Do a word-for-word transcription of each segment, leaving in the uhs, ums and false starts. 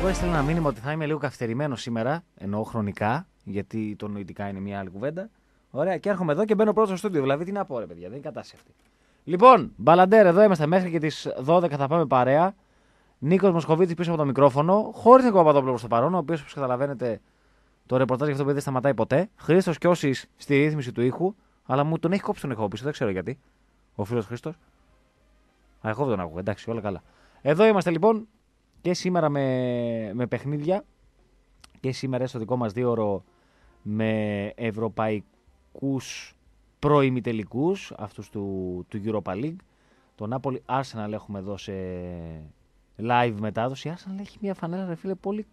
Εγώ έστειλα ένα μήνυμα ότι θα είμαι λίγο καυτερημένο σήμερα, εννοώ χρονικά, γιατί το νοητικά είναι μια άλλη κουβέντα. Ωραία, και έρχομαι εδώ και μπαίνω πρώτο στο στούντιο. Δηλαδή, τι να πω, ρε παιδιά, δεν είναι κατάσταση αυτή. Λοιπόν, Μπαλαντέρ, εδώ είμαστε μέχρι και τις δώδεκα θα πάμε παρέα. Νίκος Μοσχοβίτης πίσω από το μικρόφωνο, χωρίς Νίκο Παπαδόπουλο προς το παρόν, ο οποίος, όπως καταλαβαίνετε, το ρεπορτάζ για αυτό που δεν σταματάει ποτέ. Χρήστος Κιώσης στη ρύθμιση του ήχου, αλλά μου τον έχει κόψει τον ήχο πίσω, δεν ξέρω γιατί. Ο φίλος Χρήστος. Α, εγώ δεν τον ακούω, εντάξει, όλα καλά. Εδώ είμαστε λοιπόν και σήμερα με, με παιχνίδια και σήμερα στο δικό μας δίωρο με ευρωπαϊκούς προημιτελικούς, αυτούς του, του Europa League. Το Napoli Arsenal έχουμε εδώ σε live μετάδοση. Η Arsenal έχει μια φανέλα, ρε φίλε, πολύ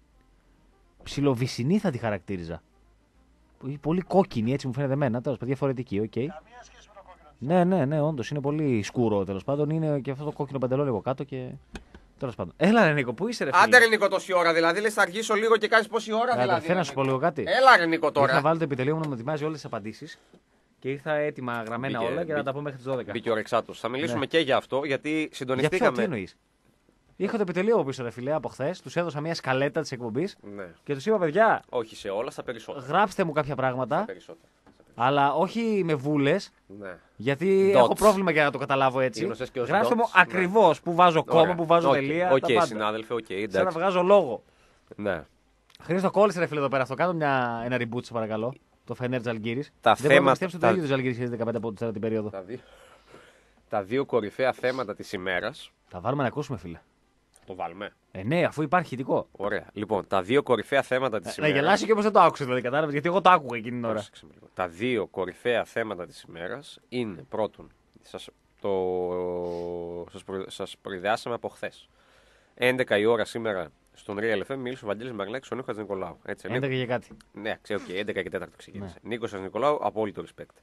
ψιλοβυσινή θα τη χαρακτήριζα. Πολύ κόκκινη, έτσι μου φαίνεται εμένα. Τέλος πάντων, διαφορετική, οκ. Okay. Ναι, ναι, ναι, όντως είναι πολύ σκούρο τέλος πάντων. Είναι και αυτό το κόκκινο παντελόνι λίγο κάτω και. Τέλος πάντων. Έλα, ρε Νίκο, πού είσαι, ρε φίλε. Άντε, ρε Νίκο, τόση ώρα δηλαδή. Λες, θα αργήσω λίγο και κάνεις πόση ώρα. Έλα, δηλαδή. Θέλω να σου πω λίγο κάτι. Έλα, ρε Νίκο, τώρα. Θα βάλω το επιτελείο μου να μου ετοιμάζει όλες τις απαντήσεις και ήρθα έτοιμα γραμμένα Μπήκε, όλα και μπήκε, να τα πω μέχρι τις δώδεκα. Μπήκε ο Ρεξάτος. Θα μιλήσουμε Ναι. και για αυτό γιατί συντονιστήκαμε. Για ποιο, τι εννοείς. Είχα το επιτελείο από πίσω, ρε φιλέ, από χθες. Τους έδωσα μια σκαλέτα της εκπομπής Ναι. και τους είπα, παιδιά, Όχι σε όλα, στα περισσότερα. γράψτε μου κάποια πράγματα, Στα περισσότερα. αλλά όχι με βούλες. Ναι. Γιατί Dots. έχω πρόβλημα για να το καταλάβω έτσι. Γνωστές και ως Γράψτε dots, μου ναι. ακριβώς που βάζω κόμμα, Ωραία. που βάζω Οκ, τελεία. Οκ, τα πάντα. συνάδελφε, οκ, Σαν να εντάξει. βγάζω λόγο. Ναι. Χρήστο, κόλλησε ρε φίλε εδώ πέρα αυτό. Κάτω μια, ένα reboot, σε παρακαλώ. Το Φενέρ Ζαλγκύρης. Τα Δεν μπορώ να θέματα- πιστέψω ότι τα- το ίδιο Ζαλγκύρης έχει δεκαπέντε από την περίοδο. Τα δύο, τα δύο κορυφαία θέματα της ημέρας. Θα βάλουμε να ακούσουμε, φίλε. Το βάλουμε. Ε, ναι, αφού υπάρχει ηχητικό. Ωραία. Λοιπόν, τα δύο κορυφαία θέματα της Να ημέρας. γελάσει και όμως δεν το άκουσε, δηλαδή, κατάλαβες, γιατί εγώ το άκουγα εκείνη την ώρα. Πρόσεξε με λίγο. Τα δύο κορυφαία θέματα της ημέρας είναι πρώτον, σας, το, σας, προ, σας προειδεάσαμε από χθες. έντεκα η ώρα σήμερα στον Real εφ εμ μίλησε ο Βαγγέλης Μαγνάκης στον Νίκο Χατζηνικολάου. Έτσι, Νίκο. έντεκα και κάτι. Ναι, ξέρω και έντεκα και τέταρτο ξεκίνησε. Ναι. Νίκος Χατζηνικολάου, απόλυτο respect.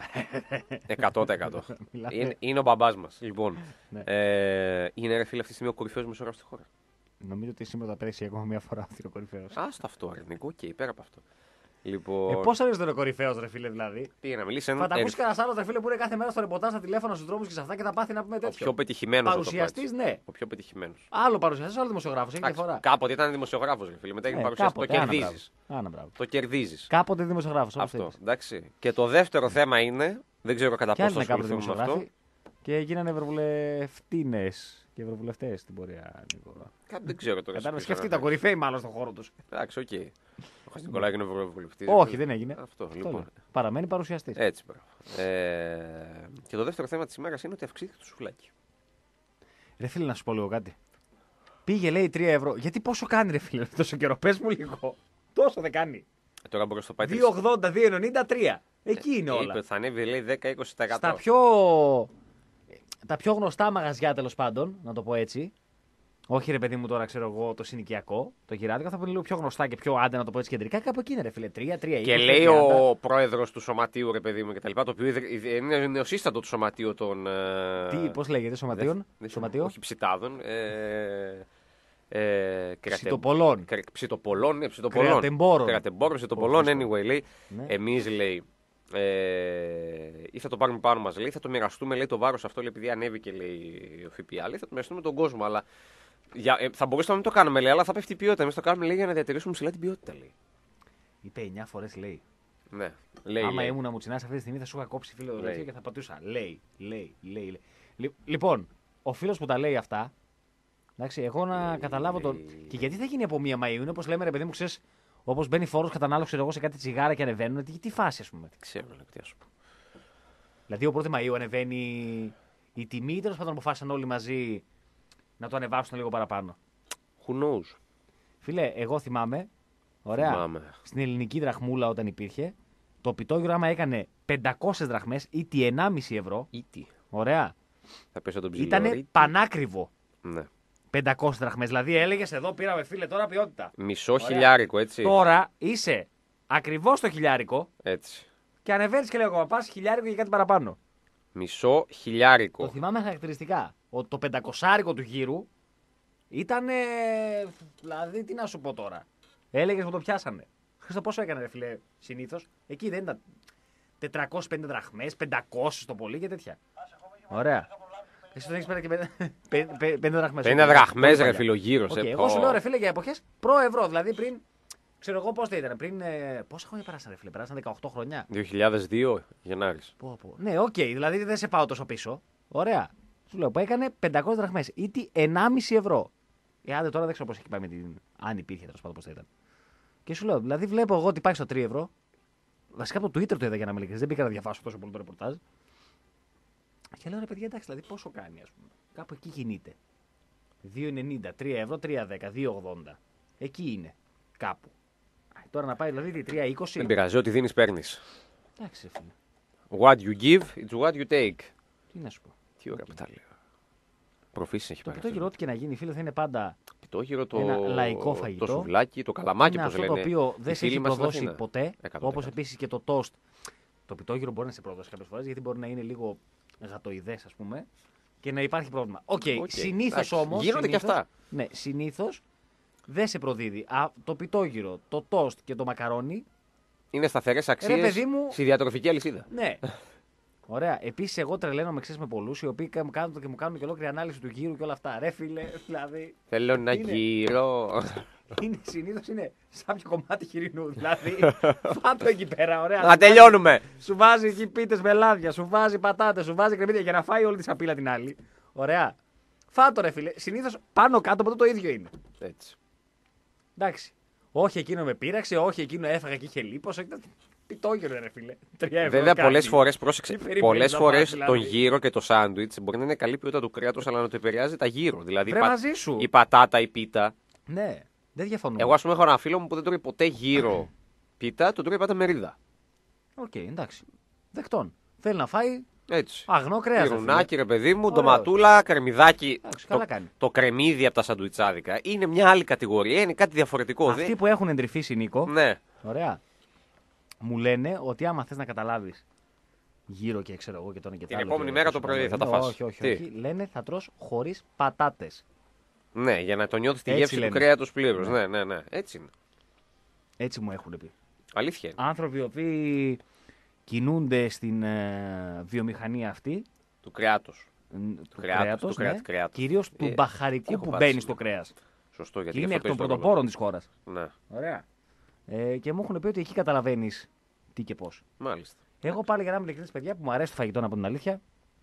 εκατό τοις εκατό. Μιλάμε. είναι, είναι ο μπαμπάς μας. Λοιπόν, Ναι. ε, είναι ρε φίλε αυτή τη στιγμή ο κορυφαίος μεσογράφος στη χώρα. Νομίζω ότι σήμερα θα πέσει ακόμα μια φορά αυτή ο κορυφαίος. Άστα αυτό, ρε Νίκο, και πέρα από αυτό. Λοιπόν, Ε, πώς αρέσει τον κορυφαίο, ρε φίλε, δηλαδή. πήγε να μιλήσει Θα ένα τα ακούσει κανένα άλλο, ρε φίλε, που είναι κάθε μέρα στο ρεπορτάζ, στα τηλέφωνα, στους δρόμους και σε αυτά και θα πάθει να πούμε ο τέτοιο. πιο πετυχημένος. Παρουσιαστής, ναι. Ο πιο πετυχημένος. Άλλο παρουσιαστής, άλλο δημοσιογράφος. Έχει διαφορά. Κάποτε ήταν δημοσιογράφος, ρε φίλε. Μετά έγινε Ε, παρουσιαστή. Το κάποτε, άνα, κερδίζεις. μπράβο. Άνα, μπράβο. Το κερδίζεις. Κάποτε δημοσιογράφος. όπως Αυτό. θέλεις. Εντάξει. Και το δεύτερο θέμα είναι. Δεν ξέρω κατά Και άλλοι πόσο είναι κάποτε ασχοληθούμε με αυτό. δημοσιογράφοι και γίνανε ευρωβουλευτίνες και ευρωβουλευτές στην πορεία. Νίκο. Κάτι δεν ξέρω τώρα. Κατάλαβες, ποιος και αυτοί είναι. τα κορυφαίοι μάλλον στον χώρο τους. Εντάξει, οκ. Ο Χατζηνικολάου έγινε ευρωβουλευτής. Όχι, δεν έγινε. Αυτό, Αυτό λοιπόν. λέω. Παραμένει παρουσιαστής. Έτσι, μπράβο. Ε, και το δεύτερο θέμα της ημέρας είναι ότι αυξήθηκε το σουβλάκι. Ρε φίλε, να σου πω λίγο κάτι. Πήγε, λέει, τρία ευρώ. Γιατί πόσο κάνει, ρε φίλε, τόσο καιρό. Πες μου λίγο. Τόσο δεν κάνει. Ε, τώρα μπορεί να το πάει δύο ογδόντα, δύο ενενήντα, τρία. Εκεί είναι Ε, όλα. είπε ότι θα ανέβει, λέει, δέκα με είκοσι τοις εκατό. Στα πιο... τα πιο γνωστά μαγαζιά, τέλος πάντων, να το πω έτσι. Όχι, ρε παιδί μου, τώρα ξέρω εγώ το συνοικιακό, το γυράτικο, θα πω λίγο πιο γνωστά και πιο άντε, να το πω έτσι κεντρικά. Κάπου εκεί είναι, ρε φίλε. τρία, τρία, Και λέει ο πρόεδρος του σωματείου, ρε παιδί μου, και τα λοιπά, το οποίο ιδρυ- είναι νεοσύστατο του σωματείου των. ε, Τι, πώς λέγεται, σωματείων. δεν- Σωματείο. Όχι ψητάδων. Ε, ε, κρεατε- Ψητοπολών. κρε- Ψητοπολών, ναι, ψητοπολών. Κρεατεμπόρων. Κρεατεμπόρων, ψητοπολών, Όχι, anyway, λέει. Ναι. Εμείς, λέει, ε, ή θα το πάρουμε πάνω μας, λέει, θα το μοιραστούμε, λέει, το βάρος αυτό, λέει, επειδή ανέβηκε, λέει, ο ΦΠΑ, λέει, θα το μοιραστούμε τον κόσμο, αλλά για, ε, θα μπορούσαμε να μην το κάνουμε, λέει, αλλά θα πέφτει η ποιότητα. Εμείς το κάνουμε, λέει, για να διατηρήσουμε ψηλά την ποιότητα, λέει. Είπε εννιά φορές, λέει. Ναι, λέει. Άμα λέει. ήμουν να μου τσινάσει αυτή τη στιγμή θα σου είχα κόψει φίλο το Λέει. τέτοιο και θα πατούσα. Λέει, λέει, λέει. λέει. Λι- Λοιπόν, ο φίλο που τα λέει αυτά. Εντάξει, εγώ να Λέει, καταλάβω τον. λέει. Και γιατί θα γίνει από μία Μαΐου, είναι όπω λέμε ρε παιδί μου, ξέρει, όπω μπαίνει φόρο κατανάλωση ξέρω εγώ, σε κάτι τσιγάρα και ανεβαίνουν. Τι, τι φάση, α πούμε. Ξέρω, λέει, τι να σου πω. Δηλαδή, ο πρώτη Μαΐου ανεβαίνει η τιμή ή τέλο πάντων αποφάσισαν όλοι μαζί να το ανεβάσουν λίγο παραπάνω. Who knows. Φίλε, εγώ θυμάμαι. Ωραία. Θυμάμαι. Στην ελληνική δραχμούλα όταν υπήρχε, το πιτόγυρο άμα έκανε πεντακόσιες δραχμές ή τι ενάμιση ευρώ. Ή τι. Ωραία. Θα πέσω τον ψηλό. Ήταν πανάκριβο. Ναι. πεντακόσιες δραχμές. Δηλαδή έλεγε εδώ πήραμε φίλε τώρα ποιότητα. Μισό Ωραία. χιλιάρικο, έτσι. Τώρα είσαι ακριβώς το χιλιάρικο Έτσι. και ανεβαίνει και λέει ακόμα πα χιλιάρικο και κάτι παραπάνω. Μισό χιλιάρικο. Το θυμάμαι χαρακτηριστικά. Ότι το πεντακόσάρικο του γύρου ήταν. Δηλαδή τι να σου πω τώρα. Έλεγε που το πιάσανε. Χρήστο πόσο έκανε ρε φίλε συνήθως. Εκεί δεν ήταν τετρακόσιες πενήντα δραχμές, πεντακόσιες το πολύ και τέτοια. Ωραία. Εσύ τον έχεις πέρα και πέντε δραχμές. πενήντα δραχμές, ρε φίλο, γύρω σε. Εγώ σου λέω, ρε φίλε, για εποχές προ-ευρώ. Δηλαδή πριν. Ξέρω εγώ πώς θα ήταν. Πριν. Ε, πόσα χρόνια περάσαν, ρε φίλε. Περάσαν δεκαοκτώ χρόνια. δύο χιλιάδες δύο Γενάρης. Πω, πω. Ναι, οκ, okay, δηλαδή δεν σε πάω τόσο πίσω. Ωραία. Σου λέω που έκανε πεντακόσιες δραχμές. Ήτι ενάμιση ευρώ. Ε, άντε τώρα δεν ξέρω πώς έχει πάει με την. Αν υπήρχε τέλος πάντων πώς θα ήταν. Και σου λέω, δηλαδή βλέπω εγώ ότι πάει στο τρία ευρώ. Βασικά από το Twitter το είδα για να με ειλικρινής. Δεν πήγα να διαβάσω τόσο πολύ το ρεπορτάζ. Και λέω ρε παιδιά, εντάξει, δηλαδή πόσο κάνει, ας πούμε. Κάπου εκεί κινείται. δύο ενενήντα, τρία ευρώ, τρία δέκα, δύο ογδόντα. Εκεί είναι. Κάπου. Τώρα να πάει δηλαδή τρία είκοσι. Δεν πειράζει, ό,τι δίνεις παίρνεις. Εντάξει, φίλε. What you give, it's what you take. Τι να σου πω. Τι ωραία που τα λέω. Προφήσεις έχει Το πάρει. πιτόγυρο, ό,τι και να γίνει, φίλε, θα είναι πάντα Πιτόγυρο, το, ένα λαϊκό φαγητό. Το σουβλάκι, το καλαμάκι, είναι πώς αυτό λένε. το οποίο δεν οι σε έχει φίλοι μας στην προδώσει Αθήνα. ποτέ. εκατό τοις εκατό. Όπως επίσης και το toast. Το πιτόγυρο μπορεί να σε προδώσει κάποιες φορές γιατί μπορεί να είναι λίγο γατοειδές, ας πούμε, και να υπάρχει πρόβλημα. Οκ, okay, Okay. συνήθως όμως. Γίνονται συνήθως, και αυτά. Ναι, συνήθως δεν σε προδίδει. Α, το πιτόγυρο, το toast και το μακαρόνι. Είναι σταθερές Ρε, αξίες παιδί μου. στη διατροφική αλυσίδα. Ναι. Ωραία. Επίσης, εγώ τρελαίνομαι ξέρεις με πολλούς οι οποίοι μου κάνουν και μου κάνουν και ολόκληρη ανάλυση του γύρου και όλα αυτά. Ρε φίλε, δηλαδή. Θέλω να Είναι. γύρω. Είναι, συνήθως είναι σαν ποιο κομμάτι χοιρινού. Δηλαδή, φάτο εκεί πέρα, ωραία. Να τελειώνουμε. Σου βάζει εκεί πίτες με λάδια, σου βάζει πατάτες, σου βάζει κρεμμύδια για να φάει όλη τη σαπίλα την άλλη. Ωραία. Φάτο ρε φίλε. Συνήθως πάνω κάτω από το ίδιο είναι. Έτσι. Εντάξει. Όχι εκείνο με πείραξε, όχι εκείνο έφαγα και είχε λίπος. Πιτόγυρο ρε φίλε. Τρία ευρώ Βέβαια, κάτι. πολλές φορές, πρόσεξε, Τι περιμένεις πολλές να φορές πας, δηλαδή. τον γύρο και το σάντουιτς μπορεί να είναι καλή ποιότητα του κρέατος, αλλά να το επηρεάζει τα γύρω. Δηλαδή, Βρε, η πα- μαζί σου. η πατάτα, η πίτα. Ναι, δεν διαφωνώ. Εγώ, α πούμε, έχω ένα φίλο μου που δεν τρώει ποτέ γύρο πίτα, τον τρώει πάντα μερίδα. Οκ, εντάξει. Δεκτών. Θέλει να φάει Έτσι. αγνό κρέας. Πυρουνάκι, ρε παιδί μου, Ωραίο. ντοματούλα, κρεμμυδάκι. Εντάξει, Το, καλά κάνει. το κρεμμύδι από τα σαντουιτσάδικα είναι μια άλλη κατηγορία, είναι κάτι διαφορετικό. Αυτοί δεν- που έχουν εντρυφήσει, Νίκο, Ναι. ωραία, μου λένε ότι άμα θες να καταλάβεις γύρω και ξέρω εγώ και τον και Την τ' άλλο επόμενη και μέρα τόσο το πρωί καλό θα τα είναι. φας. Όχι, όχι, Τι? όχι. Λένε θα τρως χωρίς πατάτες. Ναι, για να το νιώθει τη Έτσι γεύση λένε. του κρέατος πλήρως. Ναι, ναι, ναι. Έτσι είναι. Έτσι μου έχουν πει. Αλήθεια είναι. Άνθρωποι οι οποίοι κινούνται στην ε, βιομηχανία αυτή, Του κρέατος. μ, του κρέατος, κρέατος, του κρέα- ναι, κρέατος. κυρίως του Ε, τι μπαχαρικού έχω που πάθει μπαίνει σήμερα. στο κρέας. Σωστό, γιατί Και είναι αυτό εκ των παίζει το ρόλο. πρωτοπόρων της χώρας. Ναι, Ωραία. Ε, και μου έχουν πει ότι εκεί καταλαβαίνεις τι και πώς. μάλιστα. Εγώ πάλι για να είμαι ειλικρινής, παιδιά, που μου αρέσει το φαγητό να πω την αλήθεια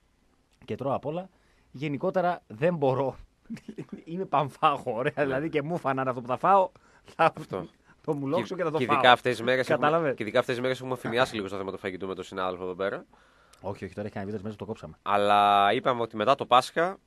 και τρώω απ' όλα. Γενικότερα δεν μπορώ. Είμαι πανφάγο, ωραία. Δηλαδή και μου φανάνε αυτό που θα φάω. Θα Αυτό. το μουλόξω και θα το και φάω. ειδικά αυτές τις μέρες έχουμε, Κατάλαβες. και ειδικά αυτές τις μέρες έχουμε αφηνιάσει λίγο στο θέμα του φαγητού με τον συνάδελφο εδώ πέρα. Όχι, όχι, τώρα έχει κάνει βίντεο μέσα, το κόψαμε. Αλλά είπαμε ότι μετά το Πάσχα,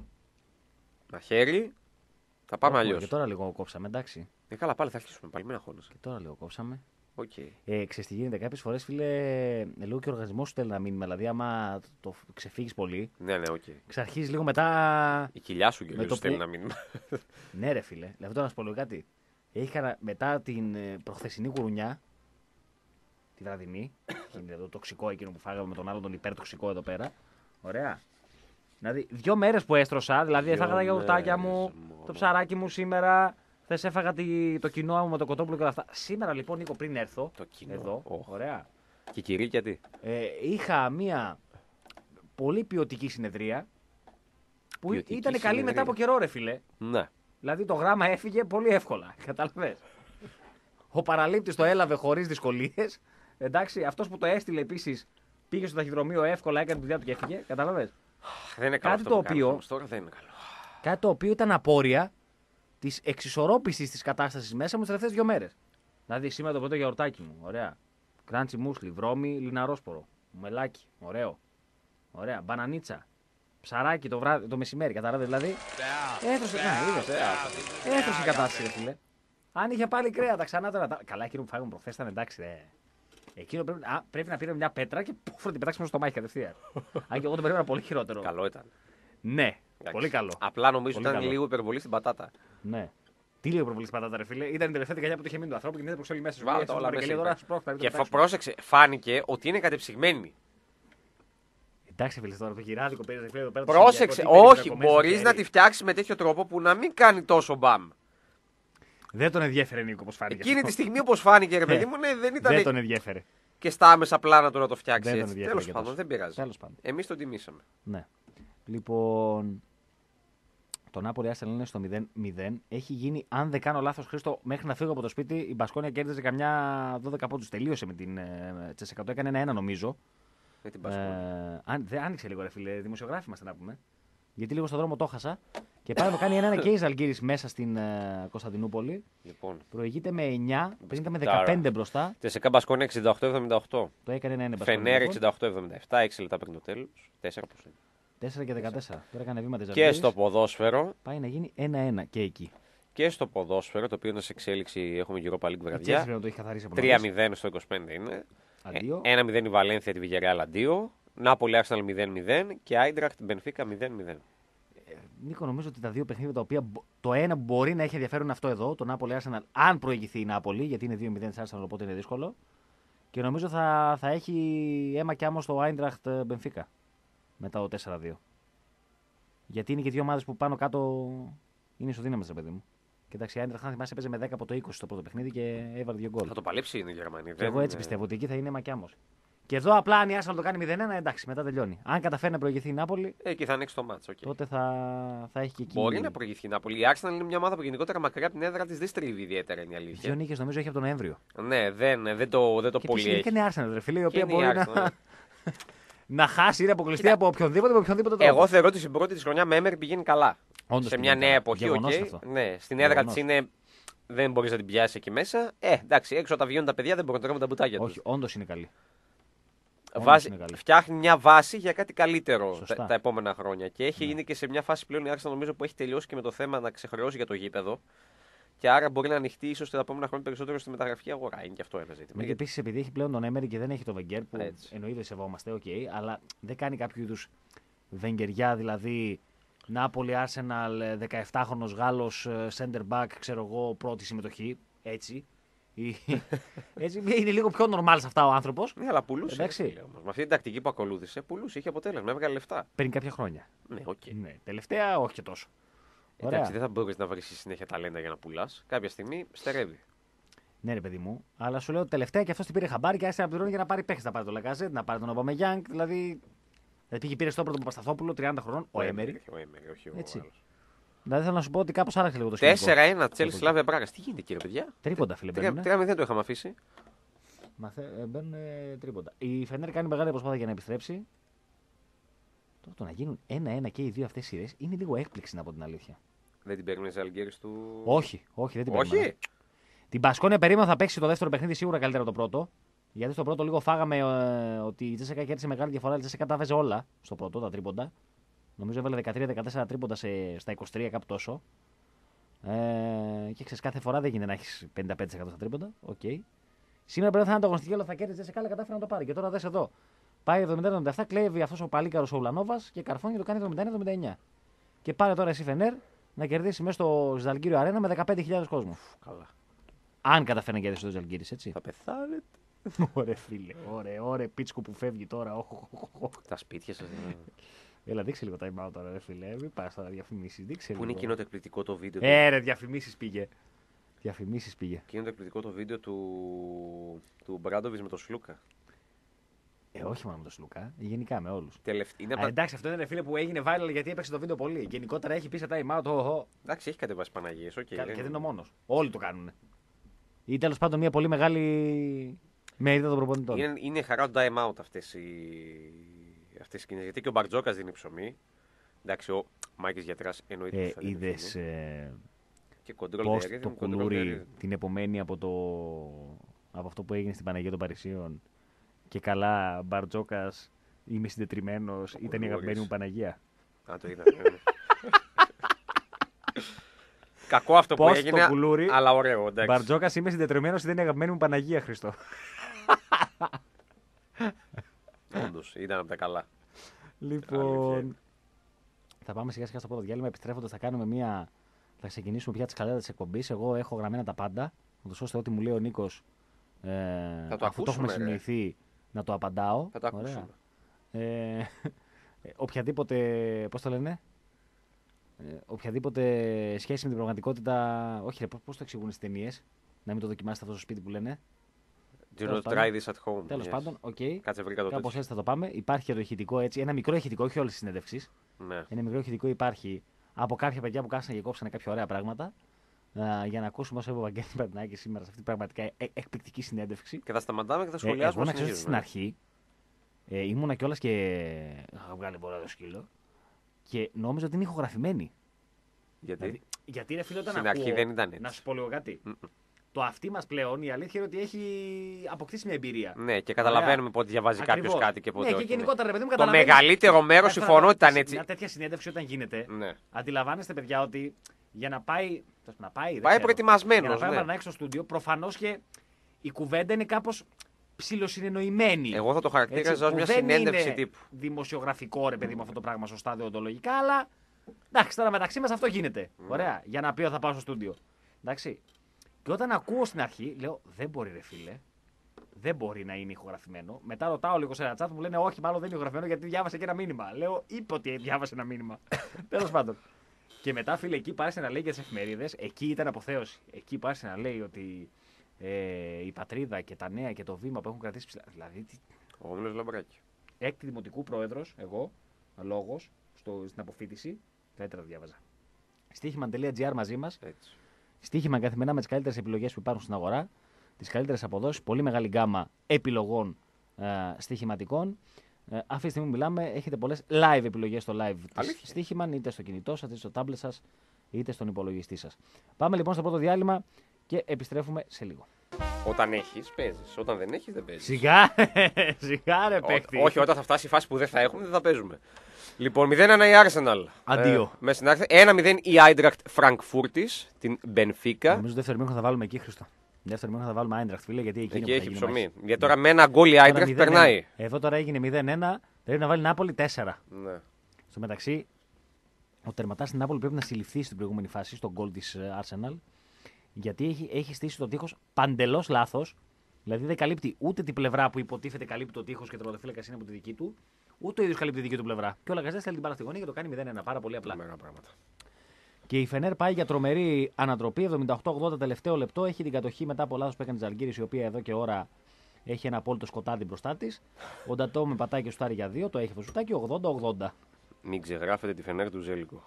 μαχαίρι, θα πάμε Όχι, αλλιώ. Και τώρα λίγο κόψαμε, εντάξει. Ε, καλά, πάλι θα αρχίσουμε. Πάλι μην αγχώνεσαι. Και τώρα λίγο κόψαμε. Okay. Ε, ξέρεις τι γίνεται, κάποιες φορές, φίλε, ε, λίγο και ο οργανισμός σου θέλει να μείνει. Δηλαδή, άμα το ξεφύγεις πολύ, Ναι, ναι, οκ. Okay. ξαρχίζεις λίγο μετά. Η κοιλιά σου και Με ο το θέλει που- να μείνει. Ναι, ρε φίλε. Δηλαδή, τώρα να σου πω λίγο κάτι. Είχα μετά την ε, προχθεσινή γουρουνιά, τη βραδινή, είναι το τοξικό εκείνο που φάγαμε με τον άλλον τον υπερτοξικό εδώ πέρα. Ωραία. Δηλαδή, δύο μέρες που έστρωσα, δηλαδή Δύο έφαγα τα γιαουρτάκια μου, μέρες μόνο. το ψαράκι μου σήμερα. Θες έφαγα τη, το κοινό μου με το κοτόπουλο και όλα αυτά. Σήμερα λοιπόν, Νίκο, πριν έρθω. Το κοινό. Εδώ. Οχ. Ωραία. Και κυρία, γιατί. Ε, είχα μία πολύ ποιοτική συνεδρία. Που Ποιοτική ήταν καλή συνεδρία. μετά από καιρό, ρε φιλέ. Ναι. Δηλαδή το γράμμα έφυγε πολύ εύκολα. Κατάλαβες. Ο παραλήπτης το έλαβε χωρίς δυσκολίες. Εντάξει, αυτός που το έστειλε επίσης πήγε στο ταχυδρομείο εύκολα, έκανε τη δουλειά του και έφυγε. Κατάλαβες. Δεν είναι καλό. Κάτι αυτό το που κάνεις οποίο- όμως τώρα δεν είναι καλό. Κάτι το οποίο ήταν απόρρια της εξισορρόπησης της κατάστασης μέσα μου τις τελευταίες δύο μέρες. Δηλαδή σήμερα το πρώτο γιαουρτάκι μου, ωραία. Κράντσι μουσλι, βρώμη, λιναρόσπορο. Μελάκι, ωραίο. Ωραία, μπανανίτσα. Ψαράκι το, βράδυ, το μεσημέρι, κατάλαβες δηλαδή. Έθρωσε, να, είδες. Έθρωσε η κατάσταση, ρε φίλε. Αν είχε πάλι κρέατα ξανά τώρα. τα- Καλά, εκείνο που φάγαμε προχθές ήταν εντάξει, ρε. Εκείνο πρέπει, α, πρέπει να πήρε μια πέτρα και πούφρο την πετάξουμε στο μάχη κατευθείαν. Αν και εγώ το περίμενα πολύ χειρότερο. Καλό ήταν. Ναι, Εντάξει. πολύ καλό. Απλά νομίζω Πολύ ήταν καλό. λίγο υπερβολή στην πατάτα. Ναι. Τι λίγο προβολή πατάτα, ρε φίλε. Ήταν η τελευταία δεκαετία που το είχε μείνει του ανθρώπου και μην έπαιξε όλοι μέσα. Σου Βάλε λέει, τα «Σας όλα παραγγελία, μέσα, τώρα είπε. σπρώχτα, μην το Και φα- πετάξουμε». πρόσεξε, φάνηκε ότι είναι κατεψυγμένη. Εντάξει, φίλε, τώρα το γυράδικο παίζει ρε φίλε εδώ πέρα. το Πρόσεξε, Σαββατοκύριακο, τι όχι, παίζει ακόμα μπορεί μέσα να στο τη χέρι. φτιάξει με τέτοιο τρόπο που να μην κάνει τόσο μπαμ. Δεν τον ενδιέφερε, Νίκο, πώ φάνηκε. Εκείνη αυτό. τη στιγμή όπω φάνηκε, ρε παιδί μου, ναι, δεν ήταν Δεν τον ενδιέφερε. και στα άμεσα πλάνα του να το φτιάξει Δεν τον έτσι. ενδιαφέρε Τέλο και πάντων, τόσο. δεν πειράζει. Τέλος πάντων. Εμεί τον τιμήσαμε. Ναι. Λοιπόν, το Νάπολη Arsenal είναι στο μηδέν μηδέν. Έχει γίνει, αν δεν κάνω λάθος, Χρήστο, μέχρι να φύγω από το σπίτι, η Μπασκόνια κέρδιζε καμιά δώδεκα πόντους. Τελείωσε με την ε, Τσέσσεκα. Το έκανε ένα ένα νομίζω. Με την Μπασκόνια. Ε, αν, δεν άνοιξε λίγο, ρε φίλε. Δημοσιογράφοι είμαστε να πούμε. Γιατί λίγο στον δρόμο το χάσα. Και πάει να κάνει ένα ένα και η Ζαλγκύρης μέσα στην ε, Κωνσταντινούπολη. Λοιπόν. Προηγείται με εννιά, πριν ήταν με δεκαπέντε μπροστά. Τσέσσεκα Μπασκόνια εξήντα οκτώ εβδομήντα οκτώ. Το έκανε ένα ένα. Φενέρ εξήντα οκτώ εβδομήντα επτά, έξι λεπτά πριν το τέλος. τέσσερα πώς είναι. τέσσερα και δεκατέσσερα. Τώρα έκανε βήματα η Και Ζαλγκύρης. στο ποδόσφαιρο. Πάει να γίνει ένα ένα και εκεί. Και στο ποδόσφαιρο, το οποίο είναι σε εξέλιξη, έχουμε Europa League Η Chelsea βραδιά. πρέπει να το έχει καθαρίσει από τρία νωρίς. μηδέν στο είκοσι πέντε είναι. Αντίο. ένα μηδέν η Βαλένθια τη Villarreal αντίο. Νάπολη Arsenal μηδέν μηδέν και Άιντραχτ Μπενφίκα μηδέν μηδέν. Νίκο, νομίζω ότι τα δύο παιχνίδια τα οποία μπο- το ένα που μπορεί να έχει ενδιαφέρον είναι αυτό εδώ, το Νάπολη Arsenal, αν προηγηθεί η Νάπολη, γιατί είναι δύο μηδέν τη Arsenal, οπότε είναι δύσκολο. Και νομίζω θα, θα έχει αίμα κι άμμο στο Άιντραχτ Μπενφίκα μετά το τέσσερα δύο. Γιατί είναι και δύο ομάδες που πάνω κάτω είναι ισοδύναμες, ρε παιδί μου. Και εντάξει, η Άιντραχτ, αν θυμάσαι, έπαιζε με δέκα από το είκοσι στο πρώτο παιχνίδι και έβαλε δύο γκολ. Θα το παλέψει είναι η Γερμανία. Και εγώ έτσι πιστεύω ότι εκεί θα είναι αίμα κι άμμο. Και εδώ απλά αν η Arsenal το κάνει μηδέν ένα, εντάξει, μετά τελειώνει. Αν καταφέρει να προηγηθεί η Νάπολη, Εκεί θα ανοίξει το μάτσο. Okay. τότε θα, θα έχει και εκεί. Μπορεί να προηγηθεί η Νάπολη. Η Arsenal είναι μια ομάδα που γενικότερα μακριά από την έδρα τη δεν στρίβει ιδιαίτερα, είναι η αλήθεια. Δύο νίκες νομίζω έχει από τον Νοέμβριο. Ναι, δεν, δεν το, δεν το Και πολύ επίσης έχει. είναι και η Arsenal, ρε φίλε, η Και οποία είναι η μπορεί Arsenal, να, ναι. να χάσει ή να αποκλειστεί από οποιονδήποτε με οποιονδήποτε τρόπο. Εγώ θεωρώ ότι στην πρώτη τη χρονιά με Έμερ πηγαίνει καλά. Όντως σε πηγαίνει μια καλά. νέα εποχή, Γεγονός okay. αυτό. Ναι, στην έδρα Γεγονός. τη είναι. Δεν μπορεί να την πιάσει εκεί μέσα. Ε, εντάξει, έξω όταν βγαίνουν τα παιδιά δεν μπορούν να τρέχουν τα μπουτάκια του. Όχι, όντως είναι καλή. όντως Βάζει, είναι καλή. φτιάχνει μια βάση για κάτι καλύτερο Σωστά. τα, τα επόμενα χρόνια. Και έχει, Ναι. είναι και σε μια φάση πλέον η Arsenal νομίζω που έχει τελειώσει και με το θέμα να ξεχρεώσει για το γήπεδο. Και άρα μπορεί να ανοιχτεί ίσω τα επόμενα χρόνια περισσότερο στη μεταγραφική αγορά. Είναι και αυτό ένα ζήτημα. Ναι, και επίσης επειδή έχει πλέον τον Έμερι και δεν έχει τον Βενγκέρ που Έτσι. εννοείται σεβόμαστε, οκ, αλλά δεν κάνει κάποιο είδου Βενγκεριά, δηλαδή Νάπολη, Arsenal, δεκαεφτάχρονος Γάλλος, center back, ξέρω εγώ, πρώτη συμμετοχή. Έτσι. Ή- έτσι είναι λίγο πιο normal σε αυτά ο άνθρωπος. Ναι, αλλά πουλούσε. Εντάξει. ρε φίλε, όμως. Με αυτή την τακτική που ακολούθησε, πουλούσε, είχε αποτέλεσμα, έβγαλε λεφτά. Πριν κάποια χρόνια. Ναι, οκ. Ναι, τελευταία όχι και τόσο. Ωραία. Εντάξει, δεν θα μπορεί να βρει συνέχεια ταλέντα για να πουλά. Κάποια στιγμή στερεύει. Ναι, ρε παιδί μου, αλλά σου λέω τελευταία και αυτό την πήρε χαμπάρι και άρχισε να πληρώνει για να πάρει παίχτη. Να πάρει τον Λακάζετ, να πάρει τον Ομπαμεγιάνγκ. Δηλαδή. Δηλαδή πήγε πήρε στο πρώτο Παπασταθόπουλο, τριάντα χρονών, ο Έμερι. Ο Έμερι, όχι ο Έτσι. άλλος. Δηλαδή θέλω να σου πω ότι κάπω άλλαξε λίγο το σκηνικό. τέσσερα ένα Τσέλσι Σλάβια Μπράγκα. Τι γίνεται, κύριε παιδιά. Τρίποντα, φίλε. μπαίνουνε. τρία μηδέν το είχαμε αφήσει. Μαθε... ε, Μπαίνουν ε, τρίποντα. Η Φενέρ κάνει μεγάλη προσπάθεια για να επιστρέψει. Τώρα το να γίνουν ένα ένα και οι δύο αυτέ σειρέ είναι λίγο έκπληξη, να πω την αλήθεια. Δεν την παίρνει Αλγέρι του. Όχι, όχι, δεν την περίμενα. Όχι. Την Πασκόνια περίμενα θα παίξει το δεύτερο παιχνίδι σίγουρα καλύτερα από το πρώτο. Γιατί στο πρώτο λίγο φάγαμε ε, ότι η Τζέσσεκα κέρδισε μεγάλη διαφορά. Η Τζέσσεκα τα βέζε όλα στο πρώτο, τα τρίποντα. Νομίζω έβαλε δεκατρία δεκατέσσερα τρίποντα σε, στα είκοσι τρία, κάπου τόσο. Ε, και ξέρει, κάθε φορά δεν γίνεται να έχει πενήντα πέντε τοις εκατό στα τρίποντα. Okay. Σήμερα πρέπει να είναι ανταγωνιστική, αλλά θα κέρδισε η Τζέσσεκα, αλλά κατάφερε να το πάρει. Και τώρα δε εδώ. Πάει εβδομήντα εβδομήντα επτά, κλέβει αυτό ο παλίκαρο ο Ουλανόβα και καρφώνει και το κάνει εβδομήντα ένα εβδομήντα εννιά. Και πάρε τώρα εσύ Φενέρ να κερδίσει μέσα στο Ζαλγκύριο Αρένα με δεκαπέντε χιλιάδες κόσμο. Καλά. Αν καταφέρει να κερδίσει το Ζαλγκύρι, έτσι. Θα πεθάνετε. Ωραία, φίλε. Ωραία, ωραία, πίτσκο που φεύγει τώρα. Οχ, οχ, οχ, οχ. Τα σπίτια σα. Έλα, δείξε λίγο time out τώρα, ρε φίλε. Μην πα τώρα διαφημίσει. Δείξε Πού είναι λίγο. εκείνο το εκπληκτικό το βίντεο. του- Ε, ρε, διαφημίσει πήγε. Διαφημίσει πήγε. Εκείνο το εκπληκτικό το βίντεο του, του Μπράντοβιτ με τον Σλούκα. Ε, όχι μόνο με τον Σλούκα, γενικά με όλου. Τελευ... Είναι Α, απα... εντάξει, αυτό είναι ρε φίλε που έγινε viral γιατί έπαιξε το βίντεο πολύ. Γενικότερα έχει πει σε time out. Oh, oh. Εντάξει, έχει κατεβάσει Παναγίε. Okay, Και δεν είναι ο μόνο. Όλοι το κάνουν. Ή τέλο πάντων μια πολύ μεγάλη μερίδα των προπονητών. Είναι, είναι χαρά του time out αυτέ οι... αυτές οι σκηνές. Γιατί και ο Μπαρτζόκα δίνει ψωμί. Εντάξει, ο Μάκη Γιατρά εννοείται. Ε, ότι θα δίνει Είδε ψωμί. ε, Και control πώ the rhythm, το control the κουλούρι rhythm. την επομένη από, το, από αυτό που έγινε στην Παναγία των Παρισίων. Και καλά, Μπαρτζόκα, είμαι συντετριμένο, ήταν η κουλούρις. αγαπημένη μου Παναγία. Α, το είδα. ναι, ναι. Κακό αυτό που Πώς το έγινε, κουλούρι, αλλά ωραίο. Εντάξει. Μπαρτζόκα, είμαι συντετριμένο, ήταν η αγαπημένη μου Παναγία, Χριστό. Όντως, ήταν από τα καλά. Λοιπόν. Θα πάμε σιγά σιγά στο πρώτο διάλειμμα. Επιστρέφοντας, θα κάνουμε μία. Θα ξεκινήσουμε πια τη σκαλέτα τη εκπομπή. Εγώ έχω γραμμένα τα πάντα. Ούτως ώστε ό,τι μου λέει ο Νίκο. Ε, Θα το αφού το έχουμε ακούσουμε, ρε. συνοηθεί, να το απαντάω. Θα το Ωραία. ακούσουμε. Ε, ε, οποιαδήποτε. Πώς το λένε. Ε, οποιαδήποτε σχέση με την πραγματικότητα. Όχι, ρε, πώς το εξηγούν στις ταινίες. Να μην το δοκιμάσετε αυτό στο σπίτι που λένε. Do Τέλος not πάντων. try this at home. Τέλος Yes. πάντων, οκ. Κάτσε, βρήκα το Κάπως τέτοιο. έτσι θα το πάμε. Υπάρχει και το ηχητικό έτσι. Ένα μικρό ηχητικό, όχι όλη τη συνέντευξη. Ναι. Ένα μικρό ηχητικό υπάρχει από κάποια παιδιά που κάθισαν και κόψανε κάποια ωραία πράγματα. Uh, για να ακούσουμε όσο είπε ο Βαγγέλης Μπερνάκης σήμερα σε αυτή την πραγματικά ε, εκπληκτική συνέντευξη. Και θα σταματάμε και θα Ε, σχολιάσουμε. εγώ να ξέρω στην αρχή ε, ήμουνα κιόλας και. Είχα βγάλει πολλά το σκύλο. Και νόμιζα ότι είναι ηχογραφημένη. Γιατί, Δηλαδή, γιατί ρε φίλε, όταν στην ακούω, αρχή δεν ήταν έτσι. να σου πω λίγο κάτι. Mm-mm. Το αυτί μας πλέον η αλήθεια είναι ότι έχει αποκτήσει μια εμπειρία. Ναι, και καταλαβαίνουμε Ωραία. πότε διαβάζει κάποιο κάτι και πότε ναι, όχι. και γενικότερα, ρε παιδί μου, Το καταλαβαίνεις- μεγαλύτερο μέρο Εύκολα, συμφωνώ ότι ήταν έτσι. Μια τέτοια συνέντευξη όταν γίνεται, Ναι. αντιλαμβάνεστε, παιδιά, ότι για να πάει. Να πάει, δεν Πάει ξέρω. προετοιμασμένος, Για να πάει ναι. ο Μαρινάκης στο στούντιο, προφανώς και η κουβέντα είναι κάπως ψιλοσυνεννοημένη. Εγώ θα το χαρακτήριζα Έτσι, ως που μια δεν συνέντευξη είναι τύπου. δημοσιογραφικό, ρε παιδί μου, αυτό το πράγμα σωστά δεοντολογικά, αλλά εντάξει, τώρα μεταξύ μας αυτό γίνεται. Mm. Ωραία, για να πει ότι θα πάω στο στούντιο. Εντάξει. Και όταν ακούω στην αρχή, λέω δεν μπορεί, ρε φίλε. Δεν μπορεί να είναι ηχογραφημένο. Μετά ρωτάω λίγο σε ένα chat που μου λένε όχι, μάλλον δεν είναι ηχογραφημένο γιατί διάβασε και ένα μήνυμα. Λέω, είπε ότι διάβασε ένα μήνυμα. Τέλος πάντων. Και μετά, φίλε, εκεί πάρεσε να λέει για τις εφημερίδες, εκεί ήταν αποθέωση. Εκεί πάρεσε να λέει ότι ε, η πατρίδα και τα νέα και το βήμα που έχουν κρατήσει ψηλά. Δηλαδή, τι... Ο Όμιλος Λαμπράκη. έκτη δημοτικού πρόεδρος, εγώ, λόγος, στο, στην αποφύτιση, καλύτερα το διάβαζα. Στοίχημαν.gr μαζί μας. Έτσι. Στοίχημα καθημερινά με τις καλύτερες επιλογές που υπάρχουν στην αγορά, τις καλύτερες αποδόσεις, πολύ μεγάλη γκάμα επιλογών ε, στοιχηματικών. Ε, αυτή τη στιγμή που μιλάμε, έχετε πολλές live επιλογές στο live της Στοίχημαν, είτε στο κινητό σας, είτε στο tablet σας, είτε στον υπολογιστή σας. Πάμε λοιπόν στο πρώτο διάλειμμα και επιστρέφουμε σε λίγο. Όταν έχει, παίζει. Όταν δεν έχει, δεν παίζει. Σιγά, σιγά ρε παίχτη. Όχι, όταν θα φτάσει η φάση που δεν θα έχουμε, δεν θα παίζουμε. Λοιπόν, μηδέν ένα η Arsenal. Αντίο. Ε, με στην άκρη. ένα μηδέν η Eintracht Frankfurtis, την Benfica. Νομίζω δεύτερο μήχρονο θα βάλουμε εκεί, Χρήστο. Δεύτερο μήχρονο θα βάλουμε Άιντραχτ, φίλε, γιατί εκεί, Εκεί είναι έχει που θα γίνει ψωμί. μάχη. Γιατί τώρα με ένα γκολ η Eintracht μηδέν ένα. περνάει. Εδώ τώρα έγινε μηδέν ένα, πρέπει να βάλει Νάπολη τέσσερα. Ναι. Στο μεταξύ, ο τερματάς στην Νάπολη πρέπει να συλληφθεί στην προηγούμενη φάση, στον γκολ της Arsenal, γιατί έχει, έχει στήσει το τείχος παντελώς λάθος. Δηλαδή δεν καλύπτει ούτε την πλευρά που υποτίθεται καλύπτει το τείχος και το τερματοφύλακας είναι από τη δική του, ούτε ο ίδιος καλύπτει τη δική του πλευρά. Και ο Λαγκαζέ θέλει την μπάλα στη γωνία και το κάνει μηδέν ένα. Πάρα πολύ απλά. Μεγάλα πράγματα. Και η Φενέρ πάει για τρομερή ανατροπή. εβδομήντα οκτώ ογδόντα τελευταίο λεπτό. Έχει την κατοχή μετά από λάθος που έκανε τη Ζαλγκίρις, η οποία εδώ και ώρα έχει ένα απόλυτο σκοτάδι μπροστά τη. Ο Ντατό με πατάει και σουτάρει για δύο. Το έχει το σουτάκι ογδόντα ογδόντα. Μην ξεγράφετε τη Φενέρ του Ζέλικο.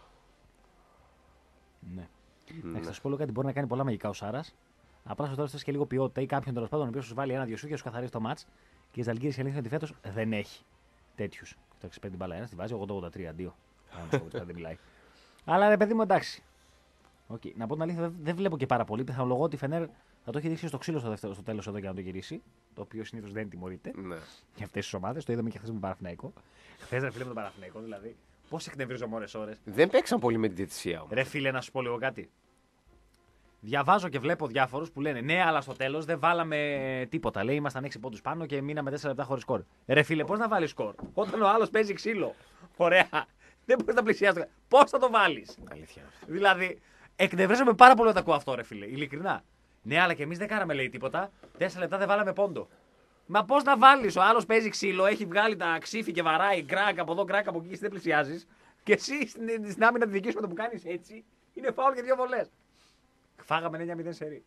Ναι. Ναι. Εντάξει, θα σου πω λίγο κάτι. Μπορεί να κάνει πολλά μαγικά ο Σάρα. Απλά στο τέλο θε και λίγο ποιότητα ή κάποιον τέλο πάντων ο οποίο σου βάλει ένα-δυο σου και σου καθαρίσει το μάτ. Και η Ζαλγκίρις η αλήθεια είναι ότι φέτος δεν έχει τέτοιου. Το έχει παίρνει την μπάλα ένα, τη βάζει ογδόντα ογδόντα τρία αντίο. Δεν μιλάει. Αλλά ρε παιδί μου, εντάξει. Okay. Να πω την αλήθεια, δεν, δεν βλέπω και πάρα πολύ. Πιθανολογώ ότι η Φενέρ θα το έχει δείξει στο ξύλο στο, δεύτερο, στο τέλος εδώ για να το γυρίσει. Το οποίο συνήθως δεν τιμωρείται Ναι. για αυτές τις ομάδες. Το είδαμε και χθες με τον Παναθηναϊκό. Χθες ρε φίλε με τον Παναθηναϊκό, δηλαδή. Πώς εκνευρίζομαι ώρες-ώρες. Δεν παίξαν πολύ με τη διαιτησία όμως. Ρε φίλε, να σου πω λίγο κάτι. Διαβάζω και βλέπω διάφορους που λένε ναι, αλλά στο τέλος δεν βάλαμε τίποτα. Λέει, ήμασταν έξι πόντους πάνω και μείναμε τέσσερα λεπτά χωρίς σκορ. Ρε φίλε, πώς να βάλεις σκορ όταν ο άλλος παίζει ξύλο. Ωραία. Δεν μπορεί να πλησιάσει. Πώς θα το βάλεις. Αλήθεια. Δηλαδή, εκνευρίζομαι πάρα πολύ όταν ακούω αυτό, ρε φίλε. Ειλικρινά. Ναι, αλλά και εμείς δεν κάναμε, λέει, τίποτα. Τέσσερα λεπτά δεν βάλαμε πόντο. Μα πώς να βάλεις, ο άλλος παίζει ξύλο, έχει βγάλει τα ξύφη και βαράει γκράκ από εδώ, γκράκ από εκεί και εσύ δεν πλησιάζεις. Και εσύ στην, στην άμυνα τη δική σου με το που κάνεις έτσι, είναι φάουλ και δύο βολές. Φάγαμε εννιά μηδέν σερί.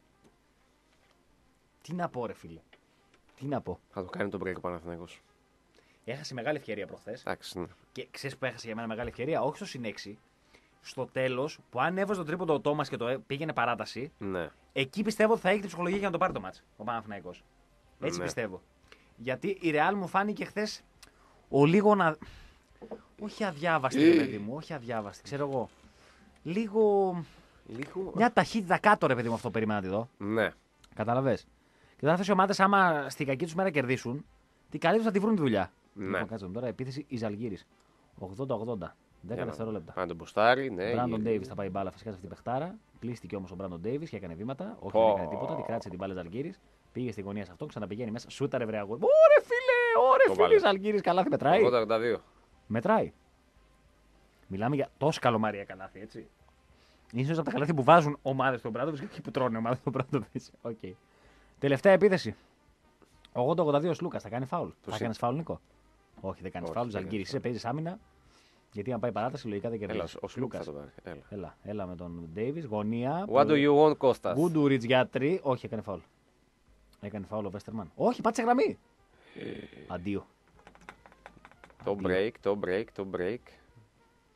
Τι να πω, ρε φίλε. Τι να πω. Θα το κάνει το break ο Παναθηναϊκός. Έχασε μεγάλη ευκαιρία προχθές. Εντάξει, ναι. Και ξέρεις που έχασε για μένα μεγάλη ευκαιρία, όχι στο συνέξι. Στο τέλος, που αν έβαζε το τρίποντο ο Τόμας και το πήγαινε παράταση, Ναι. εκεί πιστεύω ότι θα έχει την ψυχολογία για να το πάρει το μάτς ο Παναθηναϊκός. Έτσι Ναι. πιστεύω. Γιατί η Real μου φάνηκε χθες ο λίγο να. Όχι αδιάβαστη, ρε παιδί μου, όχι αδιάβαστη, ξέρω εγώ. Λίγο. Λίγο. Μια ταχύτητα κάτω, ρε παιδί μου, αυτό περίμενα να τη δω. Ναι. Καταλαβες. Και τώρα αυτές οι ομάδες, άμα στην κακή τους μέρα κερδίσουν, τι καλύτερα θα τη βρουν τη δουλειά. Ναι. Λοιπόν, κάτσε τώρα, επίθεση η Ζαλγκίρις. ογδόντα ογδόντα. δέκα δευτερόλεπτα. Αν τον ποστάρει, ναι. Μπράντον η- Ντέιβις θα πάει μπάλα φυσικά σε αυτή την παιχτάρα. Πλήστηκε όμως ο Μπράντον Ντέιβις και έκανε βήματα. Όχι, Πω. δεν έκανε τίποτα. Τη κράτησε την μπάλα Ζαλγκίρις. Πήγε στη γωνία σε αυτόν, ξαναπηγαίνει μέσα. Σούταρε βρε αγόρι. Ωρε φίλε, ωρε Το φίλε. βάλε. Ζαλγκίρις καλάθι μετράει. ογδόντα ογδόντα δύο. Μετράει. Μιλάμε για τόσο καλομάρια καλάθι, έτσι. Ίσως από τα καλάθι που βάζουν ομάδες στον Μπράντοβιτς και όχι που τρώνε ομάδες στον Μπράντοβιτς. Okay. Τελευταία επίθεση. ογδόντα ογδόντα δύο ο Σλούκας. Θα κάνει φάουλ. Θα συ- κάνει φάουλ, Νίκο. Όχι, δεν κάνει Όχι, φάουλ. δεν Ζαλγκίρις, κάνει είσαι, παίζει άμυνα. Γιατί αν πάει παράταση, λογικά δεν κερδίζει. Έλα, ο Σλούκ θα το πάρει. Έλα. Έλα, έλα με τον Ντέιβις, γωνία. What do you want, Κώστας? Γκούντουριτς για τρία. Όχι, έκανε φάουλ. Έκανε φάουλ ο Βέστερμαν. Όχι, πάτησε γραμμή. Αντίο. Το break, το break, το break.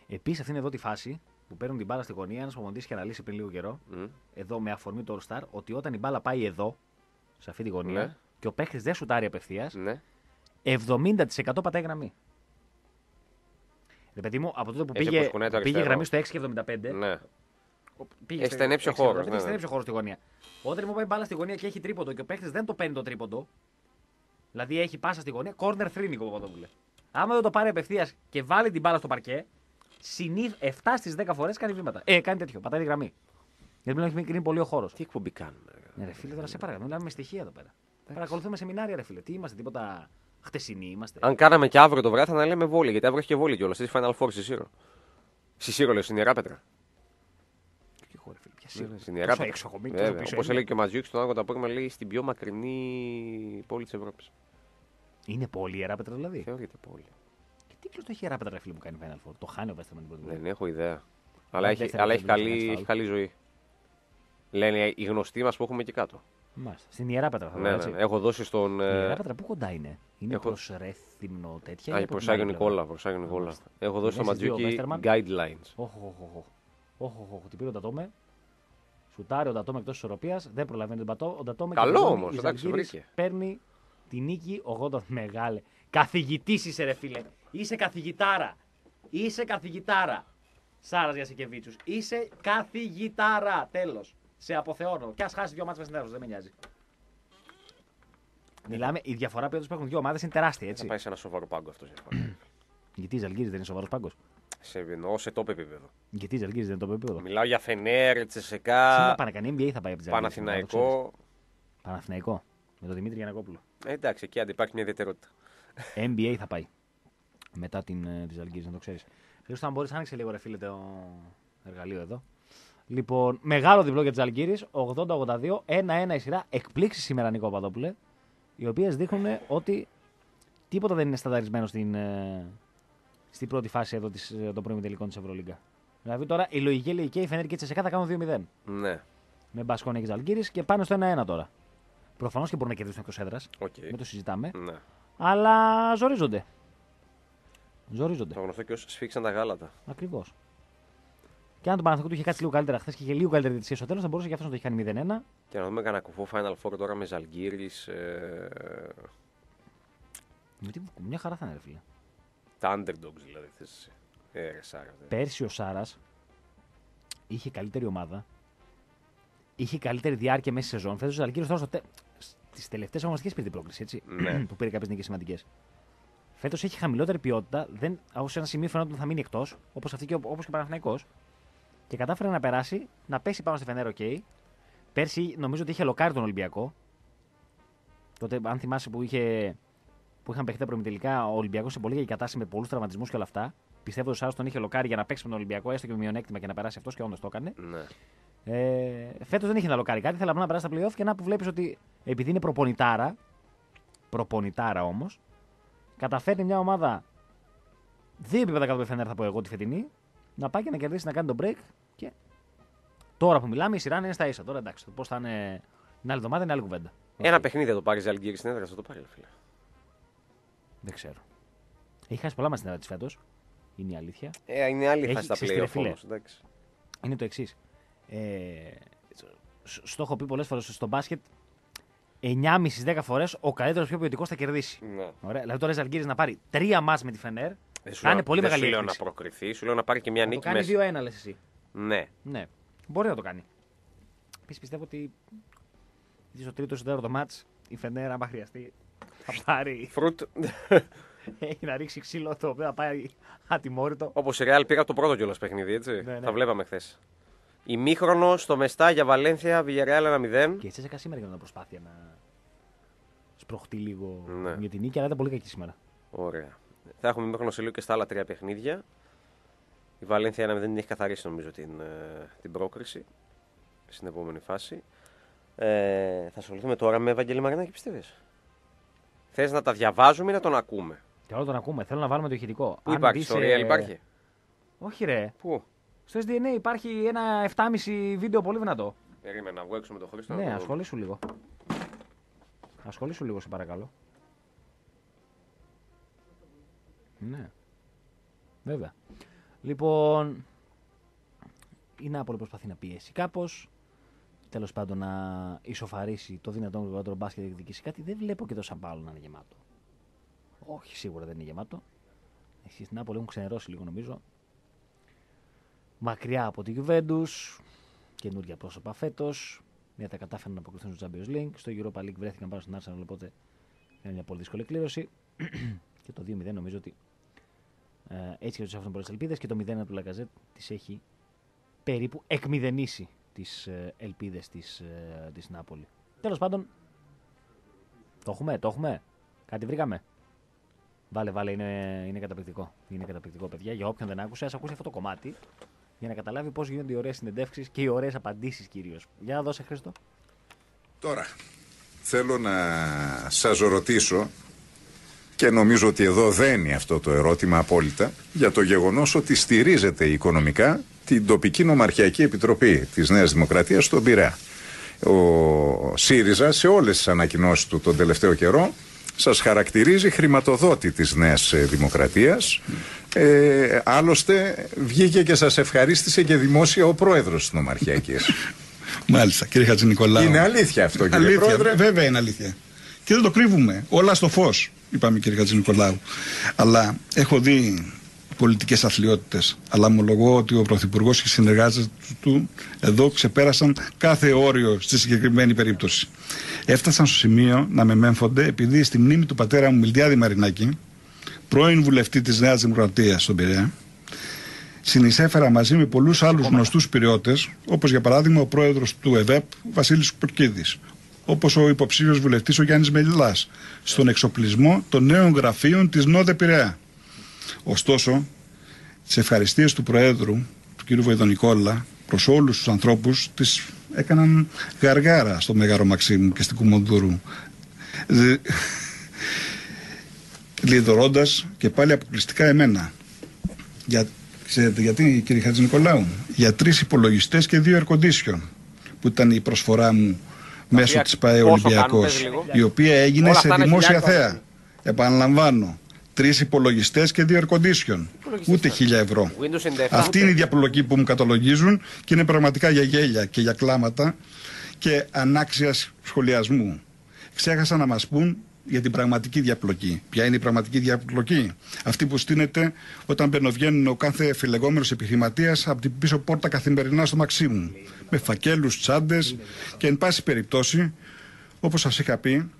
Επίσης, αυτήν εδώ τη φάση που παίρνουν την μπάλα στη γωνία, ένας προπονητής είχε αναλύσει πριν λίγο καιρό, Mm. εδώ με αφορμή το All Star, ότι όταν η μπάλα πάει εδώ, σε αυτή τη γωνία, Ναι. και ο παίχτης δεν σουτάρει απευθείας, Ναι. εβδομήντα τοις εκατό πατάει γραμμή. Ρε παιδί μου, από τότε που Έτσι, πήγε, όπως κουνάει το πήγε αριστερό. γραμμή στο έξι και εβδομήντα πέντε, Ναι. πήγε Έχει στο στενέψει ο έξι και εβδομήντα πέντε, χώρος, ναι, Έχει ναι. στενέψει ο χώρο στη γωνία. Όταν μου πάει μπάλα στη γωνία και έχει τρίποντο και ο παίχτης δεν το παίρνει το τρίποντο, δηλαδή έχει πάσα στη γωνία, corner three Νίκο Παπαδόπουλε. Άμα δεν το πάρει απευθείας και βάλει την μπάλα στο παρκέ, συνήθως επτά στις δέκα φορές κάνει βήματα. Ε, κάνει τέτοιο, πατάει τη γραμμή. Γιατί πλέον έχει μικρύνει πολύ ο χώρος. Τι εκπομπή κάνουμε. Ναι, ρε φίλε, τώρα σε παρακαλώ, μιλάμε με στοιχεία εδώ πέρα. Παρακολουθούμε σεμινάρια, ρε φίλε. Τι είμαστε, τίποτα χτεσινοί είμαστε. Αν κάναμε και αύριο το βράδυ θα λέμε βόλιο, γιατί αύριο έχει και βόλιο κιόλα. Στη Final Four στη Σύρο. Στη Σύρο, λέω, στην Ιεράπετρα. Και εγώ, ρε φίλε, ποια σίγουρα. Στην Ιεράπετρα. έξω έχω μείνει, τόσο πίσω Όπω είμαι. έλεγε και ο Ματζιούκ στον Άγκο, τα πούμε, λέει στην πιο μακρινή πόλη τη Ευρώπη. Είναι πόλη η Ιεράπετρα δηλαδή. Θεωρείται πόλη. Και τι κλωστό έχει η Ιεράπετρα, ρε φίλε, που κάνει Final Four. Το χάνει ο Βέστερμαν την πρώτη. Δεν έχω ιδέα. Αλλά έχει, δεύτερη αλλά έχει, δεν καλή, είναι έχει καλή ζωή. Λένε οι γνωστοί μα που έχουμε εκεί κάτω. Μάλιστα. Στην Ιεράπετρα θα Ναι, δω, ναι, έτσι. ναι. Έχω δώσει στον. Η ε, Ιεράπετρα πού κοντά είναι. Είναι έχω- προς Ρέθυμνο τέτοια. Α, ή προς από την άλλη Άγιο πλευρά? Νικόλα. Προς Άγιο Νικόλα. Μάλιστα. Έχω δώσει στο Μέσα στις δύο Ματζιούκι Westerman. guidelines. Όχο, όχο, όχο. Όχο, όχο, τι πήρε ο Ντατόμε. Σουτάρει ο Ντατόμε εκτός της ισορροπίας. Δεν προλαβαίνει τον Πατώ. Ο Ντατόμε Καλό και τελειώνει. όμως, Η εντάξει, Ζαλγκύρης βρήκε. παίρνει τη νίκη ογδόντα. Μεγάλε. Καθηγητής είσαι, ρε φίλε. Είσαι καθηγητάρα. Είσαι καθηγητάρα. Σάρας Γιασικεβίτσους. Είσαι καθηγητάρα. Τέλος. Σε αποθεώνω. Και ας χάσει δύο μάτς με συνέδρους. Δεν με νοιάζει. Μιλάμε, η διαφορά ποιότητας που έχουν δύο ομάδες είναι τεράστια, Θα έτσι. πάει σε ένα σοβαρό πάγκο αυτό. σε- Γιατί η Ζαλγκύρης δεν είναι σοβαρός πάγκος. Σε εννοώ σε top επίπεδο. Γιατί η Ζαλγκύρης δεν είναι το επίπεδο. Μιλάω για Φενέρ, Σήμερα Τσεσεκά, πάνε κανένα N B A θα πάει από τη Ζαλγκύρης. να το ξέρεις. Παναθηναϊκό. Παναθηναϊκό. Με τον Δημήτρη Γιανακόπουλο. Ε, εντάξει, εκεί αντί υπάρχει μια ιδιαιτερότητα. N B A θα πάει. Μετά την ε, τη Ζαλγκύρης, να το ξέρει. Χρήστο, αν μπορεί, άνοιξε λίγο ρε φίλε το εργαλείο εδώ. Λοιπόν, μεγάλο διπλό για τη Ζαλγκύρης, ογδόντα ογδόντα δύο, ένα ένα η σειρά. Εκπλήξει σήμερα, Νίκο Παπαδόπουλε, οι οποίε δείχνουν ότι τίποτα δεν είναι στανταρισμένο στην, ε, στην πρώτη φάση εδώ της, ε, των πρώιμων τελικών τη Ευρωλίγκα. Δηλαδή τώρα η λογική λέει και η Φενέρ και η Τσεσεκά θα κάνουν δύο μηδέν. Ναι, Με Μπασκόνια και Ζαλγκύρης και πάνε στο ένα ένα τώρα. Προφανώ και μπορούν να κερδίσουν εκτός έδρας. οκ. Δεν το συζητάμε. Ναι. Αλλά ζορίζονται. Ζορίζονται. Το γνωστό και όσοι σφίξαν τα γάλατα. Ακριβώ. Και αν τον Παναθηναϊκό του είχε κάτσει λίγο καλύτερα χθε και είχε λίγο καλύτερη διαιτησία στο τέλο, θα μπορούσε και αυτό να το έχει κάνει μηδέν ένα. Και να δούμε κανένα κουφό Final Four τώρα με Ζαλγκύρης, ε, Με τι- Μια χαρά θα είναι, ρε φίλε. τα underdogs δηλαδή. Θες, ε, ρε, Σάρα, δε. Πέρσι ο Σάρα είχε καλύτερη ομάδα. Είχε καλύτερη διάρκεια μέσα στη σεζόν. Φέτο ο Ζαλγκύρης τώρα τε... στι τελευταίε αγωνιστικέ πήρε την πρόκληση. Έτσι, Ναι. που πήρε κάποιε νίκε σημαντικέ. Φέτο έχει χαμηλότερη ποιότητα. Δεν, ως ένα σημείο φαινόταν ότι θα μείνει εκτό, όπω αυτή και, όπως και ο Παναθηναϊκός. Και κατάφερε να περάσει, να πέσει πάνω στη Φενέρ, οκ. Πέρσι νομίζω ότι είχε λοκάρει τον Ολυμπιακό. Τότε, αν θυμάσαι που, είχε, που είχαν παιχτεί τα προημιτελικά, ο Ολυμπιακός σε πολύ κακή κατάσταση με πολλού τραυματισμού και όλα αυτά. Πιστεύω ότι ο Σάρα τον είχε λοκάρει για να παίξει με τον Ολυμπιακό, έστω και με μειονέκτημα και να περάσει αυτό και όντω το έκανε. Ναι. Ε, Φέτο δεν είχε να λοκάρει κάτι, θέλει απλά να περάσει τα playoff και να που βλέπει ότι επειδή είναι προπονητάρα, προπονητάρα όμω, καταφέρνει μια ομάδα δύο επίπεδα κάτω από τη Φενέρ, θα πω εγώ τη φετινή, να πάει και να κερδίσει να κάνει τον break. Και τώρα που μιλάμε, η σειρά είναι στα ίσα. Τώρα εντάξει, το πώ θα είναι την άλλη εβδομάδα είναι άλλη κουβέντα. Ένα Οκ. παιχνίδι θα το πάρει Ζαλγκύρης στην έδρα, θα το πάρει, φίλε. Δεν ξέρω. Έχει χάσει πολλά μα στην έδρα τη φέτο. Είναι η αλήθεια. Ε, είναι άλλη Έχει φάση στα ξεστρεφεί, playoff φίλε. όμως, εντάξει. Είναι το εξή. Ε, σ- στο έχω πει πολλέ φορέ στο μπάσκετ. εννιά με δέκα φορέ ο καλύτερο πιο ποιοτικό θα κερδίσει. Ναι. Ωραία. Δηλαδή τώρα η Ζαλγκύρης να πάρει τρία μάτς με τη Φενέρ. Δεν σου Κάνει λέω- πολύ δεν μεγάλη σου λέω να έκπληξη. προκριθεί, σου λέω να πάρει και μια Θα το νίκη κάνει μέσα. δύο ένα, λες εσύ. Ναι. Ναι. Μπορεί να το κάνει. Επίσης πιστεύω ότι στο τρίτο στο τέταρτο μάτς η Φενέρ, άμα χρειαστεί, θα πάρει. Φρουτ. Έχει να ρίξει ξύλο το οποίο θα πάει ατιμόρυτο. Όπω η Real πήγα το πρώτο κιόλα παιχνίδι, έτσι. Ναι, ναι. Τα βλέπαμε χθε. Ημίχρονο στο Μεστά για Βαλένθια, Villarreal ένα μηδέν. Και η Τσέσσεκα σήμερα έκανε μια προσπάθεια να σπρωχτεί λίγο Ναι. για την νίκη, αλλά ήταν πολύ κακή σήμερα. Ωραία. Θα έχουμε ημίχρονο σε λίγο και στα άλλα τρία παιχνίδια. Η Βαλένθια ένα μηδέν έχει καθαρίσει νομίζω την, ε, την πρόκριση στην επόμενη φάση. Ε, θα ασχοληθούμε τώρα με Ευαγγέλη Μαρινάκη, πιστεύεις? Θες να τα διαβάζουμε ή να τον ακούμε? Και όλο τον ακούμε. Θέλω να βάλουμε το ηχητικό. Πού Αν υπάρχει, δεις, στο ε, Real υπάρχει? Όχι, ρε. Πού? Στο ες ντι εν έι υπάρχει ένα επτά κόμμα πέντε βίντεο πολύ δυνατό. Περίμενα να βγω έξω με τον Χρήστο. να Ναι, το δούμε. ασχολήσου λίγο. Ασχολήσου λίγο, σε παρακαλώ. Ναι. Βέβαια. Λοιπόν, η Νάπολη προσπαθεί να πιέσει κάπως. Τέλος πάντων να ισοφαρίσει το δυνατόν γρηγορότερο μπάσκετ και να διεκδικήσει κάτι. Δεν βλέπω και το Σαν Πάολο να είναι γεμάτο. Όχι, σίγουρα δεν είναι γεμάτο. Εσείς στην Νάπολη έχουν ξενερώσει λίγο νομίζω. Μακριά από τη Juventus. Καινούργια πρόσωπα φέτος. Μια τα κατάφεραν να αποκλειστούν στο Champions League. Στο Europa League βρέθηκαν πάνω στην Arsenal, οπότε είναι μια πολύ δύσκολη κλήρωση. Και το δύο μηδέν νομίζω ότι ε, έτσι και τους έχουν πολλές ελπίδες. Και το μηδέν ένα του Λακαζέτ τις έχει περίπου εκμηδενήσει τις ε, ελπίδες της, ε, της Νάπολη. Τέλος πάντων, το έχουμε, το έχουμε. Κάτι βρήκαμε. Βάλε, βάλε, είναι, είναι καταπληκτικό. Είναι καταπληκτικό, παιδιά. Για όποιον δεν άκουσε, ας ακούσει αυτό το κομμάτι για να καταλάβει πώς γίνονται οι ωραίες συνεντεύξεις και οι ωραίες απαντήσεις κυρίως. Για να δώσε, Χρήστο. Τώρα, θέλω να σας ρωτήσω, και νομίζω ότι εδώ δένει αυτό το ερώτημα απόλυτα, για το γεγονός ότι στηρίζεται οικονομικά την τοπική νομαρχιακή επιτροπή της Νέας Δημοκρατίας στον Πειραιά. Ο ΣΥΡΙΖΑ σε όλες τις ανακοινώσεις του τον τελευταίο καιρό σας χαρακτηρίζει χρηματοδότη της Νέας Δημοκρατίας. Ε, άλλωστε βγήκε και σας ευχαρίστησε και δημόσια ο πρόεδρος της νομαρχιακής. Μάλιστα, κύριε Χατζηνικολάου. Είναι αλήθεια αυτό, κύριε αλήθεια, Πρόεδρε? Βέβαια είναι αλήθεια. Και δεν το κρύβουμε. Όλα στο φως, είπαμε, κύριε Χατζηνικολάου. Αλλά έχω δει πολιτικές αθλιότητες. Αλλά ομολογώ ότι ο Πρωθυπουργός και οι συνεργάτες του εδώ ξεπέρασαν κάθε όριο στη συγκεκριμένη περίπτωση. Έφτασαν στο σημείο να με μέμφονται επειδή στη μνήμη του πατέρα μου Μιλτιάδη Μαρινάκη, πρώην βουλευτή της Νέας Δημοκρατίας στον Πειραιά, συνεισέφερα μαζί με πολλούς άλλους γνωστούς πειριώτες, όπως για παράδειγμα ο πρόεδρος του ΕΒΕΠ Βασίλης Κουρκίδης, όπως ο υποψήφιος βουλευτής ο Γιάννης Μελιλάς, στον εξοπλισμό των νέων γραφείων της ΝΟΔΕ Πειραιά. Ωστόσο, τις ευχαριστίες του Προέδρου, του κ. Βοηδονικόλα, προς όλους τους ανθρώπους, τις έκαναν γαργάρα στο Μέγαρο Μαξίμου και στην Κουμουνδούρου, λιδωρώντας και πάλι αποκλειστικά εμένα. Για, ξέρετε γιατί, κύριε Χατζηνικολάου? Για τρεις υπολογιστές και δύο air condition, που ήταν η προσφορά μου μέσω της ΠΑΕ Ολυμπιακός, η οποία έγινε όλα σε δημόσια θέα. Επαναλαμβάνω, τρεις υπολογιστές και δύο air condition. Ούτε χίλια ευρώ. Αυτή είναι η διαπλοκή που μου καταλογίζουν και είναι πραγματικά για γέλια και για κλάματα και ανάξια σχολιασμού. Ξέχασαν να μας πούν για την πραγματική διαπλοκή. Ποια είναι η πραγματική διαπλοκή? Αυτή που στείνεται όταν μπαινοβγαίνουν ο κάθε φιλεγόμενος επιχειρηματίας από την πίσω πόρτα καθημερινά στο Μαξίμου. Με φακέλους, τσάντες και εν πάση περιπτώσει, όπως σας είχα πει,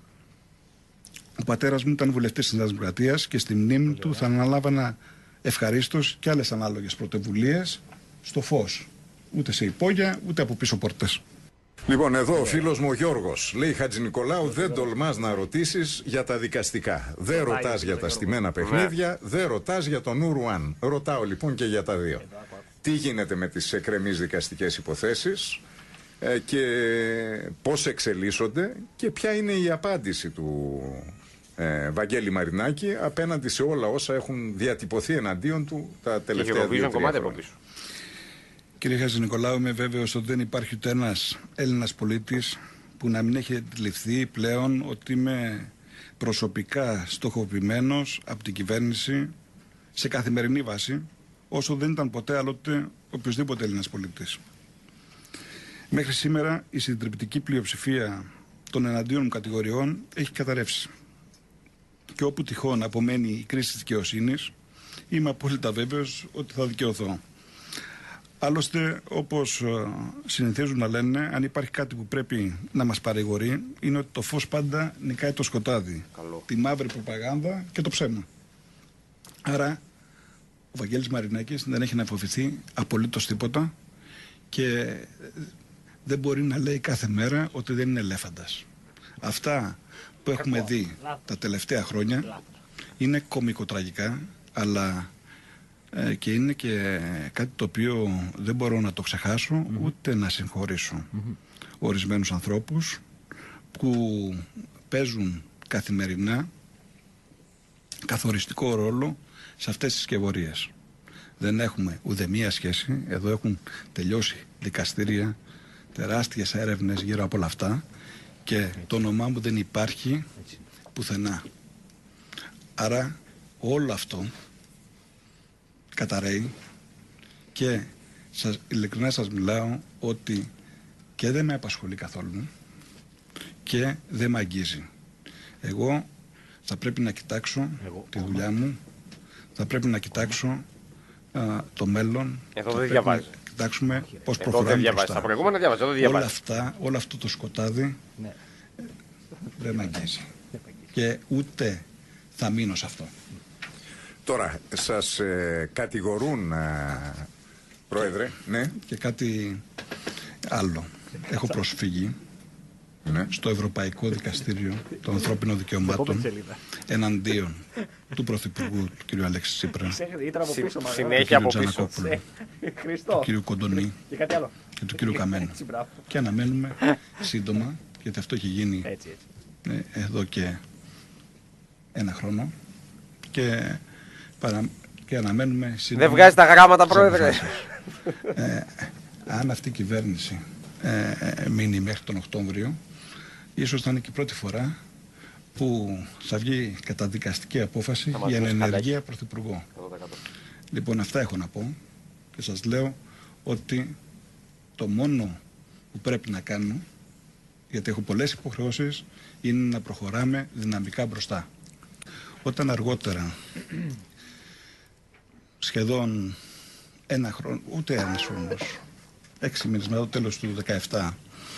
ο πατέρας μου ήταν βουλευτής της Νέας Δημοκρατίας και στη μνήμη του θα αναλάβανα ευχαρίστως και άλλες ανάλογες πρωτοβουλίες στο φως. Ούτε σε υπόγεια, ούτε από πίσω πόρτες. Λοιπόν, εδώ ο φίλος μου ο Γιώργος λέει: Χατζηνικολάου, δεν τολμάς να ρωτήσεις για τα δικαστικά. Δεν ρωτάς για τα στημένα παιχνίδια, δεν ρωτάς για τον Ουρουάν. Ρωτάω λοιπόν και για τα δύο. Τι γίνεται με τις εκκρεμείς δικαστικές υποθέσεις ε, και πώς εξελίσσονται και ποια είναι η απάντηση του ε, Βαγγέλη Μαρινάκη απέναντι σε όλα όσα έχουν διατυπωθεί εναντίον του τα τελευταία δύο χρόνια. Κύριε Χατζηνικολάου, είμαι βέβαιος ότι δεν υπάρχει ούτε ένας Έλληνας πολίτης που να μην έχει αντιληφθεί πλέον ότι είμαι προσωπικά στοχοποιημένος από την κυβέρνηση σε καθημερινή βάση, όσο δεν ήταν ποτέ άλλοτε οποιοδήποτε Έλληνας πολίτης. Μέχρι σήμερα η συντριπτική πλειοψηφία των εναντίον μου κατηγοριών έχει καταρρεύσει. Και όπου τυχόν απομένει η κρίση της δικαιοσύνης, είμαι απόλυτα βέβαιος ότι θα δικαιωθώ. Άλλωστε, όπως συνηθίζουν να λένε, αν υπάρχει κάτι που πρέπει να μας παρηγορεί, είναι ότι το φως πάντα νικάει το σκοτάδι. Καλό. Τη μαύρη προπαγάνδα και το ψέμα. Άρα, ο Βαγγέλης Μαρινάκης δεν έχει να φοβηθεί απολύτως τίποτα και δεν μπορεί να λέει κάθε μέρα ότι δεν είναι ελέφαντας. Αυτά που έχουμε δει τα τελευταία χρόνια είναι κωμικοτραγικά, αλλά ε, και είναι και κάτι το οποίο δεν μπορώ να το ξεχάσω, mm-hmm. ούτε να συγχωρήσω mm-hmm. ορισμένους ανθρώπους που παίζουν καθημερινά καθοριστικό ρόλο σε αυτές τις σκευωρίες. Δεν έχουμε ουδέμια σχέση, εδώ έχουν τελειώσει δικαστήρια, τεράστιες έρευνες γύρω από όλα αυτά και το όνομά μου δεν υπάρχει πουθενά. Άρα όλο αυτό καταραίει Και σας, ειλικρινά σας μιλάω ότι και δεν με απασχολεί καθόλου και δεν με αγγίζει. Εγώ θα πρέπει να κοιτάξω Εγώ, τη δουλειά μου, θα πρέπει να κοιτάξω α, το μέλλον. Εδώ θα δεν πρέπει διαβάζει. να κοιτάξουμε πώς Εδώ δεν προχωράμε διαβάζει. μπροστά. Τα προηγούμενα διαβάζει. Εδώ δεν Όλα διαβάζει. αυτά, όλο αυτό το σκοτάδι Ναι. δεν με αγγίζει. Και ούτε θα μείνω σε αυτό. Τώρα, σας ε, κατηγορούν, ε, Πρόεδρε, ναι, Και κάτι άλλο. Έχω προσφύγει ναι. στο Ευρωπαϊκό Δικαστήριο των Ανθρώπινων Δικαιωμάτων εναντίον του Πρωθυπουργού του κ. Αλέξη Τσίπρα, Ήταν από Συ- πίσω, μα. Συνέχεια του από κ. πίσω. Τζανακόπουλου, Χριστό. του κ. Κοντονή Και κάτι άλλο. και του κ. Καμένου. Έτσι, μπράβο. Και αναμένουμε σύντομα, γιατί αυτό έχει γίνει Έτσι, έτσι. ε, εδώ και ένα χρόνο, και, παρα... και αναμένουμε σύντομα. Δεν βγάζει τα γράμματα, τις Πρόεδρε. αποφάσεις. Ε, αν αυτή η κυβέρνηση ε, ε, μείνει μέχρι τον Οκτώβριο, ίσως θα είναι και η πρώτη φορά που θα βγει καταδικαστική απόφαση Θα μας για δώσει ενεργεία πρωθυπουργό. Λοιπόν, αυτά έχω να πω και σας λέω ότι το μόνο που πρέπει να κάνω, γιατί έχω πολλές υποχρεώσεις, είναι να προχωράμε δυναμικά μπροστά. Όταν αργότερα, σχεδόν ένα χρόνο, ούτε ένας χρόνος, έξι μήνες μετά το τέλος του δεκαεπτά,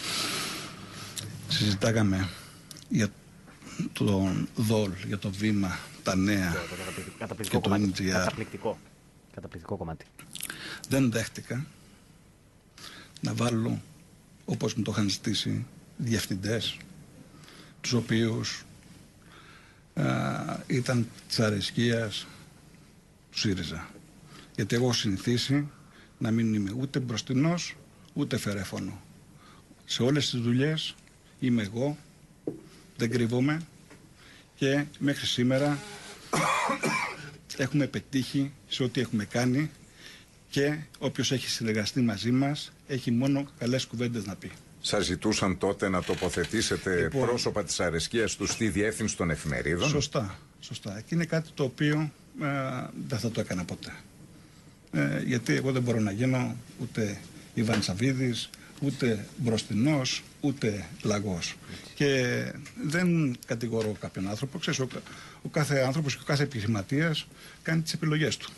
συζητάγαμε για τον ΔΟΛ, για το βήμα, τα νέα Καταπληκτικό και το κομμάτι. εν τζι αρ. Καταπληκτικό. Καταπληκτικό κομμάτι. Δεν δέχτηκα να βάλω, όπως μου το είχαν ζητήσει, διευθυντές, τους οποίους α, ήταν της αρεσκίας του ΣΥΡΙΖΑ. Γιατί εγώ έχω συνηθίσει να μην είμαι ούτε μπροστινός, ούτε φερέφωνο. Σε όλες τις δουλειές είμαι εγώ, δεν κρύβομαι, και μέχρι σήμερα έχουμε πετύχει σε ό,τι έχουμε κάνει, και όποιος έχει συνεργαστεί μαζί μας έχει μόνο καλές κουβέντες να πει. Σας ζητούσαν τότε να τοποθετήσετε Λοιπόν, πρόσωπα της αρεσκίας τους στη διεύθυνση των εφημερίδων. Σωστά, σωστά. Και είναι κάτι το οποίο ε, δεν θα το έκανα ποτέ. Ε, γιατί εγώ δεν μπορώ να γίνω ούτε Ιβάν Σαββίδης, ούτε μπροστινός, ούτε λαγός. Και δεν κατηγορώ κάποιον άνθρωπο. Ξέρεις, ο, ο κάθε άνθρωπος και ο κάθε επιχειρηματίας κάνει τις επιλογές του.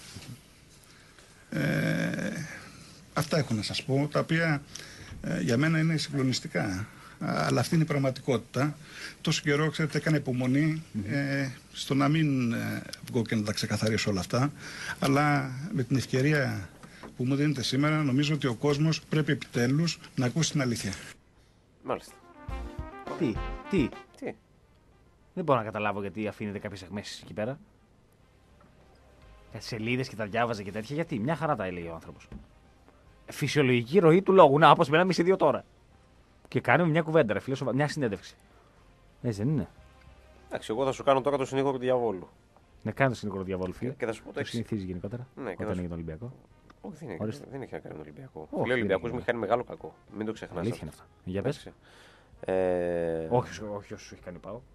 Ε, αυτά έχω να σας πω, τα οποία ε, για μένα είναι συγκλονιστικά. Αλλά αυτή είναι η πραγματικότητα. Τόσο καιρό, ξέρετε, έκανα υπομονή ε, στο να μην ε, βγω και να τα ξεκαθαρίσω όλα αυτά. Αλλά με την ευκαιρία που μου δίνετε σήμερα, νομίζω ότι ο κόσμος πρέπει επιτέλους να ακούσει την αλήθεια. Μάλιστα. Τι, τι. Τι. Δεν μπορώ να καταλάβω γιατί αφήνετε κάποιες εκμέσεις εκεί πέρα. Κάτι σελίδες και τα διάβαζε και τέτοια. Γιατί, μια χαρά τα έλεγε ο άνθρωπος. Φυσιολογική ροή του λόγου. Να, όπως μιλάμε εμείς οι δύο τώρα. Και κάνουμε μια κουβέντα, ρε φίλε, σοβα- μια συνέντευξη. Έτσι δεν είναι? Εντάξει, εγώ θα σου κάνω τώρα το συνήγορο του διαβόλου. Να κάνει το συνήγορο διαβόλου, φίλε. Και θα σου πω το Το εξής. συνηθίζει γενικότερα. Ναι, και όταν θα είναι σου- για τον Ολυμπιακό. Όχι, δεν, είναι, Ορίστε. δεν έχει να κάνει με τον Ολυμπιακό. Όχι, Φίλε, ο δεν Ολυμπιακός έχει. μου έχει κάνει μεγάλο κακό. Μην το ξεχνάς. Αλήθεια είναι αυτά. Για πες. Ε, Όχι, όχι, όσο σου έχει κάνει πάω.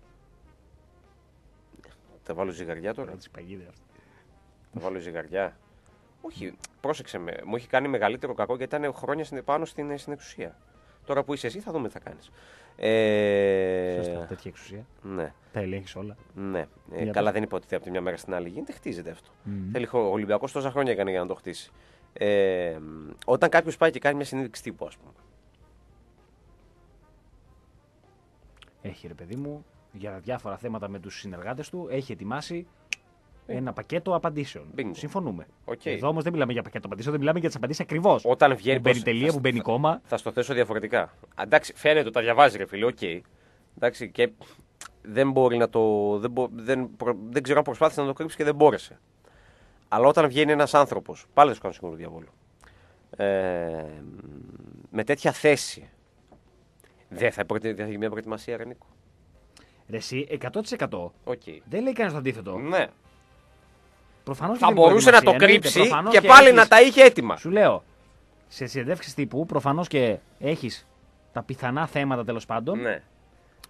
Θα βάλω ζυγαριά τώρα. Τώρα τη παγίδε αυτή. Θα βάλω ζυγαριά. Όχι, πρόσεξε με. Μου έχει κάνει μεγαλύτερο κακό γιατί ήταν χρόνια στην- πάνω στην, στην εξουσία. Τώρα που είσαι εσύ θα δούμε τι θα κάνεις. Ε, Σωστά, τέτοια εξουσία. ναι, Τα ελέγχει όλα. ναι. Ε, Για καλά, πες. δεν είπα ότι από τη μια μέρα στην άλλη γίνεται. Χτίζεται αυτό. Μμμ. Θέλει, ο Ολυμπιακός τόσα χρόνια έκανε για να το χτίσει. Ε, όταν κάποιος πάει και κάνει μια συνέντευξη τύπου, ας πούμε. Έχει, ρε παιδί μου, για διάφορα θέματα με τους συνεργάτες του, έχει ετοιμάσει ένα πακέτο απαντήσεων. Bingo. Συμφωνούμε. Οκ. Εδώ όμως δεν μιλάμε για πακέτο απαντήσεων, δεν μιλάμε για τις απαντήσεις ακριβώς. Όταν βγαίνει. Που μπαίνει προς- τελεία, θα- που μπαίνει κόμμα. Θα στο θέσω διαφορετικά. Α, εντάξει, φαίνεται ότι τα διαβάζει, ρε φίλε, οκ. Εντάξει, και δεν μπορεί να το. Δεν, μπο, δεν, προ- δεν ξέρω αν προσπάθησε να το κρύψει και δεν μπόρεσε. Αλλά όταν βγαίνει ένας άνθρωπος, πάλι δεν σου κάνω σίγουρο διαβόλου, ε, με τέτοια θέση, δεν θα, προετοι- δεν θα γίνει μια προετοιμασία, ρε Νίκο. Ρε εσύ, εκατό τοις εκατό Οκ. δεν λέει κανείς το αντίθετο. Ναι. Προφανώς και Θα δεν μπορούσε να το προετοιμασία, εννοείται, κρύψει προφανώς και πάλι έχεις- να τα είχε έτοιμα. Σου λέω, σε συνεντεύξεις τύπου προφανώς και έχεις τα πιθανά θέματα τέλος πάντων Ναι.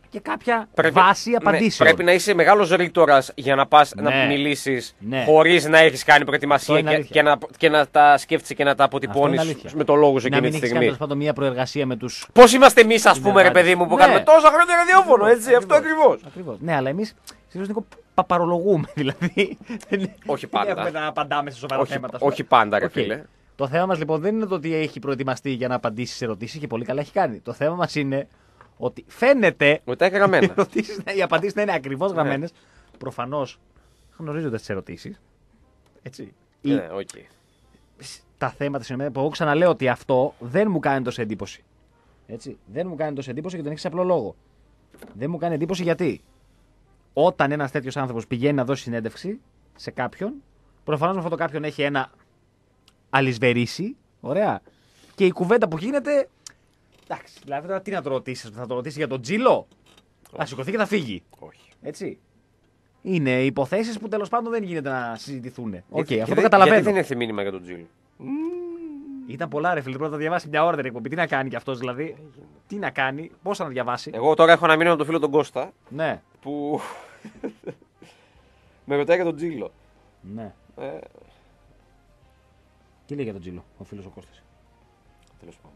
και κάποια Πρέπει, βάση ναι, απαντήσεων. πρέπει να είσαι μεγάλος ρήτορας για να πας Ναι. να μιλήσεις Ναι. χωρίς να έχεις κάνει προετοιμασία και, και, να, και να τα σκέφτεσαι και να τα αποτυπώνεις με το λόγο σου να εκείνη μην τη έχεις στιγμή. κάνει πάντων μια προεργασία με τους. Πώς είμαστε εμείς, ας πούμε, ρε συνεργάτες. παιδί μου, που Ναι. κάνουμε τόσα χρόνια ραδιόφωνο, έτσι, αυτό ακριβώς. Ακριβώς. Ναι, αλλά εμείς συνήθως Νίκο παπαρολογούμε. Δηλαδή. Όχι Δεν πάντα. έχουμε να απαντάμε σε σοβαρά Όχι, θέματα. ας πούμε. όχι πάντα, ρε Οκ. φίλε. Το θέμα μας λοιπόν δεν είναι το ότι έχει προετοιμαστεί για να απαντήσει σε ερωτήσεις και πολύ καλά έχει κάνει. Το θέμα μας είναι ότι φαίνεται Ότι τα έχει γραμμένα. οι, ερωτήσεις, οι απαντήσεις να είναι ακριβώς Ναι. γραμμένες. Προφανώς γνωρίζοντας τις ερωτήσεις. Έτσι. Ή Ναι, οκ. τα θέματα συνομιλία που εγώ ξαναλέω ότι αυτό δεν μου κάνει τόσο εντύπωση. Έτσι. Δεν μου κάνει τόσο εντύπωση και τον έχει απλό λόγο. Δεν μου κάνει εντύπωση γιατί όταν ένας τέτοιος άνθρωπος πηγαίνει να δώσει συνέντευξη σε κάποιον, προφανώς με αυτό το κάποιον έχει ένα αλυσβερίσι, ωραία, και η κουβέντα που γίνεται. Εντάξει, δηλαδή τώρα τι να το ρωτήσει, θα το ρωτήσει για τον Τζίλο. Θα σηκωθεί και θα φύγει. Όχι. Έτσι. Είναι υποθέσεις που τέλος πάντων δεν γίνεται να συζητηθούν. Οκ, Γιατί- αυτό το γιατί- καταλαβαίνω. Γιατί δεν έρθει μήνυμα για τον Τζίλ. Ήταν πολλά ρε φίλε, πρέπει να τα διαβάσει μια ώρα την εκπομπή. Τι να κάνει κι αυτός δηλαδή. Τι να κάνει, πώς θα να διαβάσει. Εγώ τώρα έχω ένα μήνυμα από τον φίλο τον Κώστα Ναι, που με ρωτάει για τον Τζίλο. ναι. Ε, Τι λέει για τον Τζίλο, ο φίλος ο Κώστας. τέλος πάντων.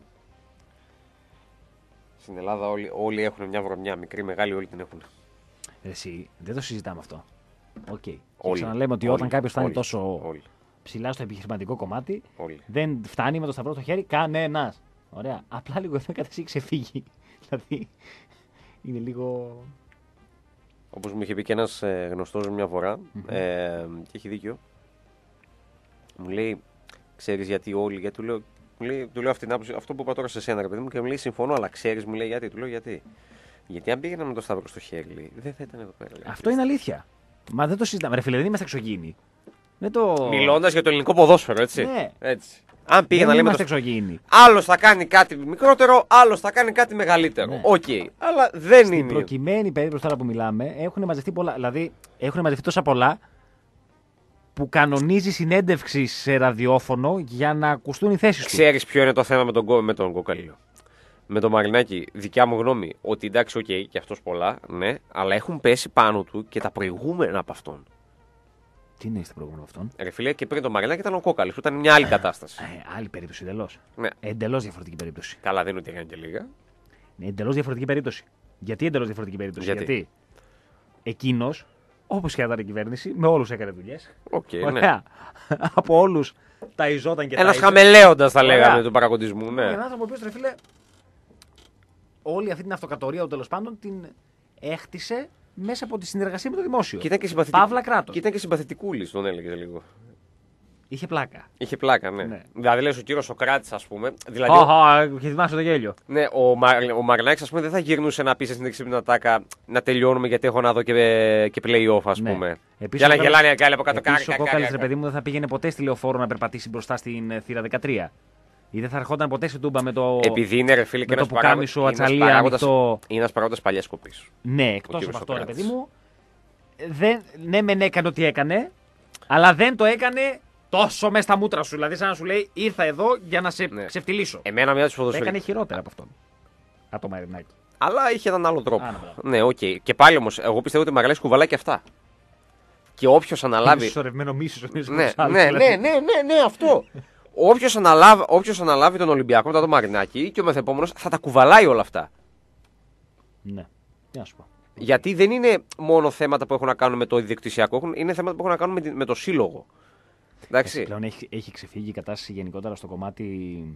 Στην Ελλάδα όλοι, όλοι έχουν μια βρωμιά, μικρή, μεγάλη, όλοι την έχουν. Εσύ, δεν το συζητάμε αυτό. Οκ. Και Όλοι. ξαναλέμε ότι Όλοι. όταν κάποιος φτάνει Όλοι. τόσο Όλοι. ψηλά στο επιχειρηματικό κομμάτι, Όλοι. δεν φτάνει με το σταυρό στο χέρι κανένας. Ωραία. Απλά λίγο εδώ κατά εσύ ξεφύγει. Δηλαδή, είναι λίγο. Όπως μου είχε πει και ένας ε, γνωστός μου μια φορά, ε, και έχει δίκιο. Μου λέει, ξέρεις γιατί όλοι, γιατί του λέω, μου λέει, του λέω αυτή την άποψη, αυτό που είπα τώρα σε σένα, ρε παιδί μου, και μου λέει, συμφωνώ, αλλά ξέρεις, μου λέει γιατί. Του λέω γιατί. Γιατί αν πήγαινα με το σταυρό στο χέρι, λέει, δεν θα ήταν εδώ πέρα. Λέει. Αυτό είναι αλήθεια. Μα δεν το συζητάμε. Ρε φίλε, δεν είμαστε εξωγήινοι. Δεν το. Μιλώντας για το ελληνικό ποδόσφαιρο, έτσι. Ναι. έτσι. Αν πήγαινα, δεν λέμε. είμαστε Το... εξωγήινοι. Άλλος θα κάνει κάτι μικρότερο, άλλος θα κάνει κάτι μεγαλύτερο. Ναι. Οκ. Αλλά δεν Στην είναι. προκειμένη περίπτωση τώρα που μιλάμε, έχουν μαζευτεί πολλά. Δηλαδή, έχουν μαζευτεί τόσα πολλά που κανονίζει συνέντευξη σε ραδιόφωνο για να ακουστούν οι θέσεις του. Ξέρεις ποιο είναι το θέμα με τον, Κο- με τον Κοκαλίο. Με τον Μαρινάκη, δικιά μου γνώμη, ότι εντάξει, οκ, και αυτός πολλά, ναι, αλλά έχουν πέσει πάνω του και τα προηγούμενα από αυτόν. Τι είναι στο προηγούμενο αυτόν. Ρε φίλε, και πριν τον Μαρινάκη ήταν ο Κόκαλης, που ήταν μια άλλη κατάσταση. Ε, άλλη περίπτωση εντελώ. Ναι. Εντελώ διαφορετική περίπτωση. Καλά, δεν είναι ότι έκανε και λίγα. Είναι εντελώ διαφορετική περίπτωση. Γιατί εντελώ διαφορετική περίπτωση. Γιατί? εκείνο, όπω και ήταν η κυβέρνηση, με όλου έκανε δουλειέ. Οκ, ναι. Ωραία. Από όλου τα ιζόταν και Ένας τα ιζόταν. χαμελέοντας, θα Ωραία. λέγαμε, του παραγωγισμού, ναι. Ένα άνθρωπο ο οποίο, ρε φίλε, όλη αυτή την αυτοκρατορία του τέλο πάντων την έχτισε μέσα από τη συνεργασία με το δημόσιο. Και ήταν και συμπαθητικ- Παύλα κράτος. Και ήταν και συμπαθητικούλης, τον έλεγε λίγο. Είχε πλάκα. Είχε πλάκα, ναι. Ναι. Δηλαδή, λες ο κύριο Σοκράτης, ας πούμε. Δηλαδή, Αχα, και θυμάσαι το γέλιο. ναι, ο, Μα, ο Μαρινάκης, ας πούμε, δεν θα γυρνούσε να πει στην εξύπνη τάκα να τελειώνουμε γιατί έχω να δω και, και play-off, ας Ναι. πούμε. Επίσης, Για να ο Κόκαλης- γελάνε και άλλοι από κάτω. Επίσης, κάκα, ο Κόκαλης, κάκα, ρε παιδί μου, δεν θα πήγαινε ποτέ στη λεωφόρο να περπατήσει μπροστά στην ε, θύρα δεκατρία. Ή δεν θα ερχόταν ποτέ σε τούμπα με το. Επειδή είναι ρε φίλε και με το ένας παράγοντα- πουκάμισο, είναι ένας ατσαλία, παράγοντας- ανοιχτό. είναι ένας παράγοντας παλιάς κοπής. Ναι, εκτός κύριος από αυτό, ρε Σοκράτης. παιδί μου. Δεν, ναι, μεν έκανε ό,τι έκανε, αλλά δεν το έκανε τόσο μέσα στα μούτρα σου. Δηλαδή, σαν να σου λέει, ήρθα εδώ για να σε Ναι. ξεφτυλίσω. Εμένα μια της Το έκανε ποδοσφαιρικής. χειρότερα από αυτόν. Από το Μαρινάκη. Αλλά είχε έναν άλλο τρόπο. Α, ναι, μπράβο. Ναι, οκ. Και πάλι όμως, εγώ πιστεύω ότι ο Μαρινάκης κουβαλάει και αυτά. Και όποιος αναλάβει. Είναι συσσωρευμένο μίσος. Ναι, ναι, ναι, ναι, ναι, ναι, αυτό. Όποιος αναλάβει, όποιος αναλάβει τον Ολυμπιακό μετά τον Μαρινάκη και ο μεθεπόμενος θα τα κουβαλάει όλα αυτά. Ναι. Τι να σου πω. Γιατί δεν είναι μόνο θέματα που έχουν να κάνουν με το ιδιοκτησιακό, έχουν- είναι θέματα που έχουν να κάνουν με, τη- με το σύλλογο. Εντάξει. Πλέον έχει, έχει ξεφύγει η κατάσταση γενικότερα στο κομμάτι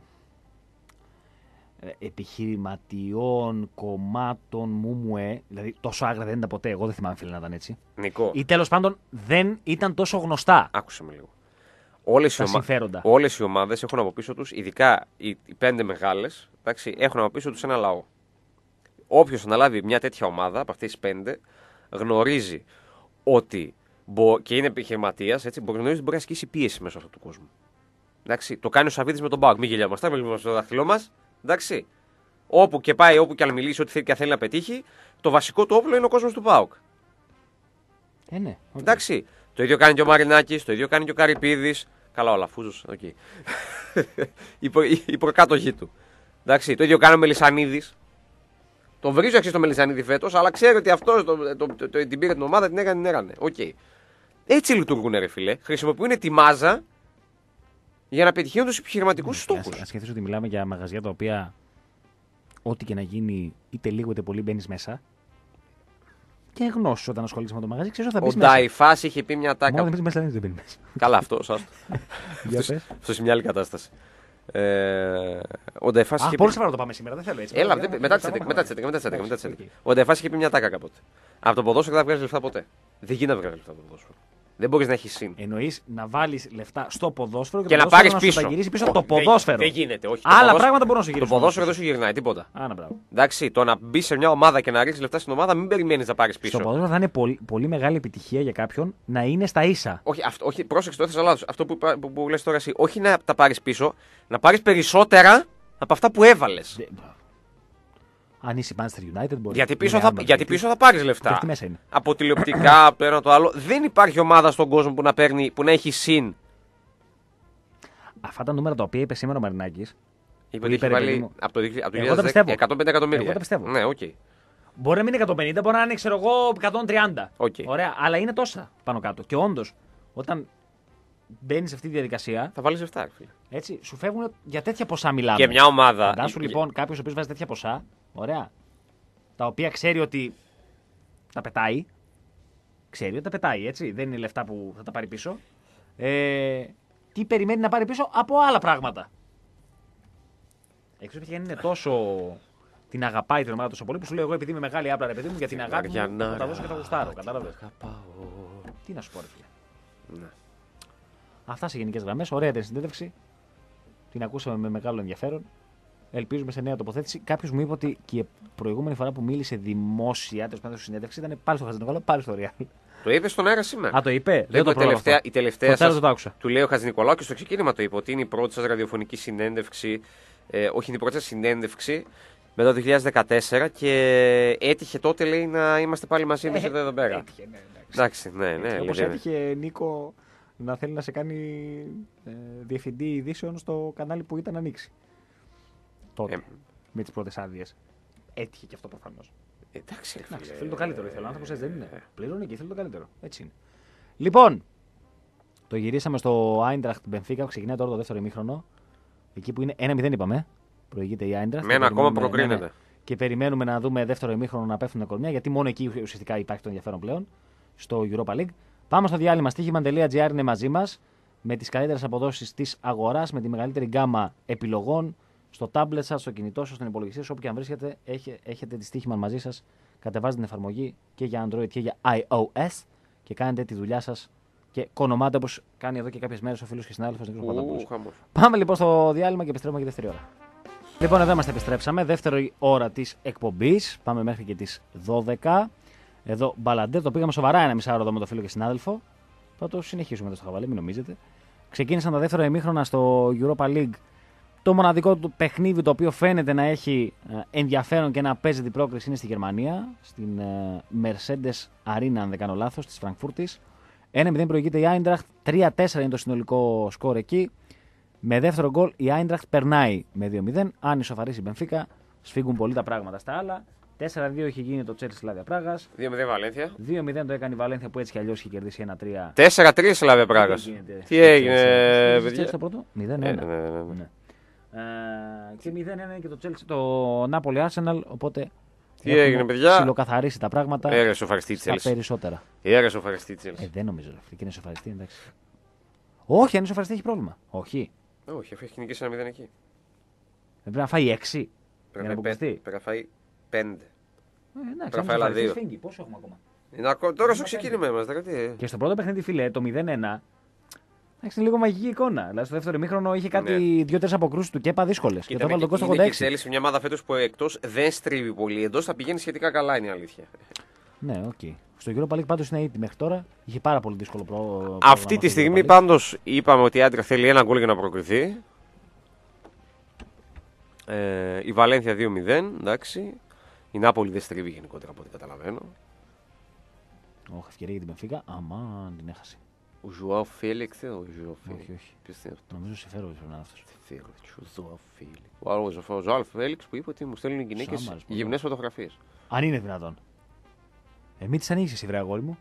ε, επιχειρηματιών, κομμάτων, μουμουε. Δηλαδή τόσο άγρα δεν ήταν ποτέ. Εγώ δεν θυμάμαι φίλε να ήταν έτσι. Νικό, Ή τέλος πάντων δεν ήταν τόσο γνωστά άκουσε με λίγο. Όλες οι, τα ομα... συμφέροντα. Όλες οι ομάδες έχουν από πίσω τους, ειδικά οι, οι πέντε μεγάλες, εντάξει, έχουν από πίσω τους ένα λαό. Όποιος αναλάβει μια τέτοια ομάδα από αυτές τις πέντε, γνωρίζει ότι μπο... και είναι επιχειρηματίας, έτσι, μπορεί, γνωρίζει ότι μπορεί να ασκήσει πίεση μέσω αυτού του κόσμου. Εντάξει, το κάνει ο Σαββίδης με τον Μπάουκ. Μην γελιόμαστε, μην στο δάχτυλό μας. Εντάξει. Όπου και πάει, όπου και αν μιλήσει, ό,τι θέλει και αν θέλει να πετύχει, το βασικό του όπλο είναι ο κόσμος του ΠΑΟΚ. Ε, ναι. οκ. Εντάξει. Το ίδιο κάνει και ο Μαρινάκης, το ίδιο κάνει και ο Καρυπίδης. Καλά, ο Λαφούζος, οκ. η, προ, η, η προκάτοχή του. Εντάξει. Το ίδιο κάνει ο Μελισσανίδης. Το βρίζω αξίζει το Μελισανίδη φέτος, αλλά ξέρει ότι αυτό το, το, το, το, την πήρε την ομάδα, την έκανε, την έκανε. Οκ. Okay. Έτσι λειτουργούν, ρε φίλε. Χρησιμοποιούν τη μάζα για να πετυχαίνουν τους επιχειρηματικούς στόχους. Α σκεφτείς ότι μιλάμε για μαγαζιά τα οποία ό,τι και να γίνει, είτε λίγο είτε πολύ μπαίνει μέσα. Και γνώσου όταν ασχολείσαι με το μαγαζί, ξέρει ότι θα μπει μέσα. Ο Νταϊφάς είχε πει μια τάκα. Μόνο δεν μέσα, δεν μπαίνει μέσα. Καλά, αυτό. Αυτό σε μια άλλη κατάσταση. Ε, ο Νταϊφάς είχε. Πολύ σοβαρά το πάμε σήμερα, δεν θέλω έτσι. Έλα, μετά τις έντεκα. Ο Νταϊφάς είχε πει μια τάκα κάποτε. Από το ποδόσφαιρο δεν θα βγάζει λεφτά ποτέ. Δεν γίνεται να βγάζει λεφτά από το ποδόσφαιρο. Δεν μπορεί να έχει συν. Εννοείς να βάλει λεφτά στο ποδόσφαιρο και, και το να πάρει πίσω. Να γυρίσει πίσω από το ποδόσφαιρο. Δεν γίνεται, όχι. Άλλα πράγματα μπορούν να σου γυρίσουν. Το ποδόσφαιρο δεν σου γυρνάει τίποτα. Άνα, μπράβο. Εντάξει, το να μπει σε μια ομάδα και να ρίξει λεφτά στην ομάδα, μην περιμένει να πάρει πίσω. Στο ποδόσφαιρο θα είναι πολύ, πολύ μεγάλη επιτυχία για κάποιον να είναι στα ίσα. Όχι, αυτό, όχι πρόσεξε, το έθεσα λάθος. Αυτό που, που, που λες τώρα εσύ. Όχι να τα πάρει πίσω, να πάρει περισσότερα από αυτά που έβαλε. Αν είσαι Manchester United, μπορεί. Γιατί πίσω θα, γιατί πίσω θα πάρει λεφτά. Μέσα είναι. Από τηλεοπτικά, από το ένα το άλλο. Δεν υπάρχει ομάδα στον κόσμο που να, παίρνει, που να έχει συν. Αυτά τα νούμερα τα οποία είπε σήμερα ο Μαρινάκης. Είπε ότι έχει βάλει από το δύο χιλιάδες δέκα εκατόν πενήντα εκατομμύρια. Εγώ τα πιστεύω. Ναι, okay. Μπορεί να μην είναι εκατόν πενήντα, μπορεί να είναι ξέρω εγώ, εκατόν τριάντα. Okay. Ωραία, αλλά είναι τόσα πάνω κάτω. Και όντως, όταν μπαίνει σε αυτή τη διαδικασία. Θα βάλει λεφτά, φίλε. Έτσι, σου φεύγουν για τέτοια ποσά μιλάμε. Και μια ομάδα. Φαντάσου λοιπόν κάποιο ο οποίο βάζει τέτοια ποσά. Ωραία. Τα οποία ξέρει ότι τα πετάει. Ξέρει ότι τα πετάει, έτσι. Δεν είναι λεφτά που θα τα πάρει πίσω. Ε, τι περιμένει να πάρει πίσω από άλλα πράγματα. Έξω πια είναι τόσο. Την αγαπάει την ομάδα τόσο πολύ που σου λέω εγώ επειδή είμαι μεγάλη άπλα ρε παιδί μου για την αγάπη μου θα τα δώσω και θα γουστάρω. Κατάλαβε. Τι να σου πω, ρε φίλε. Ναι. Αυτά σε γενικές γραμμές. Ωραία την συνέντευξη. Την ακούσαμε με μεγάλο ενδιαφέρον. Ελπίζουμε σε νέα τοποθέτηση. Κάποιο μου είπε ότι και η προηγούμενη φορά που μίλησε δημόσια, τέλο πάντων στη συνέντευξη, ήταν πάλι στο Χατζηνικολάου, πάλι στο Real. Το είπε στον αέρα σήμερα. Α, το είπε. Δεν το, το τελευταία, η τελευταία σας, το άκουσα. Του λέει ο Χατζηνικολάου και στο ξεκίνημα το είπε ότι είναι η πρώτη σας ραδιοφωνική συνέντευξη. Ε, όχι, είναι η πρώτη σας συνέντευξη μετά το δύο χιλιάδες δεκατέσσερα και έτυχε τότε λέει να είμαστε πάλι μαζί εμείς εδώ πέρα. Έτυχε, ναι, εντάξει, ναι, ναι. Όπως έτυχε Νίκο να θέλει να σε κάνει ε, διευθυντή ειδήσεων στο κανάλι που ήταν ανοίξει. Τότε. Ε, με τις πρώτες άδειες. Έτυχε και αυτό προφανώς. Εντάξει, εντάξει, θέλει το καλύτερο. Ήθελε ο άνθρωπος έτσι δεν είναι. Ε. Πληρώνει και θέλει το καλύτερο. Έτσι είναι. Λοιπόν, το γυρίσαμε στο Άιντραχτ Μπενφίκα. Ξεκινάει τώρα το δεύτερο ημίχρονο. Εκεί που είναι ένα μηδέν είπαμε. Προηγείται η Άιντραχτ. Με ένα ακόμα προκρίνεται. Ναι, και περιμένουμε να δούμε δεύτερο ημίχρονο να πέφτουν κορμιά. Γιατί μόνο εκεί ουσιαστικά υπάρχει το ενδιαφέρον πλέον. Στο Europa League. Πάμε στο διάλειμμα. Στοίχημαν.gr είναι μαζί μας. Με τις καλύτερες αποδόσεις της αγοράς. Με τη μεγαλύτερη γκάμα επιλογών. Στο tablet σας, στο κινητό σας, στον υπολογιστή σας, όπου και αν βρίσκετε, έχετε, έχετε τη Στοίχημαν μαζί σας. Κατεβάζετε την εφαρμογή και για Android και για iOS και κάνετε τη δουλειά σας και κονομάτε όπως κάνει εδώ και κάποιες μέρες ο φίλος και συνάδελφος Νίκος Παπαδόπουλος. Πάμε λοιπόν στο διάλειμμα και επιστρέφουμε για δεύτερη ώρα. Λοιπόν, εδώ είμαστε, επιστρέψαμε. Δεύτερη ώρα της εκπομπής. Πάμε μέχρι και τις δώδεκα. Εδώ μπαλαντέ, το πήγαμε σοβαρά ένα μισάωρο εδώ με το φίλο και συνάδελφο. Θα το συνεχίσουμε εδώ στο χαβαλέ, μην νομίζετε. Ξεκίνησαν τα δεύτερα ημίχρονα στο Europa League. Το μοναδικό του παιχνίδι το οποίο φαίνεται να έχει ενδιαφέρον και να παίζει την πρόκριση είναι στη Γερμανία, στην Mercedes Arena, αν δεν κάνω λάθος, της Φραγκφούρτης. ένα μηδέν προηγείται η Άιντραχτ, τρία τέσσερα είναι το συνολικό σκορ εκεί. Με δεύτερο γκολ η Άιντραχτ περνάει με δύο μηδέν. Αν ισοφαρίσει η Μπενφίκα, σφίγγουν πολύ τα πράγματα στα άλλα. τέσσερα δύο έχει γίνει το Chelsea Σλάβια Πράγας. δύο μηδέν Βαλένθια. δύο μηδέν το έκανε η Βαλένθια που έτσι κι αλλιώς είχε κερδίσει ένα τρία. τέσσερα τρία Σλάβια Πράγας. Τι έγινε, παιδιά. Το πρώτο μηδέν ένα. Uh, και μηδέν ένα είναι και το, Chelsea, το Napoli Arsenal, οπότε τι έγινε, παιδιά. Ψιλοκαθαρίσει τα πράγματα. Έγραψε σοφαριστή η Chelsea. Περισσότερα. Έγραψε σοφαριστή η Chelsea. Ε, δεν νομίζω ότι είναι σοφαριστή, εντάξει. Όχι, αν είναι σοφαριστή έχει πρόβλημα. Όχι. Όχι, αφού έχει νικήσει ένα μηδέν εκεί. Δεν πρέπει να φάει έξι. Πρέπει να, πρέπει να φάει πέντε. Ε, εντάξει, πρέπει να φάει άλλα δύο. Πόσο έχουμε ακόμα. Είναι, τώρα στο ξεκίνημα είμαστε. Και στο πρώτο παιχνίδι, φίλε, το μηδέν ένα. Είναι λίγο μαγική εικόνα. Δηλαδή στο δεύτερο ημίχρονο είχε κάτι ναι. δύο-τρει αποκρούσεις του Κέπα δύσκολες. Και, και το έβαλε τον Κώστα ογδόντα έξι. Είναι και μια ομάδα φέτος που εκτός δεν στρίβει πολύ. Εντός θα πηγαίνει σχετικά καλά, είναι η αλήθεια. Ναι, οκ. Okay. Στο Europa League πάντως είναι ήττη μέχρι τώρα. Είχε πάρα πολύ δύσκολο προ... Αυτή τη στιγμή πάντως είπαμε ότι η Άντρα θέλει ένα γκολ για να προκριθεί. Ε, η Βαλένθια δύο μηδέν, εντάξει. Η Νάπολη δεν στρίβει γενικότερα από ό,τι καταλαβαίνω. Όχι, ευκαιρία για την Μπενφίκα. Αμάν, την έχασε. Ο Ζουάο Φέλεξ δεν είναι ο Ζουάο Φέλεξ. Όχι, όχι. Ποιος είναι αυτό? Νομίζω Σεφέροβιτ πρέπει να είναι αυτός. Φέλεξ, ο Ζουάο Φέλεξ. Ο Ζουάο Φέλεξ που είπε ότι μου στέλνουν οι γυναίκες Σάμαρας, πολύ γυμνές φωτογραφίες. Αν είναι δυνατόν. Ε, μην τις ανοίξεις εσύ, βρε αγόρι μου.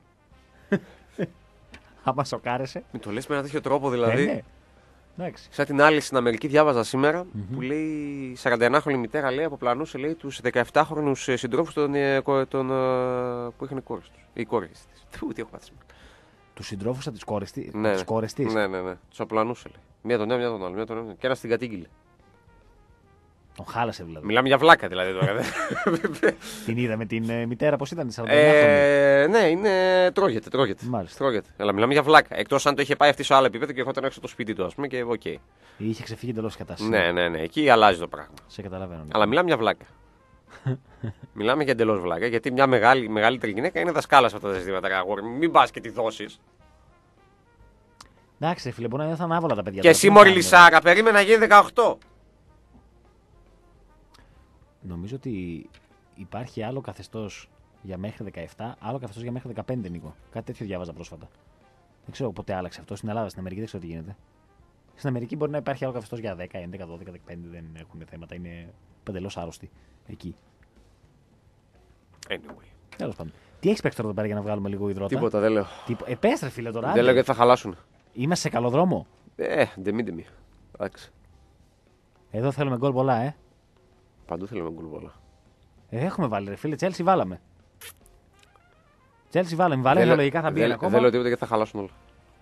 Άμα σοκάρεσαι. Μην το λες με ένα τέτοιο τρόπο Ε, δηλαδή. ναι. Εντάξει. Σαν την άλλη στην Αμερική διάβαζα σήμερα mm-hmm. που λέει σαρανταενάχρονη μητέρα λέει αποπλανούσε λέει τους δεκαεπτάχρονους συντρόφους των, των, που είχαν οι κόρες τους. Οι κόρες της. Τι έχω πάθει. Τους συντρόφους από τις κόρες της. Ναι, τις κόρες της. Ναι, ναι, ναι. Τους αποπλανούσε λέει. Μία τον ένα, μία τον άλλο. Μία τον ένα. Και ένα στην κατήγγειλε. Τον χάλασε δηλαδή. Μιλάμε για βλάκα δηλαδή τώρα. Την είδαμε την ε, μητέρα, πώς ήταν, σαρανταενάχρονη. ε, ναι, είναι. Τρώγεται, τρώγεται. Μάλιστα. Τρώγεται. Αλλά μιλάμε για βλάκα. Εκτός αν το είχε πάει αυτή σε άλλο επίπεδο και ερχόταν έξω το σπίτι του, α πούμε και οκ. Okay. Είχε ξεφύγει εντελώς η κατάσταση. Ναι, ναι, ναι. Εκεί αλλάζει το πράγμα. Σε καταλαβαίνω. Ναι. Αλλά μιλάμε για βλάκα. Μιλάμε για εντελώς βλάκα. Γιατί μια μεγάλη, μεγαλύτερη γυναίκα είναι δασκάλα σε αυτά τα ζητήματα. Αγόρι, μην πα και τη δώσει. Εντάξει, φίλε, μπορεί να είναι άβολα τα παιδιά. Και εσύ, Μωρή Λυσάρα, περίμενα να γίνει δεκαοκτώ. Νομίζω ότι υπάρχει άλλο καθεστώς για μέχρι δεκαεπτά, άλλο καθεστώς για μέχρι δεκαπέντε, Νίκο. Κάτι τέτοιο διάβαζα πρόσφατα. Δεν ξέρω ποτέ άλλαξε αυτό. Στην Ελλάδα, στην Αμερική δεν ξέρω τι γίνεται. Στην Αμερική μπορεί να υπάρχει άλλο καθεστώς για δέκα, έντεκα, δώδεκα, δεκαπέντε, δεν έχουν θέματα. Είναι παντελώς άρρωστοι εκεί. Anyway. Τέλος πάντων. Τι έχει παίξει τώρα εδώ πέρα για να βγάλουμε λίγο υδρότα? Τίποτα, δεν λέω. Τύπο... Επέστρε, φίλε τώρα. Δεν λέω γιατί θα χαλάσουν. Είμαστε σε καλό δρόμο. Ε, ντεμή ντεμή. Εντάξει. Εδώ θέλουμε γκολ πολλά, ε. Παντού θέλουμε γκολ πολλά. Ε, έχουμε βάλει, ρε φίλε. Τσέλσι βάλαμε. Τσέλσι βάλαμε. Βάλαμε λογικά θα μπει δεν, ακόμα. Δεν λέω τίποτα γιατί θα χαλάσουν όλα.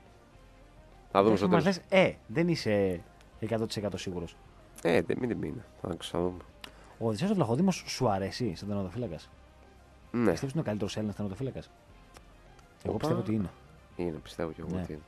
Θα δούμε στο τέλος. Ε, δεν είσαι εκατό τοις εκατό σίγουρος. Ε, ντεμή ντεμή είναι. Θα ξαναδούμε. Ο Οδυσσέας ο Βλαχοδήμος σου αρέσει σαν τερματοφύλακας? Ναι. Πιστεύεις ότι είναι ο καλύτερος Έλληνας τερματοφύλακας? Εγώ Οπα. πιστεύω ότι είναι. Είναι, πιστεύω και εγώ Ναι. ότι είναι.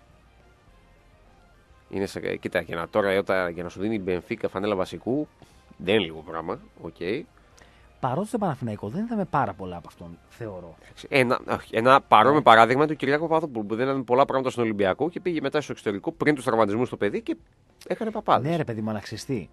Είναι σε, κοίτα, για να, τώρα όταν, για να σου δίνει η Μπενφίκα φανέλα βασικού, δεν είναι λίγο πράγμα. Okay. Παρότι στο Παναθηναϊκό δεν είδαμε πάρα πολλά από αυτόν, θεωρώ. Ένα, ένα παρόμοιο παράδειγμα του Κυριάκου Παπαδόπουλου που δεν ήταν πολλά πράγματα στον Ολυμπιακό και πήγε μετά στο εξωτερικό πριν του τραυματισμού στο παιδί και έκανε παπάδες. Ναι, ρε παιδί μου, αναξιστεί.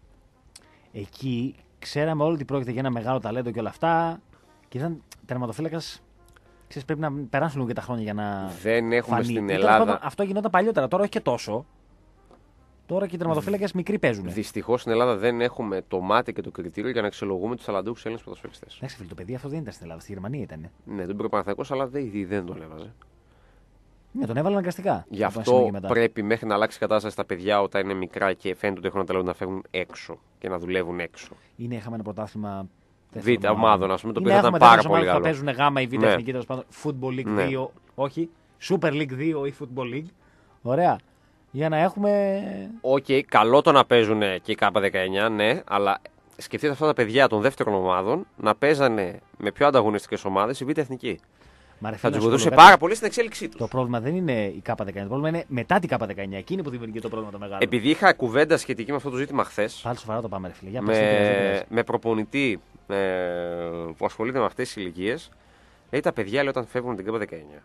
Εκεί ξέραμε όλοι ότι πρόκειται για ένα μεγάλο ταλέντο και όλα αυτά. Και ήταν τερματοφύλακας. Ξέρεις, πρέπει να περάσουν λίγο και τα χρόνια για να. Δεν έχουμε φανεί. στην Ή, Ελλάδα. πάντων, αυτό γινόταν παλιότερα, τώρα όχι και τόσο. Τώρα και οι τερματοφύλακες μικροί παίζουν. Δυστυχώς στην Ελλάδα δεν έχουμε το μάτι και το κριτήριο για να αξιολογούμε του ταλαντούχους Έλληνες ποδοσφαιριστές. Εντάξει, φίλε, το παιδί αυτό δεν ήταν στην Ελλάδα, στη Γερμανία ήταν. Ναι, δεν προπαναθαϊκός, αλλά δεν, δεν τον έβαζε. Ναι, τον έβαλαν αναγκαστικά. Γι' από ένα σημείο αυτό και μετά. πρέπει μέχρι να αλλάξει η κατάσταση στα παιδιά όταν είναι μικρά και φαίνεται ότι έχουν ταλέντο να φεύγουν έξω και να δουλεύουν έξω. Είναι, είχαμε ένα πρωτάθλημα. Β' ομάδων, α πούμε, το Είναι, οποίο θα ήταν έχουμε πάρα τέτοιες πολύ ομάδες που καλό. θα παίζουν γάμα ή β' Ναι. εθνική, τέλος πάντων. Football League Ναι. δύο, όχι. Super League δύο ή Football League. Ωραία. Για να έχουμε. Οκ, okay, καλό το να παίζουν και οι K δεκαεννιά, ναι, αλλά σκεφτείτε αυτά τα παιδιά των δεύτερων ομάδων να παίζανε με πιο ανταγωνιστικές ομάδες η Β' εθνική. Μα ρε Θα φίλε, του να σου πω βοηθούσε εδώ πέρα, πάρα πολύ στην εξέλιξή του. Το πρόβλημα δεν είναι η K δεκαεννιά. Το πρόβλημα είναι μετά την K δεκαεννιά. Εκείνη που δημιουργεί το πρόβλημα το μεγάλο. Επειδή είχα κουβέντα σχετική με αυτό το ζήτημα χθε. Πάλι σοβαρά το πάμε, ρε φίλε. Για πες, δεν πειράζει, δεν Με, πειράζει. με προπονητή ε, που ασχολείται με αυτές τις ηλικίες, λέει τα παιδιά λέει, όταν φεύγουν την K δεκαεννιά.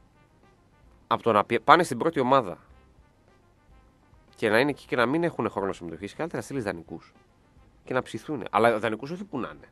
Από το να πι- πάνε στην πρώτη ομάδα και να είναι εκεί και να μην έχουν χρόνο συμμετοχή, καλύτερα να στείλει δανεικού και να ψηθούν. Αλλά δανεικού όχι που να είναι.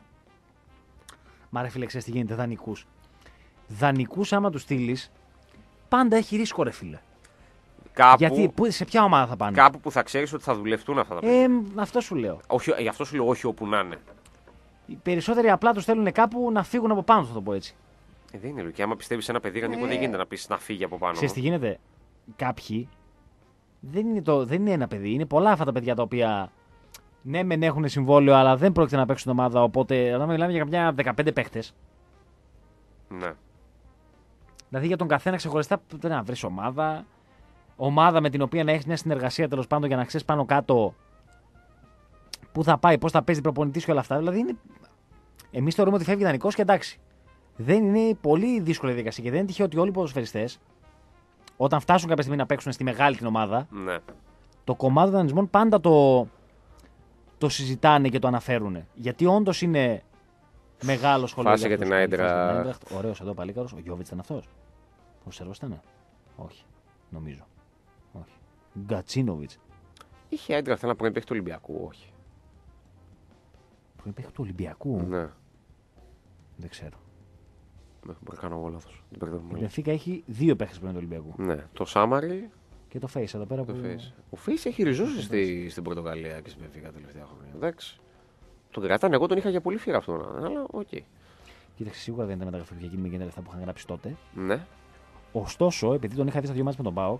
Μα ρε φίλε, ξέρεις τι γίνεται, δανεικούς. Δανεικούς, άμα του στείλει, πάντα έχει ρίσκο, ρε φίλε. Κάπου, Γιατί, πού, σε ποια ομάδα θα πάνε. κάπου που θα ξέρει ότι θα δουλευτούν αυτά τα παιδιά. Ε, αυτό σου λέω. Όχι, γι' αυτό σου λέω όχι όπου να είναι. Οι περισσότεροι απλά του θέλουν κάπου να φύγουν από πάνω, θα το πω έτσι. Ε, δεν είναι λογική. Άμα πιστεύει σε ένα παιδί, ε... δεν γίνεται να πει να φύγει από πάνω. Ξέρεις τι γίνεται. Κάποιοι δεν είναι, το, δεν είναι ένα παιδί. Είναι πολλά αυτά τα παιδιά τα οποία ναι, μεν έχουν συμβόλαιο, αλλά δεν πρόκειται να παίξουν ομάδα. Οπότε εδώ μιλάμε για κάποια δεκαπέντε παίχτες. Ναι. Δηλαδή για τον καθένα ξεχωριστά πρέπει να βρει ομάδα. Ομάδα με την οποία να έχει μια συνεργασία τέλος πάντων για να ξέρει πάνω κάτω πού θα πάει, πώς θα παίζει προπονητή και όλα αυτά. Δηλαδή είναι. Εμείς θεωρούμε ότι φεύγει δανεικός και εντάξει. Δεν είναι πολύ δύσκολη η διαδικασία και δεν είναι τυχαίο ότι όλοι οι ποδοσφαιριστές όταν φτάσουν κάποια στιγμή να παίξουν στη μεγάλη την ομάδα, Ναι. το κομμάτι των δανεισμών πάντα το, το συζητάνε και το αναφέρουν. Γιατί όντως είναι μεγάλο σχολείο. Φάση για την Άιντραχτ. Ωραίος εδώ παλίκαρος. Ο Γιώβιτς ήταν αυτός. Ο Σερβός ήταν. Όχι. Νομίζω. Όχι. Γκατσίνοβιτς. Είχε έντρα ένα πρώην παίχτη του Ολυμπιακού, όχι. Πρώην παίχτη του Ολυμπιακού. Ναι. Δεν ξέρω. Μπορεί να κάνω εγώ λάθος. Η Μπενφίκα έχει δύο παίχτες πριν του Ολυμπιακού. Ναι, το Σάμαρι και το Face εδώ πέρα. το που... Face. Ο Face έχει ριζώσει στη, στην Πορτογαλία και στην Μπενφίκα τα τελευταία χρόνια. Εντάξει. Τον κρατάνε, εγώ τον είχα για πολύ φύρα αυτόν, αλλά οκ. Okay. Κοίταξε, σίγουρα δεν ήταν μεταγραφή για εκείνη με τα λεφτά που είχαν γράψει τότε. Ναι. Ωστόσο, επειδή τον είχα δει στα δύο μάτς με τον ΠΑΟΚ,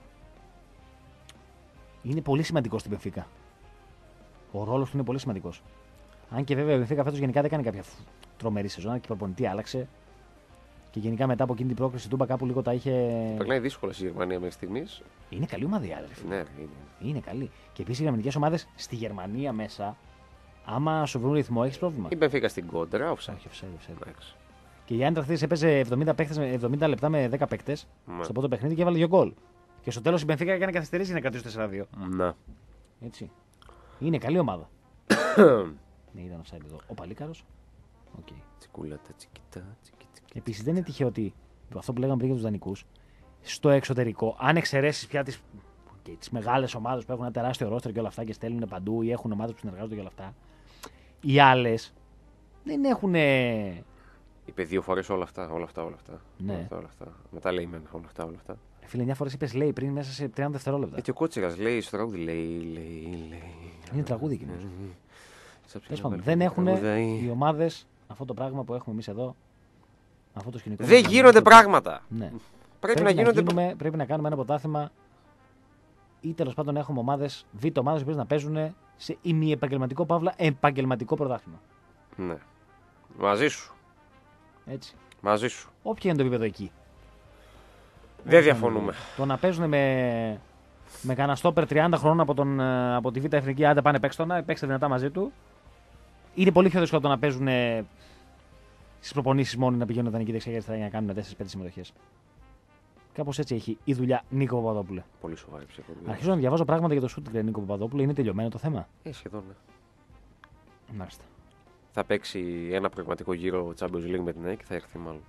είναι πολύ σημαντικό στην Μπενφίκα. Ο ρόλος του είναι πολύ σημαντικός. Αν και βέβαια η Μπενφίκα φέτος γενικά δεν κάνει κάποια τρομερή σεζόν, και η προπονητή άλλαξε. Και γενικά μετά από εκείνη την πρόκριση του κάπου λίγο τα είχε. Περνάει δύσκολα στη Γερμανία μέχρι στιγμή. Είναι καλή ομαδιά, ρε φίλε. Ναι, είναι. Είναι καλή. Και επίσης οι γερμανικές ομάδες στη Γερμανία μέσα, άμα σου βρουν ρυθμό, έχει πρόβλημα. Η Μπενφίκα στην κόντρα, offside. Όχι, offside, offside. Και η Άιντραχτ έπαιζε εβδομήντα, παίκτες, εβδομήντα λεπτά με δέκα παίκτες ναι. στο πρώτο παιχνίδι και έβαλε δύο γκολ. Και στο τέλος η Μπενφίκα έκανε καθυστερήσει να κρατήσει τέσσερα δύο. Ναι. Έτσι. Είναι καλή ομάδα. Ναι, ήταν offside εδώ. Ο Παλίκαρος. Okay. Τσικούλα, τα τσικιτά, τσικιτά. Επίσης δεν είναι τυχαίο ότι αυτό που λέγαμε πριν για τους δανεικούς, στο εξωτερικό, αν εξαιρέσεις πια τις, okay, τις μεγάλες ομάδες που έχουν ένα τεράστιο ρόστερ και όλα αυτά και στέλνουν παντού ή έχουν ομάδες που συνεργάζονται και όλα αυτά, οι άλλες δεν έχουν. Είπε δύο φορές όλα αυτά, όλα αυτά, όλα αυτά. Ναι. Όλα αυτά, όλα αυτά. Μετά λέει μεν όλα αυτά, όλα αυτά. Φίλε, μια φορά είπες λέει πριν μέσα σε τριάντα δευτερόλεπτα. Ε, και ο Κότσιρας λέει στο τραγούδι, λέει, λέει, λέει. Είναι τραγούδι εκείνο. Τέλος πάντων, δεν έχουν οι ομάδες αυτό το πράγμα που έχουμε εμείς εδώ. Αυτό το σκηνικό. Δεν γίνονται πράγματα. Ναι. Πρέπει, πρέπει, να, να γίνονται... γίνουμε, πρέπει να κάνουμε ένα πρωτάθλημα ή τέλος πάντων να έχουμε ομάδες, β' ομάδες που να παίζουν σε ημιεπαγγελματικό παύλα επαγγελματικό πρωτάθλημα. Ναι. Μαζί σου. Έτσι. Μαζί σου. Όποιο είναι το επίπεδο εκεί. Δεν διαφωνούμε. Το να παίζουν με, με κανένα στόπερ τριάντα χρόνων από, τον, από τη Β' Εθνική, άντε πάνε παίξτε τον, παίξτε δυνατά μαζί του. Είναι πολύ πιο δύσκολο το να παίζουν στις προπονήσεις μόνο να πηγαίνουν δανεική δεξιά για να κάνουν τέσσερις πέντε συμμετοχές. Κάπως έτσι έχει η δουλειά Νίκο Παπαδόπουλε. Πολύ σοβαρή ψυχολογία. Αρχίζω να διαβάζω πράγματα για το σούτ Νίκο Παπαδόπουλε. Είναι τελειωμένο το θέμα. Ε, σχεδόν. Ναι. Μάλιστα. Θα παίξει ένα πραγματικό γύρο Champions League με την ΑΕΚ και θα έρθει μάλλον.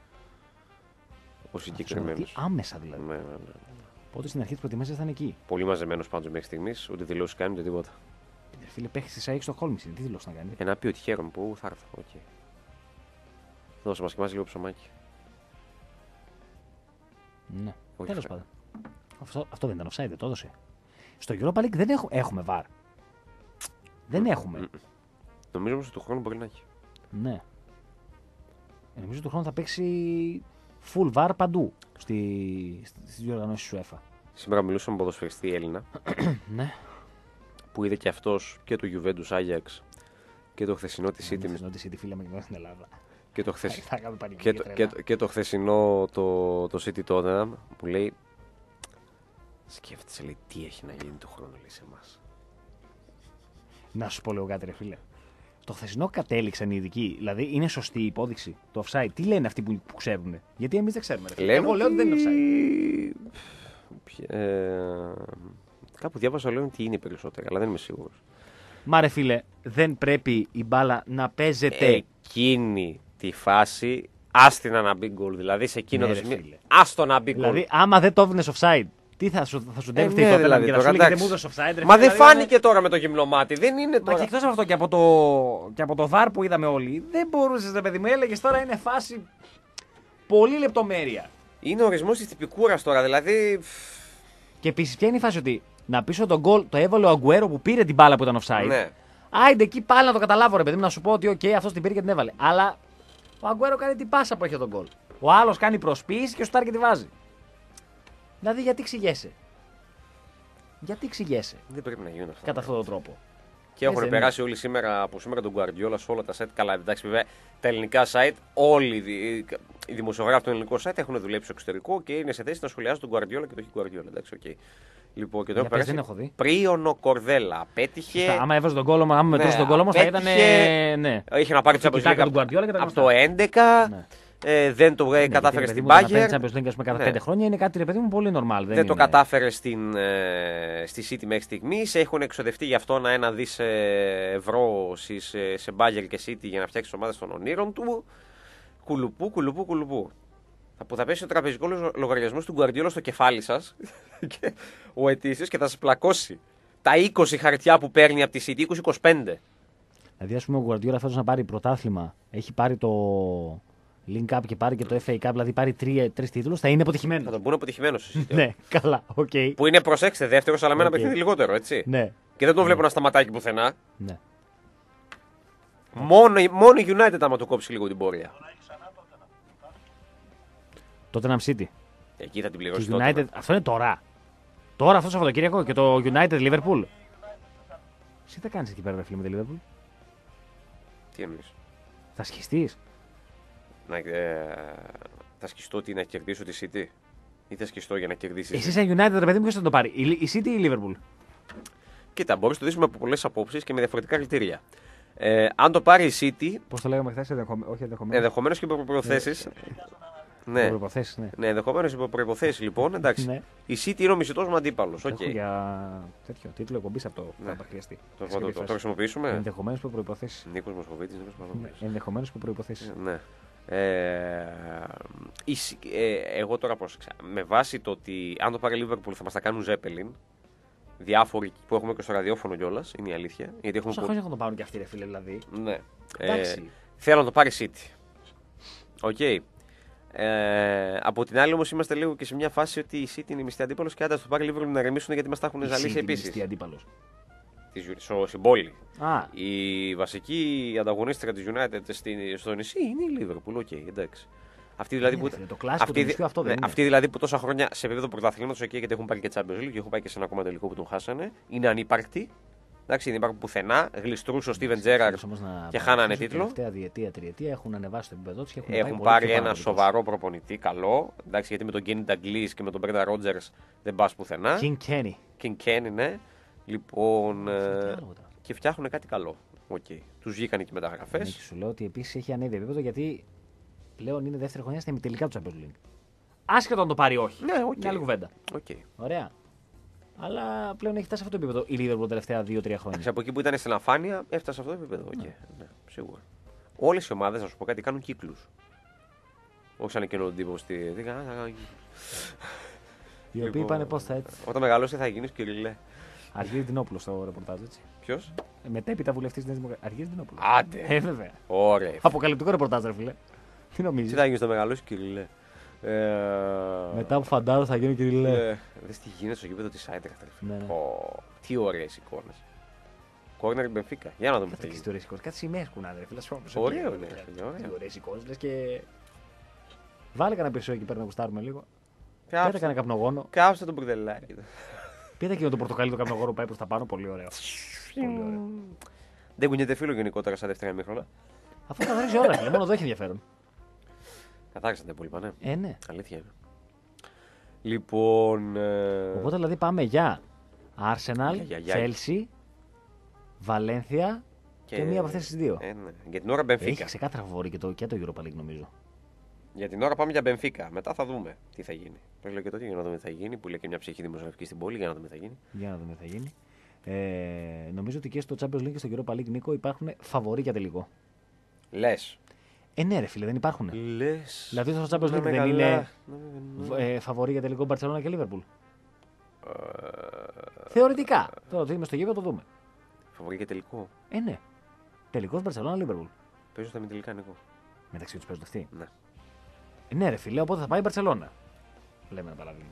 Ο συγκεκριμένος. Άμεσα δηλαδή. Ναι, ναι, ναι. Οπότε στην αρχή τη προετοιμασία θα είναι εκεί. Πολύ μαζεμένος πάντως μέχρι στιγμής, ούτε δηλώσει κάνει ούτε τίποτα. Ε, φίλε, παίχτη τη ΑΕΚ στο Χόλμη. Τι δηλώσει να κάνει. Ε, να πει ότι χαίρομαι που θα έρθω. Okay. Δώσε μας και μας λίγο ψωμάκι. Ναι. Όχι, Τέλος φρέ. πάντων. Αυτό, αυτό δεν ήταν offside, το έδωσε. Στο Europa League δεν έχουμε, έχουμε βαρ. Δεν έχουμε. Mm-mm. Νομίζω όμως ότι του χρόνου μπορεί να έχει. Ναι. Ε, νομίζω του χρόνου θα παίξει full βαρ παντού στη, στις διοργανώσεις του UEFA. Σήμερα μιλούσαμε με ποδοσφαιριστή Έλληνα Ναι. που είδε και αυτός και το Juventus Ajax και το χθεσινό της City. Στην City φίλε με κοινό στην Ελλάδα. Και το, χθεσ... Θα κάνουμε πανική και, το, και, το, και το χθεσινό το, το City Tottenham που λέει σκέφτεσαι λέει τι έχει να γίνει το χρόνο λέει σε εμάς. Να σου πω λίγο κάτι ρε φίλε. Το χθεσινό κατέληξαν οι ειδικοί. Δηλαδή είναι σωστή η υπόδειξη. Το offside. Τι λένε αυτοί που, που ξέρουν. Γιατί εμείς δεν ξέρουμε. Ρε. Λένε Εγώ λέω ότι δεν είναι offside. Ε, κάπου διάβασα λένε ότι είναι περισσότερα, αλλά δεν είμαι σίγουρος. Μα ρε φίλε, δεν πρέπει η μπάλα να παίζεται. Εκείνη τη φάση άστινα να μπει γκολ. Δηλαδή σε εκείνο Ναι, το ρε, σημείο. φίλε. Άστο να μπει γκολ. Δηλαδή, άμα δεν το έδινες offside, τι θα σου, θα σου ντεύει ναι, τότε δηλαδή, και θα τώρα, σου λέει δεν εντάξει. μου έδωσε offside. Ρε, Μα φίλε, δεν δηλαδή, φάνηκε τώρα με το γυμνό μάτι. Δεν είναι Μα τώρα. και εκτός από αυτό και από το, και από το βαρ που είδαμε όλοι, δεν μπορούσες ρε παιδί μου, έλεγες τώρα είναι φάση πολύ λεπτομέρεια. Είναι ο ορισμός της τυπικούρας τώρα. Δηλαδή. Και επίσης ποια είναι η φάση ότι να πίσω τον γκολ το έβαλε ο Αγκουέρο που πήρε την μπάλα που ήταν offside. Ναι. Άιντε εκεί πάλι να το καταλάβω ρε παιδί μου, να σου πω ότι okay, αυτός την πήρε και την έβαλε. Αλλά ο Αγκουέρο κάνει την πάσα που έχει τον γκολ. Ο άλλος κάνει προσποίηση και ο Στάρ και τη βάζει. Δηλαδή γιατί ξηγέσαι. Γιατί ξηγέσαι Δεν πρέπει να γίνουν αυτά. κατά αυτόν τον τρόπο. Και έχουν δεν περάσει όλοι σήμερα από σήμερα τον Guardiola σε όλα τα site. Καλά, εντάξει, βέβαια τα ελληνικά site, όλοι οι δημοσιογράφοι των ελληνικών site έχουν δουλέψει στο εξωτερικό και είναι σε θέση να σχολιάζουν τον Guardiola και το έχει Guardiola. Εντάξει, okay. Λοιπόν, και το Για έχουν πες, περάσει. δεν έχω δει. Πρίωνο Κορδέλα. Πέτυχε. Σωστά, άμα έβαζε τον κόλλο, άμα μετρούσε τον κόλλο όμως θα ήταν. πέτυχε- Ναι. Είχε να πάρει Το Champions κοιτάκα League του Guardiola και τα από γνωστά. το έντεκα. Ναι. Ε, δεν το Ναι, κατάφερε γιατί, στην παιδί μου, το να Bayern. παίρνει Champions League, ας πούμε, κάθε Ναι. πέντε χρόνια είναι κάτι ρε παιδί μου πολύ normal. Δεν, Δεν το είναι- κατάφερε στην, ε, στη City μέχρι στιγμή. Έχουν εξοδευτεί γι' αυτό ένα δις ε, ευρώ στις, ε, σε Bayern και City για να φτιάξει τι ομάδε των ονείρων του. Κουλουπού, κουλουπού, κουλουπού. Που θα πέσει ο τραπεζικό λογαριασμό του Guardiola στο κεφάλι σα ο ετήσιος και θα σα πλακώσει τα είκοσι χαρτιά που παίρνει από τη City, είκοσι είκοσι πέντε. Δηλαδή, α πούμε, ο Guardiola φέτος να πάρει πρωτάθλημα, έχει πάρει το Link Cup και πάρει και το εφ έι Cup, δηλαδή πάρει τρεις τίτλους, θα είναι αποτυχημένο. Θα τον πούνε αποτυχημένο. Ναι, καλά, οκ. Okay. Που είναι, προσέξτε, δεύτερο, αλλά με ένα Okay. παιχνίδι λιγότερο, έτσι. Ναι. Και δεν τον βλέπω να σταματάει εκεί πουθενά. Ναι. Μόνο, μόνο η United άμα το κόψει λίγο την πορεία. Tottenham City. Εκεί θα την Και πληρώσει United, τότε. αυτό είναι τώρα. Τώρα αυτό το Σαββατοκύριακο και το United Liverpool. Εσύ τι κάνεις εκεί πέρα, ρε φίλε, με τη Liverpool. Τι εννοείς. Θα σχιστείς. Να, ε, θα σκιστώ ότι να κερδίσω τη City ή θα σκιστώ για να κερδίσει. Εσύ σαν United, ρε παιδί μου, ποιος θα το πάρει, η η City ή η Liverpool. Κοίτα, μπορεί να το δεις από πολλές απόψεις και με διαφορετικά κριτήρια. Ε, αν το πάρει η City, Πώς το λέγαμε χθες, ενδεχομένως. Όχι ενδεχομένως. ενδεχομένως και υπό προϋποθέσεις. Ναι. Προϋποθέσεις, ναι. Ναι, ενδεχομένως υπό προϋποθέσεις λοιπόν. Εντάξει. Ναι. Η City είναι ο μισητός μου αντίπαλος. Έχω Okay. για τέτοιο τίτλο εκπομπής από το Ναι. θα χρειαστεί. Το, το, το, το, το χρησιμοποιήσουμε. Ενδεχομένως υπό προϋποθέσεις. Νίκος Μοσχοβίτης, Νίκος Παπαδόπουλος. Ενδεχομένως υπό προϋποθέσεις. Ναι. Ε, η, ε, εγώ τώρα πρόσεξα. Με βάση το ότι αν το πάρει η Liverpool θα μας τα κάνουν Zeppelin. Διάφοροι που έχουμε και στο ραδιόφωνο κιόλας, είναι η αλήθεια. Γιατί έχουμε Πόσα χρόνια θα τον πάρουν και αυτοί, ρε φίλε, δηλαδή. Ναι. Εντάξει. Ε, θέλω να το πάρει City. Οκ. Okay. Ε, από την άλλη όμως είμαστε λίγο και σε μια φάση ότι η City είναι μισθή αντίπαλος και άντα το πάρει Liverpool να ρεμίσουν γιατί μας τα έχουν ζαλίσει επίσης. Τι αντίπαλος. Στην πόλη. Α, Η βασική ανταγωνίστρια της United στη, στο νησί είναι η Liverpool. Οκ, okay, εντάξει. Αυτή δηλαδή, ναι, που, φίλε, το κλασικό αυτή, του νησιού αυτό δεν ναι, είναι. αυτή δηλαδή που τόσα χρόνια σε επίπεδο πρωταθλήματος εκεί, γιατί έχουν πάρει και Champions League και έχουν πάει και σε ένα ακόμα τελικό που τον χάσανε, είναι ανύπαρκτη. Εντάξει, δεν υπάρχουν πουθενά. Γλιστρούσε ο Steven Gerrard και χάνανε τίτλο. Τα τελευταία διετία, τριετία έχουν ανεβάσει το επίπεδο τους και έχουν, Έχουν πάει πάρει πολύ πιο ένα πάνω σοβαρό προπονητή, καλό. Εντάξει, γιατί με τον Kenny Dalglish και με τον Brendan Rodgers δεν πα πουθενά. King Kenny. King Kenny, ναι. Λοιπόν. Αυτό τι Ε, άλλο τώρα. και φτιάχνουν κάτι καλό. Okay. Του βγήκαν και οι μεταγραφέ. Ναι, και σου λέω ότι επίσης έχει ανέβει επίπεδο γιατί πλέον είναι δεύτερη χρονιά στην ημιτελικά του Champions League. Άσχετο αν το πάρει όχι. Ναι, οκ. Είναι άλλη κουβέντα. Okay. Ωραία. Αλλά πλέον έχει φτάσει σε αυτό το επίπεδο η Liverpool τα τελευταία δύο τρία χρόνια. Από εκεί που ήταν στην αφάνεια έφτασε σε αυτό το επίπεδο. Okay. Ναι. Ναι, σίγουρα. Όλε οι ομάδε, να σου πω κάτι, κάνουν κύκλου. Όχι σαν εκείνο τον τύπο στη. Οι οποίοι είπαν πώ θα έτσι. Όταν μεγαλώσει θα γίνει Κυριλέ. Αργύρι Δινόπουλο στο ρεπορτάζ, έτσι. Ποιο? Μετέπειτα βουλευτή τη Νέα Δημοκρατία. Αργύρι Δινόπουλο. Άντε. Ε, βέβαια. Ωραία. Αποκαλυπτικό ρεπορτάζ, ρε φίλε. Τι νομίζει. Τι θα γίνει στο μεγαλώσει Κυριλέ. Ε... Μετά από φαντάζω θα γίνει Κυριλέ. Ε, δες τι γίνεται στο γήπεδο τη Άιντραχτ. Ναι, ναι. Τι ωραίε εικόνε. Κόρνερ Μπενφίκα. Για να δούμε τι θα Τι γίνει. ωραίε εικόνε. Κάτι σημαίε κουνάνε, ρε φίλε. Ωραίο, ναι, φίλε, ωραίο. Τι ωραίε εικόνε. Λε και. Βάλε κανένα περισσότερο εκεί πέρα να γουστάρουμε λίγο. Πέτα Κάψτε, κανένα καπνογόνο. κάψτε τον μπουρδελάκι. Πέτα και το πορτοκαλί το καπνογόνο που πάει προ τα πάνω. Πολύ ωραίο. Πολύ ωραίο. Δεν κουνιέται φίλο γενικότερα στα δεύτερα ημίχρονα. Αφού τα γνωρίζει όλα, φίλε. Μόνο εδώ έχει ενδιαφέρον. Καθάρισαν τα υπόλοιπα, ναι. Ε, ναι. Αλήθεια είναι. Λοιπόν. Ε... Οπότε δηλαδή πάμε για Arsenal, Για- για- για- Chelsea, Valencia και, μία από αυτέ τι δύο. Ε, ναι. Για την ώρα Μπενφίκα. Έχει ξεκάθαρα φαβορή και το, και το Europa League νομίζω. Για την ώρα πάμε για Μπενφίκα. Μετά θα δούμε τι θα γίνει. Το λέω και τότε για να δούμε τι θα γίνει. Που λέει και μια ψυχή δημοσιογραφική στην πόλη για να δούμε τι θα γίνει. Για να δούμε τι θα γίνει. Ε, νομίζω ότι και στο Champions League και στο Europa League, Νίκο, υπάρχουν φαβορή για τελικό. Λε. Ε, ναι, ρε φίλε, δεν υπάρχουν. Λε. Δηλαδή στο Champions League δεν είναι ε, φαβορή για τελικό Barcelona και Liverpool. Θεωρητικά. Τώρα το είμαι στο γήπεδο, το δούμε. Φαβορή και τελικό. Ε, ναι. Τελικό Barcelona Liverpool. Παίζω στα μη τελικά, Νικό. Μεταξύ του παίζουν αυτοί. Ναι. Ε, ναι, ρε φίλε, οπότε θα πάει η Barcelona. Λέμε ένα παράδειγμα.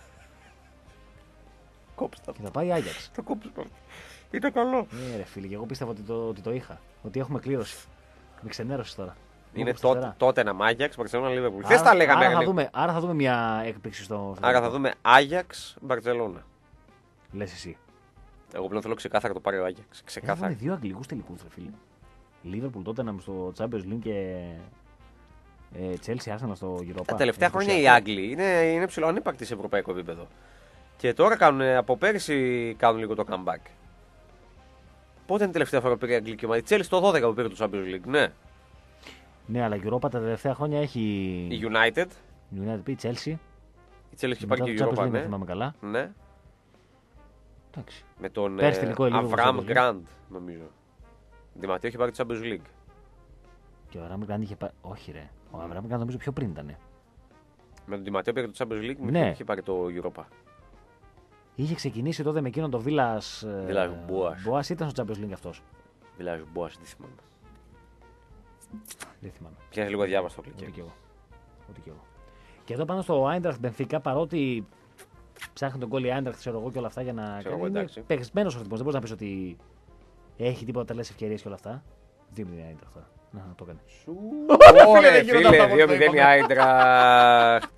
Κόψτε Και θα πάει η Άγιαξ. το κόψτε. Ήταν καλό. Ε, ρε φίλε, και εγώ πίστευα ότι το, ότι το είχα. Ότι έχουμε κλήρωση. Με ξενέρωσε τώρα. Είναι Όπως τότε, φτερά. τότε ένα Μάγιαξ, Μπαρσελόνα, Λίβερπουλ. Άρα- Χθε τα λέγαμε. άρα θα, Άγιο. δούμε, άρα θα δούμε μια έκπληξη στο. στο Άρα θα τελικό. δούμε Άγιαξ, Μπαρσελόνα. Λες εσύ. Εγώ πλέον θέλω ξεκάθαρα το πάρει ο Άγιαξ. Έχουν Ξεκάθαρα. δύο αγγλικούς τελικούς, ρε φίλε. Liverpool τότε να στο Champions League και ε, Chelsea Arsenal στο Europa. Τα τελευταία Ε, χρόνια οι εντυπωσιακό. Άγγλοι είναι, είναι ψηλοανύπαρκτοι σε ευρωπαϊκό επίπεδο. Και τώρα κάνουν, από πέρυσι κάνουν λίγο το comeback. Πότε είναι η τελευταία φορά που πήρε η Αγγλική ομάδα? Η Chelsea το δώδεκα που πήρε το Champions League, ναι. Ναι, αλλά η Europa τα τελευταία χρόνια έχει. Η United. Η United πει Chelsea. Η Chelsea έχει Μετά πάρει το και η Champions League, Europa, δεν ναι. θυμάμαι καλά. ναι. Εντάξει. Με τον Πέρσι τελικό η Liverpool Αβραμ στο Champions League. Γκραντ, νομίζω. Διματίο έχει πάρει το Champions League. Και ο Αβραάμ Γκραντ είχε πάρει. Όχι, ρε. Ο Αβραάμ Γκραντ νομίζω πιο πριν ήταν. Με τον Διματίο πήρε το Champions League, με Ναι. ποιον είχε πάρει το Europa. Είχε ξεκινήσει τότε με εκείνον το Βίλα. Villas Boas. Μποά ήταν στο Champions League αυτό. Village Boas, τι θυμάμαι. Δεν θυμάμαι. Πιάνει λίγο διάβαστο το Ούτε κλικ. κι εγώ. Ούτε κι εγώ. Και εδώ πάνω στο Άιντραχτ Μπενφίκα, παρότι ψάχνει τον γκολ η Άιντραχτ, ξέρω εγώ και όλα αυτά για να Ξέρω εγώ, κάνει. Είναι εντάξει. παιγισμένος ο ρυθμός. Δεν μπορεί να πει ότι έχει τίποτα τελές ευκαιρίες και όλα αυτά. δύο μηδέν η Άιντραχτ τώρα. Να, να το έκανε. Ωραία, δεν γίνονται φίλε, αυτά δύο που το μηδέν η είπαμε. Άιντραχτ.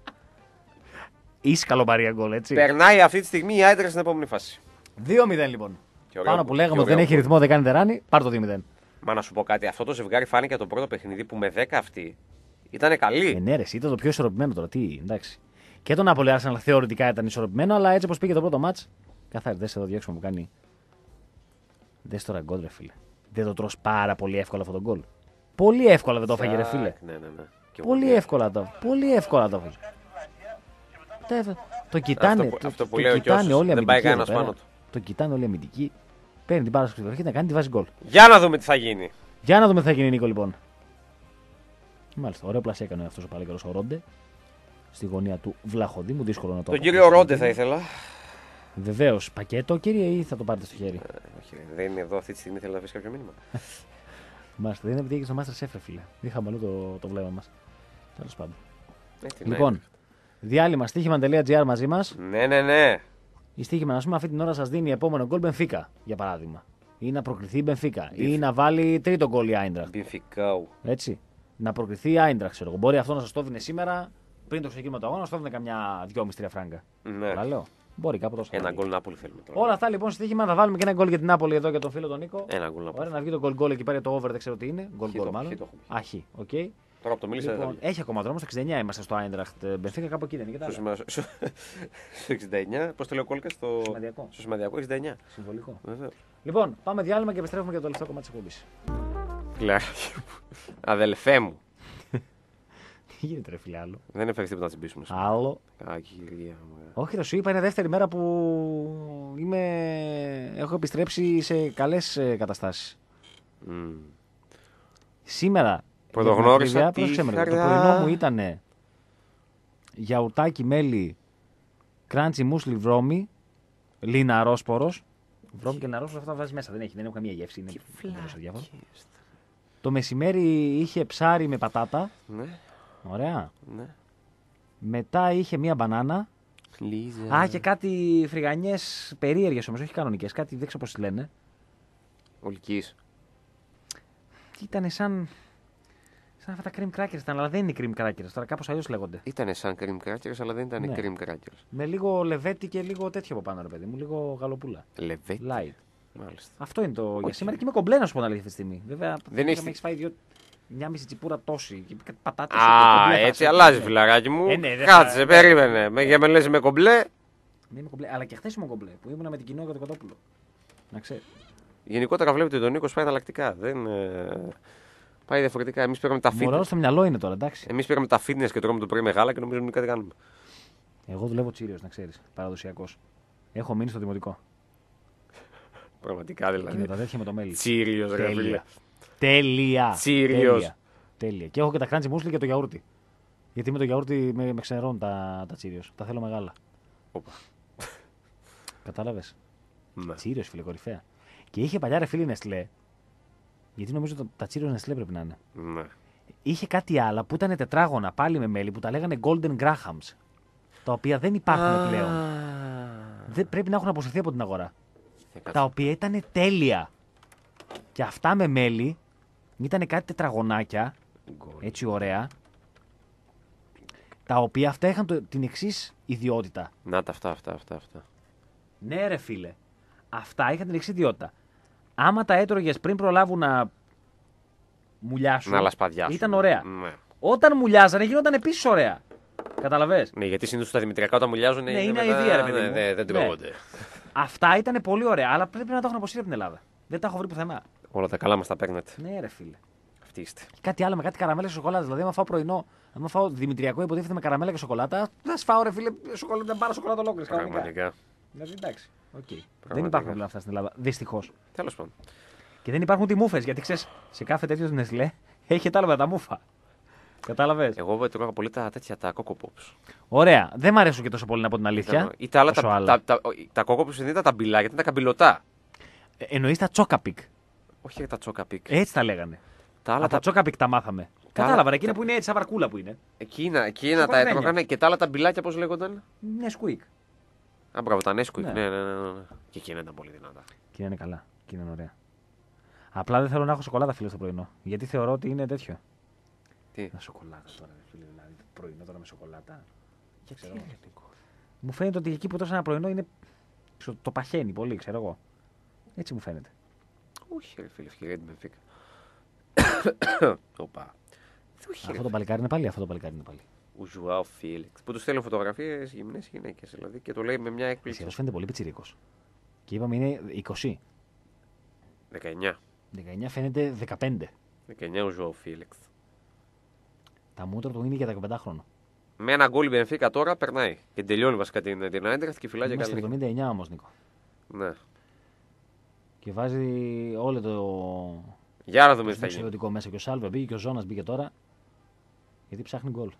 Ίσκαλο Μαρία γκολ, έτσι. Περνάει αυτή τη στιγμή η Άιντραχτ στην επόμενη φάση. δύο μηδέν λοιπόν. Και ωραίο Πάνω που- που λέγαμε και ότι δεν ωραίο έχει που- ρυθμό, δεν κάνει τεράνι, πάρ το δύο μηδέν. Μα να σου πω κάτι, αυτό το ζευγάρι φάνηκε από το πρώτο παιχνίδι που με δέκα αυτή ήταν καλή. Ε, ναι, ρε, εσύ, ήταν το πιο ισορροπημένο τώρα. Τι, εντάξει. Και το Νάπολη Arsenal θεωρητικά ήταν ισορροπημένο, αλλά έτσι όπω πήγε το πρώτο μάτς. Καθάρι, δες εδώ διέξουμε που κάνει. Δες τώρα γκολ, ρε φίλε. Δεν το τρως πάρα πολύ εύκολα αυτό το γκολ. Πολύ εύκολα δεν το έφαγε, ρε φίλε. Ναι, ναι, ναι. Και Πολύ εγώ- εύκολα το. Πολύ εύκολα το έφαγε. Το, το κοιτάνε, Αυτό που- το, αυτό που το λέει ο κοιτάνε Κιώσης, όλοι οι δεν πάει αμυντικοί εδώ κανένας πέρα. πάνω του. Το κοιτάνε όλοι οι αμυντικοί. Παίρνει την πάρα στην περιοχή να κάνει τη βάση γκολ. Για να δούμε τι θα γίνει. Για να δούμε τι θα γίνει, Νίκο, λοιπόν. Μάλιστα, ωραίο πλασί έκανε αυτό ο παλαιό ο Ρόντε. Στη γωνία του Βλαχοδήμου, δύσκολο να το Τον κύριο Ρόντε θα ήθελα. Βεβαίω, πακέτο, κύριε, ή θα το πάρετε στο χέρι. Όχι, δεν είναι εδώ αυτή τη στιγμή, θέλει να βρει κάποιο μήνυμα. Μάλιστα, δεν είναι επειδή έγινε στο Master Chef, ρε φίλε. Είχαμε αλλού το, το βλέμμα μα. Τέλο πάντων. Ε, τι να Λοιπόν, είναι. διάλειμμα στοίχημα.gr μαζί μα. Ναι, ναι, ναι. Η στοίχημα, α πούμε, αυτή την ώρα σα δίνει επόμενο γκολ Μπενφίκα, για παράδειγμα. Ή να προκριθεί η Μπενφίκα. Ή να βάλει τρίτο γκολ η Άιντραχτ. Μπινφικάου. Έτσι. Να προκριθεί η Άιντραχτ, ξέρω εγώ. Μπορεί αυτό να σα το δίνει σήμερα, πριν το ξεκίνημα του αγώνα, να σα το δίνει καμιά δυόμισι τρία φράγκα. Ναι. Αλλά λέω. Μπορεί κάπου τόσο. Ένα γκολ Νάπολη θέλουμε τώρα. Όλα αυτά λοιπόν στοίχημα. Θα βάλουμε και ένα γκολ για την Νάπολη εδώ για τον φίλο τον Νίκο. Ένα γκολ Νάπολη. Ωραία, να βγει το γκολ γκολ εκεί πέρα το over, δεν ξέρω τι είναι. Γκολ Χι γκολ το- μάλλον. χι το έχουμε. Αχ, οκ. Τώρα από το μίλησα δεν θα Λοιπόν, βγει. έχει ακόμα δρόμο, στο εξήντα εννιά είμαστε στο Άιντραχτ Μπενφίκα, κάπου εκεί δεν είναι. Στο Και τα σημα- στο- στο εξήντα εννιά, πώς το λέει ο Κόλκα, στο Σημαδιακό. στο σημαδιακό εξήντα εννιά. Συμβολικό. Βεβαίως. Λοιπόν, πάμε διάλειμμα και επιστρέφουμε για το τελευταίο κομμάτι τη εκπομπή. Φιλαράκι μου. Αδελφέ μου. Τι γίνεται, ρε φίλε, άλλο. Δεν έφερε τίποτα να τσιμπήσουμε. σήμερα. Άλλο. Α, κυρία μου. ε. Όχι, ρε, σου είπα, είναι δεύτερη μέρα που είμαι... έχω επιστρέψει σε καλές ε, καταστάσεις. Μμ. Σήμερα, Πρωτογνώρισα για την τη ακρίβεια, πρόσεξε με, το χαρά. πρωινό μου ήταν γιαουρτάκι, μέλι, κράντσι, μουσλι, βρώμη, λιναρόσπορος. Βρώμη και λιναρόσπορος αυτά βάζει μέσα, δεν έχει, δεν έχω καμία γεύση. Είναι τελείως αδιάφορο. Το μεσημέρι είχε ψάρι με πατάτα, Ναι, ωραία. ναι. Μετά είχε μία μπανάνα. Λίζα. Α, και κάτι φρυγανιές περίεργες όμως, όχι κανονικές, κάτι δεν ξέρω πώς τις λένε. Ολικής. Ήταν σαν. σαν αυτά τα cream crackers ήταν, αλλά δεν είναι cream crackers, τώρα κάπως αλλιώς λέγονται. Ήτανε σαν cream crackers, αλλά δεν ήταν Ναι. cream crackers. Με λίγο λεβέτι και λίγο τέτοιο από πάνω, ρε παιδί μου, λίγο γαλοπούλα. Λεβέτη. Light. Μάλιστα. Αυτό είναι το για σήμερα και είμαι κομπλέ να σου πω την αλήθεια αυτή τη στιγμή. Βέβαια, Δεν θα έχεις- με έχεις φάει δύο, μια μισή τσιπούρα τόση και κάτι πατάτες. Α, και κομπλέ έτσι θα σου- αλλάζει, ναι. φιλαράκι μου. Ε, ναι, δεν Κάτσε, θα- περίμενε. Με- Για με λες με κομπλέ. Ναι, είμαι κομπλέ. Αλλά και χθε ήμουν κομπλέ που ήμουν με την κοινό και το κοτόπουλο. Να ξέρει. Γενικότερα βλέπετε τον Νίκο πάει εναλλακτικά. Δεν. ε, Πάει διαφορετικά. Εμεί πήραμε τα Μωρό fitness. στο μυαλό είναι τώρα, εντάξει. Εμεί πήραμε τα fitness και τρώμε το πρωί μεγάλα και νομίζουμε ότι κάτι κάνουμε. Εγώ δουλεύω τσίριο, να ξέρει. Παραδοσιακό. Έχω μείνει στο δημοτικό. Πραγματικά Και με δηλαδή. τα τέτοια με το μέλι. Τσίριος, ρε φίλε. Τέλεια. Τέλεια. Τσίριος. Τέλεια. Τέλεια. Και έχω και τα κράντσι μουσλι και το γιαούρτι. Γιατί με το γιαούρτι με, με ξενερώνουν τα, τα τσίριος. Τα θέλω μεγάλα. Όπα. Κατάλαβε. Ναι. Τσίριος, φίλε, κορυφαία. Και είχε παλιά ρε φίλη Νεστλέ. Γιατί νομίζω τα, τα τσίριος Νεστλέ πρέπει να είναι. Ναι. Είχε κάτι άλλα που ήταν τετράγωνα πάλι με μέλι που τα λέγανε Golden Grahams. Τα οποία δεν υπάρχουν πλέον. Δεν, πρέπει να έχουν αποσυρθεί από την αγορά. Ε, κάτσε. Τα οποία ήταν τέλεια. Και αυτά με μέλι ήταν κάτι τετραγωνάκια. Έτσι ωραία. Τα οποία αυτά είχαν το, την εξή ιδιότητα. Να τα αυτά, αυτά, αυτά. αυτά. Ναι, ρε φίλε. Αυτά είχαν την εξή ιδιότητα. Άμα τα έτρωγε πριν προλάβουν να μουλιάσουν. Να λασπαδιάσουν. Ήταν ωραία. Ναι. Όταν μουλιάζανε γίνονταν επίση ωραία. Καταλαβες. Ναι, γιατί συνήθω τα δημητριακά όταν μουλιάζουν. Ναι, είναι είναι μετά- αηδία, ρε παιδί ναι, μου. ναι, δεν Ναι. τρώγονται. Αυτά ήταν πολύ ωραία, αλλά πρέπει να τα έχουν αποσύρει από την Ελλάδα. Δεν τα έχω βρει πουθενά. Όλα τα καλά μα τα παίρνετε. Ναι, ρε φίλε. Αυτοί είστε. Και κάτι άλλο με κάτι καραμέλα και σοκολάτα. Δηλαδή, άμα φάω πρωινό, άμα φάω δημητριακό υποτίθεται με καραμέλα και σοκολάτα, δεν σφάω, ρε φίλε, σοκολάτα, μπάρα σοκολάτα ολόκληρη. Κανονικά. Πραγματικά. Δηλαδή, εντάξει. Okay. Δεν υπάρχουν όλα αυτά στην Ελλάδα. Δυστυχώ. Τέλο πάντων. Και δεν υπάρχουν ούτε μούφε, γιατί ξέρει, σε κάθε τέτοιο Νεσλέ έχει τα άλλα τα μούφα. Κατάλαβε. Εγώ τρώγα πολύ τα τέτοια τα Coco Pops. Ωραία. Δεν μ' αρέσουν και τόσο πολύ να πω την αλήθεια. Ήταν- Ή τα άλλα όσο τα, άλλα. τα, τα, τα Coco Pops δεν ήταν τα μπιλάκια, ήταν τα καμπυλωτά. Ε, εννοείς τα τσόκαπικ. Όχι τα τσόκαπικ. Έτσι τα λέγανε. Τα άλλα Α, τα τα, τσόκαπικ τα μάθαμε. Κατάλαβα, ρε, εκείνα που είναι έτσι, σαν βαρκούλα που είναι. Εκείνα, εκείνα τα πορτένια. έτρωγανε και τα άλλα τα μπιλάκια πώς λέγονταν. Ναι, σκουίκ. Α, μπράβο, τα Nesquik. Ναι. Ναι, ναι, ναι, ναι. Και εκείνα ήταν πολύ δυνατά. Και είναι καλά. Και είναι ωραία. Απλά δεν θέλω να έχω σοκολάτα, φίλε, στο πρωινό. Γιατί θεωρώ ότι είναι τέτοιο. Τι. Να σοκολάτα τώρα, ρε, φίλε, δηλαδή. Πρωινό τώρα με σοκολάτα. Γιατί Ξέρω. είναι ελληνικό. Μου φαίνεται ότι εκεί που τρως ένα πρωινό είναι. Το παχαίνει πολύ, ξέρω εγώ. Έτσι μου φαίνεται. Όχι, ρε φίλε, ευκαιρία την Μπενφίκα. Οπα. Όχι, Αυτό το παλικάρι είναι πάλι, αυτό το παλικάρι είναι πάλι. Ο Ζουάο Φίλιξ. Που του στέλνουν φωτογραφίε γυμνέ γυναίκε δηλαδή και το λέει με μια έκπληξη. Εσύ φαίνεται πολύ πιτσιρίκος. Και είπαμε είναι είκοσι. δεκαεννιά. δεκαεννιά φαίνεται δεκαπέντε. δεκαεννιά ο Ζουάο Φίλιξ. Τα μούτρα του είναι για δεκαπεντάχρονο. Με ένα γκολ η Μπενφίκα τώρα περνάει. Και τελειώνει βασικά την, την Άιντραχτ και φυλάει για Είμαστε καλή. εβδομήντα εννιά όμως, Νίκο. Ναι. Και βάζει όλο το. Για να δούμε τι το θα γίνει. εξαιρετικό μέσα. Και ο Σάλβε μπήκε και ο Ζώνας μπήκε τώρα. Γιατί ψάχνει γκολ.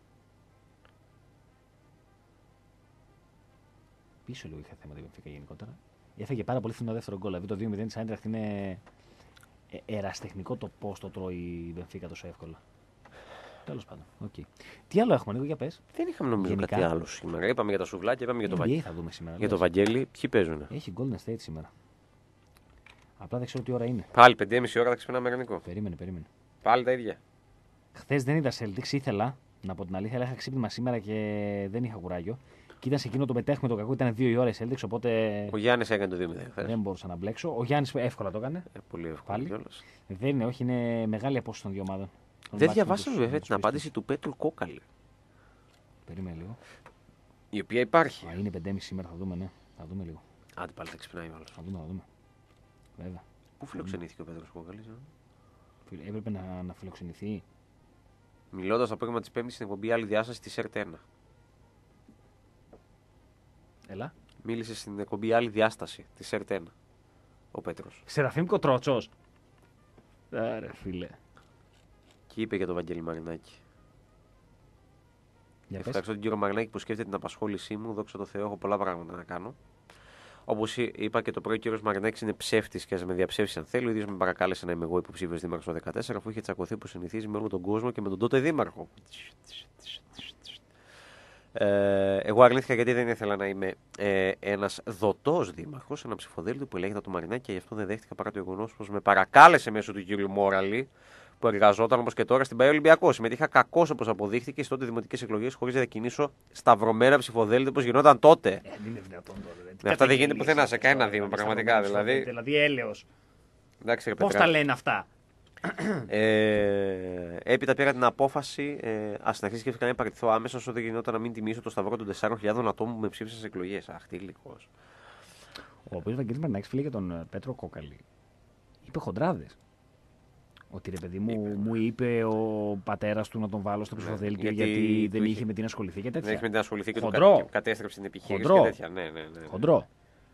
Πίσω λίγο είχα θέματα η Μπενφίκα γενικότερα. Έφεγε πάρα πολύ φθηνό δεύτερο γκολ. Δηλαδή το δύο μηδέν της Άιντραχτ είναι ε, εραστεχνικό το πώς το τρώει η Μπενφίκα τόσο εύκολα. Τέλος πάντων. Okay. Τι άλλο έχουμε, Νίκο, για πες. Δεν είχαμε νομίζω Γενικά. κάτι άλλο σήμερα. Είπαμε για τα σουβλάκια, είπαμε για το, N B A Βαγγέλη. θα δούμε σήμερα. Για το λες. Βαγγέλη. Ποιοι παίζουν. Έχει Golden State σήμερα. Απλά δεν ξέρω τι ώρα είναι. Πάλι πέντε και μισή ώρα θα ξυπνάμε Ελληνικό. Περίμενε, περίμενε. Πάλι τα ίδια. Χθες δεν είδα Celtics, ήθελα να πω την αλήθεια, αλλά είχα ξύπνημα σήμερα και δεν είχα κουράγιο. Και ήταν σε εκείνο το μετέχουμε το κακό, ήταν δύο η ώρα η Celtics, οπότε Ο Γιάννη έκανε το δύο μηδέν χθες. δεν μπορούσα να μπλέξω. Ο Γιάννης εύκολα το έκανε. Ε, πολύ εύκολο Πάλι. κιόλας. Δεν είναι, όχι, είναι μεγάλη απόσταση των δύο ομάδων. Δεν διαβάσαμε βέβαια την απάντηση του Πέτρου Κόκαλη. Περίμενε λίγο. Η οποία υπάρχει. Α, είναι πέντε και μισή σήμερα, θα δούμε, ναι. Θα δούμε λίγο. Άντε πάλι θα ξυπνάει ο άλλος. Θα δούμε, θα δούμε. Βέβαια. Πού φιλοξενήθηκε ο Πέτρος Κόκαλης. Φίλε, έπρεπε να, να φιλοξενηθεί. Μιλώντας το απόγευμα της Πέμπτης στην εκπομπή Άλλη Διάσταση της ΕΡΤ ένα. Έλα. Μίλησε στην εκπομπή Άλλη Διάσταση της ΕΡΤ ένα. Ο Πέτρος. Σεραφείμ Κοτρότσος. Άρε, φίλε. Και είπε για τον Βαγγέλη Μαρινάκη. Για πες. Ευχαριστώ τον κύριο Μαρινάκη που σκέφτεται την απασχόλησή μου. Δόξα τω Θεώ, έχω πολλά πράγματα να κάνω. Όπως είπα και το πρωί, ο κύριος Μαρινάκης είναι ψεύτης και ας με διαψεύσει αν θέλει. Ο ίδιος με παρακάλεσε να είμαι εγώ υποψήφιος δήμαρχος το δύο χιλιάδες δεκατέσσερα, αφού είχε τσακωθεί που συνηθίζει με όλο τον κόσμο και με τον τότε δήμαρχο. Ε, εγώ αρνήθηκα γιατί δεν ήθελα να είμαι ε, ένας δοτός δήμαρχος, ένα ψηφοδέλτιο που ελέγχεται το Μαρινάκη και γι' αυτό δεν δέχτηκα παρά το γεγονός πως με παρακάλεσε μέσω του κύριου Μόραλη, που εργαζόταν όπως και τώρα στην ΠΑΕ Ολυμπιακό. Συμμετείχα κακώς όπως αποδείχθηκε στις τότε δημοτικές εκλογές χωρίς να διακινήσω σταυρωμένα ψηφοδέλτια όπως γινόταν τότε. Ε, δεν είναι δυνατόν τώρα. Με αυτά δεν γίνεται πουθενά σε κανένα δήμο, πραγματικά. Δηλαδή, Δηλαδή έλεος. εντάξει, ρε Πώς Πετρά. τα λένε αυτά. Ε, έπειτα πήρα την απόφαση, ε, ας στην αρχή σκέφτηκα να επαρτηθώ άμεσα όσο δεν γινόταν να μην τιμήσω το σταυρό των τεσσάρων χιλιάδων ατόμων που με ψήφισαν σε εκλογές. Αχ, τι γλυκός. Ο οποίος Βαγγέλης Μαρινάκης, φίλε, για τον ε, Πέτρο Κόκαλη, είπε χοντράδες. Ότι ρε παιδί μου, Είπε. μου είπε ο πατέρας του να τον βάλω στο ψηφοδέλτιο γιατί γιατί, του δεν είχε- είχε με τι να ασχοληθεί και Δεν τέτοια. έχει με την ασχοληθεί και του Χοντρό. κα- κατέστρεψε την επιχείρηση Χοντρό. και τέτοια. Ναι, ναι, ναι. Χοντρό.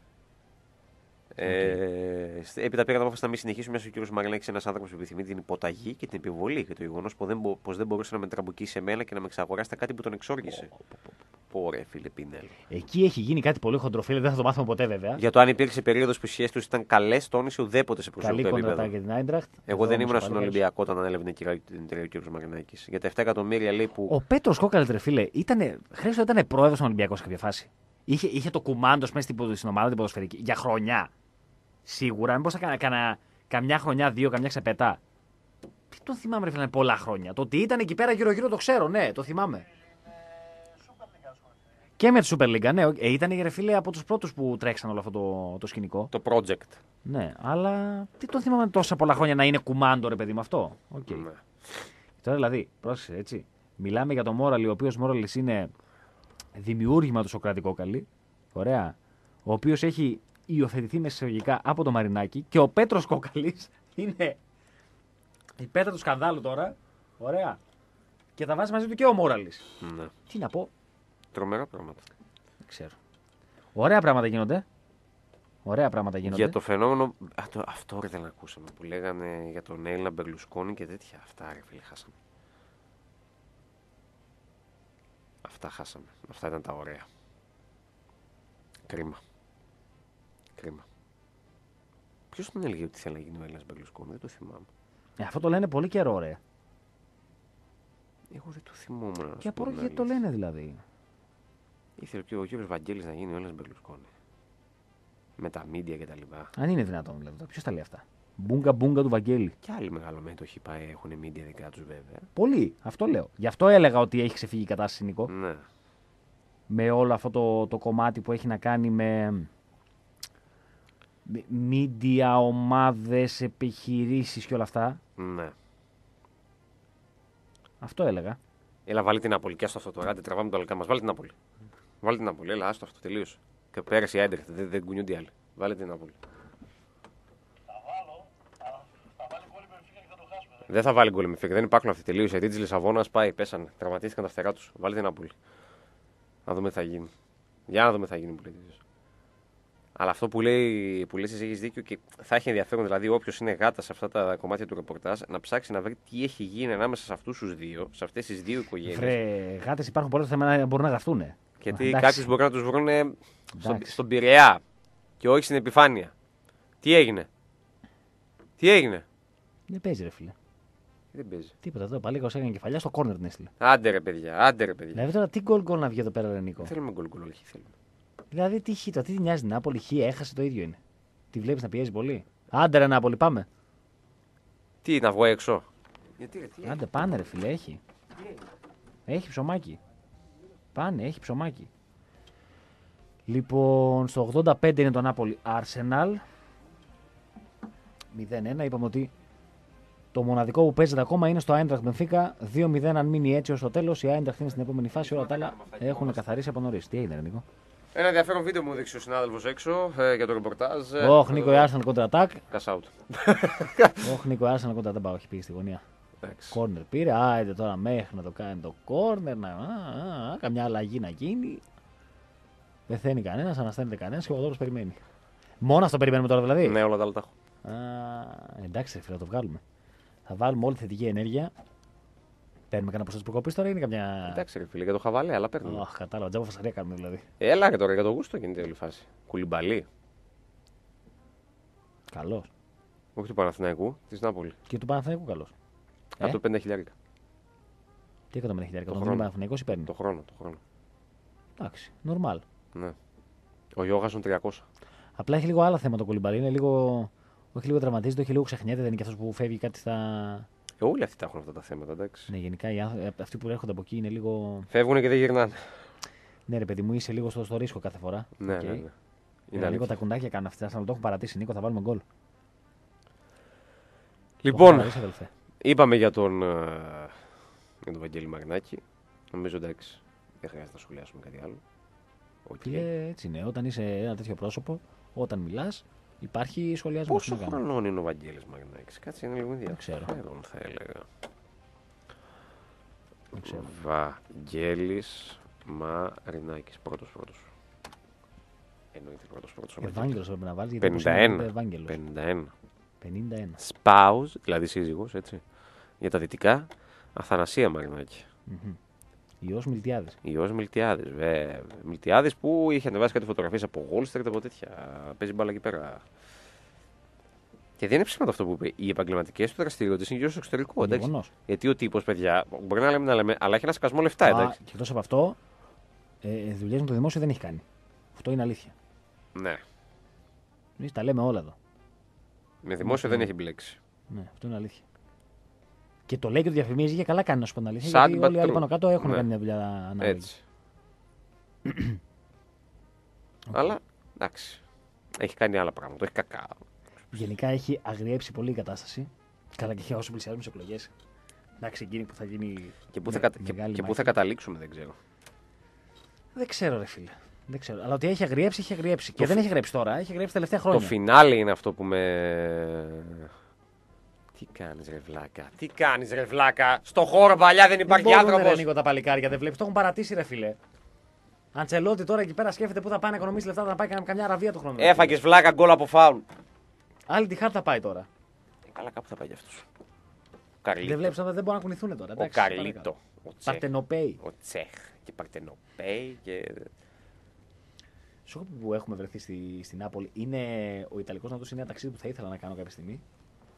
Ε, στε- έπειτα πήρα την απόφαση να μην συνεχίσω μια ο κ. Μαρινάκη, ένα άνθρωπο που επιθυμεί την υποταγή και την επιβολή και το γεγονό πω δεν, μπο- πως δεν μπορούσε να με τραμπουκίσει εμένα και να με εξαγοράσει κάτι που τον εξόργησε. Πόρε, φίλε Πινέλ. Εκεί έχει γίνει κάτι πολύ χοντρό, φίλε, δεν θα το μάθουμε ποτέ βέβαια. Για το αν υπήρξε περίοδο που οι σχέσει του ήταν καλέ, τόνισε ουδέποτε σε Καλή προσωπικό κοντρατά επίπεδο. για την Άιντραχτ. Εγώ δεν ήμουν στον Ολυμπιακό όταν ανέλαβε την εταιρεία ο κ. Μαρινάκη. Για τα επτά εκατομμύρια λέει που. Ο Πέτρος Κόκαλη, ρε φίλε, ήτανε, Χρήστο, ήταν πρόεδρος στον Ολυμπιακό σε κάποια φάση. Είχε, είχε το κουμάντο μέσα στην, στην ομάδα την ποδοσφαιρική για χρονιά. Σίγουρα, μήπως θα κάνα καμιά χρονιά, δύο, καμιά ξεπετά. Τι τον θυμάμαι, ρε φίλε, πολλά χρόνια. Το ότι ήταν εκεί πέρα γύρω-γύρω το ξέρω, ναι, το θυμάμαι. Και με τη Super League, ναι. Ε, ήταν, ρε φίλε, από τους πρώτους που τρέξαν όλο αυτό το, το σκηνικό. Το project. Ναι, αλλά τι τον θυμάμαι τόσα πολλά χρόνια να είναι κουμάντο, ρε παιδί με αυτό. Okay. Ναι. Τώρα δηλαδή, πρόσεξε έτσι. Μιλάμε για τον Μόραλη, ο οποίος Μόραλης είναι δημιούργημα του Σοκράτη Κόκαλη. Ωραία. Ο οποίος έχει υιοθετηθεί μεσαγωγικά από το Μαρινάκι. Και ο Πέτρος Κόκαλης είναι η πέτρα του σκανδάλου τώρα. Ωραία. Και τα βάζει μαζί του και ο Μόραλης. Ναι. Τι να πω. Τρομερά πράγματα. Δεν ξέρω. Ωραία πράγματα γίνονται. Ωραία πράγματα γίνονται. Για το φαινόμενο. Α, το, αυτό ρε δεν ακούσαμε που λέγανε για τον Έλληνα Μπερλουσκόνη και τέτοια. Αυτά ρε φίλε χάσαμε. Αυτά χάσαμε. Αυτά ήταν τα ωραία. Κρίμα. Κρίμα. Ποιος τον έλεγε ότι θέλει να γίνει ο Έλληνας Μπερλουσκόνη, δεν το θυμάμαι. Ε, αυτό το λένε πολύ καιρό, ωραία. Εγώ δεν το θυμόμουν. να σου Και πω απορώ την γιατί το αλήθεια. λένε δηλαδή. Ήθελε και ο κύριος Βαγγέλης να γίνει ο Έλληνας Μπερλουσκόνη. Με τα μίντια και τα λοιπά. Αν είναι δυνατόν δηλαδή. Ποιο τα λέει αυτά. Μπούγκα μπούγκα του Βαγγέλη. Και άλλοι μεγαλομέτωχοι πάει, έχουν μίντια δικά τους βέβαια. Πολύ. Αυτό λέω. Γι' αυτό έλεγα ότι έχει ξεφύγει η κατάσταση, Νίκο. Ναι. Με όλο αυτό το, το κομμάτι που έχει να κάνει με μίντια, ομάδες, επιχειρήσεις και όλα αυτά. Ναι. Αυτό έλεγα. Έλα, βάλει την Νάπολη. Και άστο αυτό τώρα. Δεν τραβάμε το αλκά μας. Βάλει την Νάπολη. Βάλει την Νάπολη. Έλα, άστο αυτό τελείωσε. Και πέρασε η Άιντρεχτ. Δεν, δεν κουνιούνται οι άλλοι. Βάλει την Νάπολη. Δεν θα βάλει γκολ με φύγει. Δεν υπάρχουν αυτοί. Τελείωσε. Γιατί τη Λισαβόνα πάει. Πέσανε. Τραυματίστηκαν τα φτερά του. Βάλει την Νάπολη. Να δούμε τι θα γίνει. Για να δούμε τι θα γίνει που λέει. Αλλά αυτό που λέει, που λες εσύ έχεις δίκιο και θα έχει ενδιαφέρον δηλαδή όποιος είναι γάτα σε αυτά τα κομμάτια του ρεπορτάζ να ψάξει να βρει τι έχει γίνει ανάμεσα σε αυτούς τους δύο, σε αυτές τις δύο οικογένειες. Βρε, γάτες υπάρχουν πολλά θέματα να μπορούν να γραφτούν. Γιατί κάποιους μπορεί να τους βρουν στον, στον Πειραιά και όχι στην επιφάνεια. Τι έγινε. Τι έγινε. Δεν παίζει, ρε φίλε. Δεν παίζει. Τίποτα. Εδώ πάλι έκανε κεφαλιά στο κόρνερ την έστειλε. Άντε ρε παιδιά, άντε ρε παιδιά. Δηλαδή τώρα τι γκολ γκολ να βγει εδώ πέρα, ρε Νίκο. Δεν θέλουμε γκολ γκολ, όχι θέλουμε. Δηλαδή τι χ, το τι τη νοιάζει την Νάπολη, χ έχασε το ίδιο είναι. Τη βλέπει να πιέζει πολύ. Άντε ρε Νάπολη, πάμε. Τι, να βγω έξω. Γιατί, ρε, τι Άντε πάνε ρε φίλε, έχει. Έχει ψωμάκι. Πάνε, έχει ψωμάκι. Λοιπόν, στο ογδόντα πέντε είναι το Νάπολη Arsenal. μηδέν ένα, είπαμε ότι το μοναδικό που παίζεται ακόμα είναι στο Άιντραχτ Μπενφίκα. δύο μηδέν αν μείνει έτσι ως το τέλος. Η Άιντραχτ είναι στην επόμενη φάση, όλα τα άλλα έχουν καθαρίσει από νωρίς. Τι έγινε, ρε Νίκο. Ένα ενδιαφέρον βίντεο μου έδειξε ο συνάδελφος έξω ε, για το ρεπορτάζ. Ωχ, Νίκο, η Arsenal contra-attack. Cash out. Ωχ, Νίκο, η Arsenal contra-attack. Πάω, έχει πήγε στη γωνία. Εντάξει. Κόρνερ πήρε, άιντε τώρα μέχρι να το κάνει το κόρνερ, να, α, α, α, καμιά αλλαγή να γίνει. Πεθαίνει κανένα, ανασταίνεται κανένα και ο Γοδόρος περιμένει. Μόνο αυτό περιμένουμε τώρα δηλαδή. Ναι, όλα τα άλλα τα έχω. Α, εντάξει, ρε φίλε, να το βγάλουμε. Θα βάλουμε όλη θετική ενέργεια. Παίρνουμε κανένα ποσό τη προκοπή τώρα ή είναι καμιά. Εντάξει, ρε φίλε, για το χαβαλέ, αλλά παίρνουμε. Αχ, κατάλαβα, τζάμπα φασαρία κάνουμε δηλαδή. Έλα και τώρα για το γούστο γίνεται όλη η φάση. Κουλιμπαλί. Καλό. Όχι του Παναθηναϊκού, τη Νάπολη. Και του Παναθηναϊκού καλό. Από το πενήντα χιλιάρικα. Τι εκατομμύρια χιλιάρικα, τον χρόνο. δίνει Παναθηναϊκό ή παίρνει. Το χρόνο, το χρόνο. Εντάξει, νορμάλ. Ναι. Ο Γιώγασον τριακόσια. Απλά έχει λίγο άλλα θέματα το κολυμπαλί. Είναι λίγο. Όχι λίγο τραυματίζεται, όχι λίγο ξεχνιέται. Δεν είναι και αυτό που φεύγει κάτι στα. Ε, όλοι αυτοί τα έχουν αυτά τα θέματα, εντάξει. Ναι, γενικά οι άνθρωποι, αυτοί που έρχονται από εκεί είναι λίγο. Φεύγουν και δεν γυρνάνε. Ναι, ρε παιδί μου, είσαι λίγο στο, στο ρίσκο κάθε φορά. Ναι, Okay. ναι, ναι. Είναι Είναι λίγο αλήθεια. τα κουντάκια κάνουν αυτά. Να το έχουν παρατήσει, Νίκο, θα βάλουμε γκολ. Λοιπόν, Το έχω παρατήσει, είπαμε για τον, ε, για τον Βαγγέλη Μαρινάκη. Νομίζω εντάξει. Δεν χρειάζεται να σχολιάσουμε κάτι άλλο. Okay. Φίλε, έτσι είναι. Όταν είσαι ένα τέτοιο πρόσωπο, όταν μιλά, υπάρχει σχολιασμό. Πόσο χρονών είναι ο Βαγγέλης Μαρινάκης, κάτσε είναι λίγο ξέρω. ενδιαφέρον θα έλεγα. Δεν ξέρω. Βαγγέλης Μαρινάκης, πρώτος πρώτος. Εννοείται πρώτος πρώτος. ο Βαγγέλης. Ευάγγελος πρέπει να βάλει. πενήντα ένα. Ευάγγελος. πενήντα ένα. πενήντα ένα. Σπάουζ, δηλαδή σύζυγος, έτσι. Για τα δυτικά, Αθανασία Μαρινάκη. Mm-hmm. Ιός Μιλτιάδης. Ιός Μιλτιάδης, βέβαια. Μιλτιάδης που είχε ανεβάσει κάτι φωτογραφίες από Γόλστερ και από τέτοια. Παίζει μπάλα εκεί πέρα. Και δεν είναι ψέματα αυτό που είπε. Οι επαγγελματικές του δραστηριότητες είναι γύρω στο εξωτερικό. Εντάξει. Γεγονός. Γιατί ο τύπος, παιδιά, μπορεί να λέμε, να λέμε, αλλά έχει ένα σκασμό λεφτά, Α, εντάξει. και εκτός από αυτό, ε, δουλειές με το δημόσιο δεν έχει κάνει. Αυτό είναι αλήθεια. Ναι. Εμείς τα λέμε όλα εδώ. Με δημόσιο δεν έχει μπλέξει. Ναι, αυτό είναι αλήθεια. Και το λέει και το διαφημίζει και καλά κάνει να σου πω την αλήθεια. Sad Γιατί but όλοι οι άλλοι true. πάνω κάτω έχουν Ναι. κάνει μια δουλειά ανάλογη. Έτσι. Αλλά εντάξει. Έχει κάνει άλλα πράγματα. Έχει κακά. Γενικά έχει αγριέψει πολύ η κατάσταση. Καλά και όσο πλησιάζουμε σε εκλογέ. Εντάξει, εκείνη που θα γίνει. Και πού θα, με- κατα... και, μεγάλη και πού μάχη. θα καταλήξουμε, δεν ξέρω. Δεν ξέρω, ρε φίλε. Δεν ξέρω. Αλλά ότι έχει αγριέψει, έχει αγριέψει. Και φι- δεν έχει αγριέψει τώρα, έχει αγριέψει τα τελευταία Το χρόνια. φινάλε είναι αυτό που με. Τι κάνεις ρε βλάκα. Τι κάνεις ρε βλάκα. Στο χώρο παλιά δεν Δεν υπάρχει μπορούν, ρε, άνθρωπος. Νίκο, τα παλικάρια, δεν βλέπει. Το έχουν παρατήσει, ρε φίλε. Αντσελότη τώρα εκεί πέρα σκέφτεται πού θα πάει να οικονομήσει λεφτά, να πάει κα- καμιά αραβία του χρόνου. Έφαγες βλάκα γκολ από φάουλ. Άλλη τη χάρτα πάει τώρα. Ε, καλά, κάπου θα πάει γι' αυτός. Ο Δεν Καρλίτο. βλέπει τώρα, δεν μπορούν να κουνηθούν τώρα. Ο εντάξει, Καρλίτο. παρακαλώ. Ο Τσέχ. Παρτενοπέι. Ο Τσέχ. Και Παρτενοπέι και. Σου έχω πει που έχουμε βρεθεί στη, στην Νάπολη, είναι ο Ιταλικός ναυτός, είναι ένα ταξίδι που θα ήθελα να κάνω κάποια στιγμή.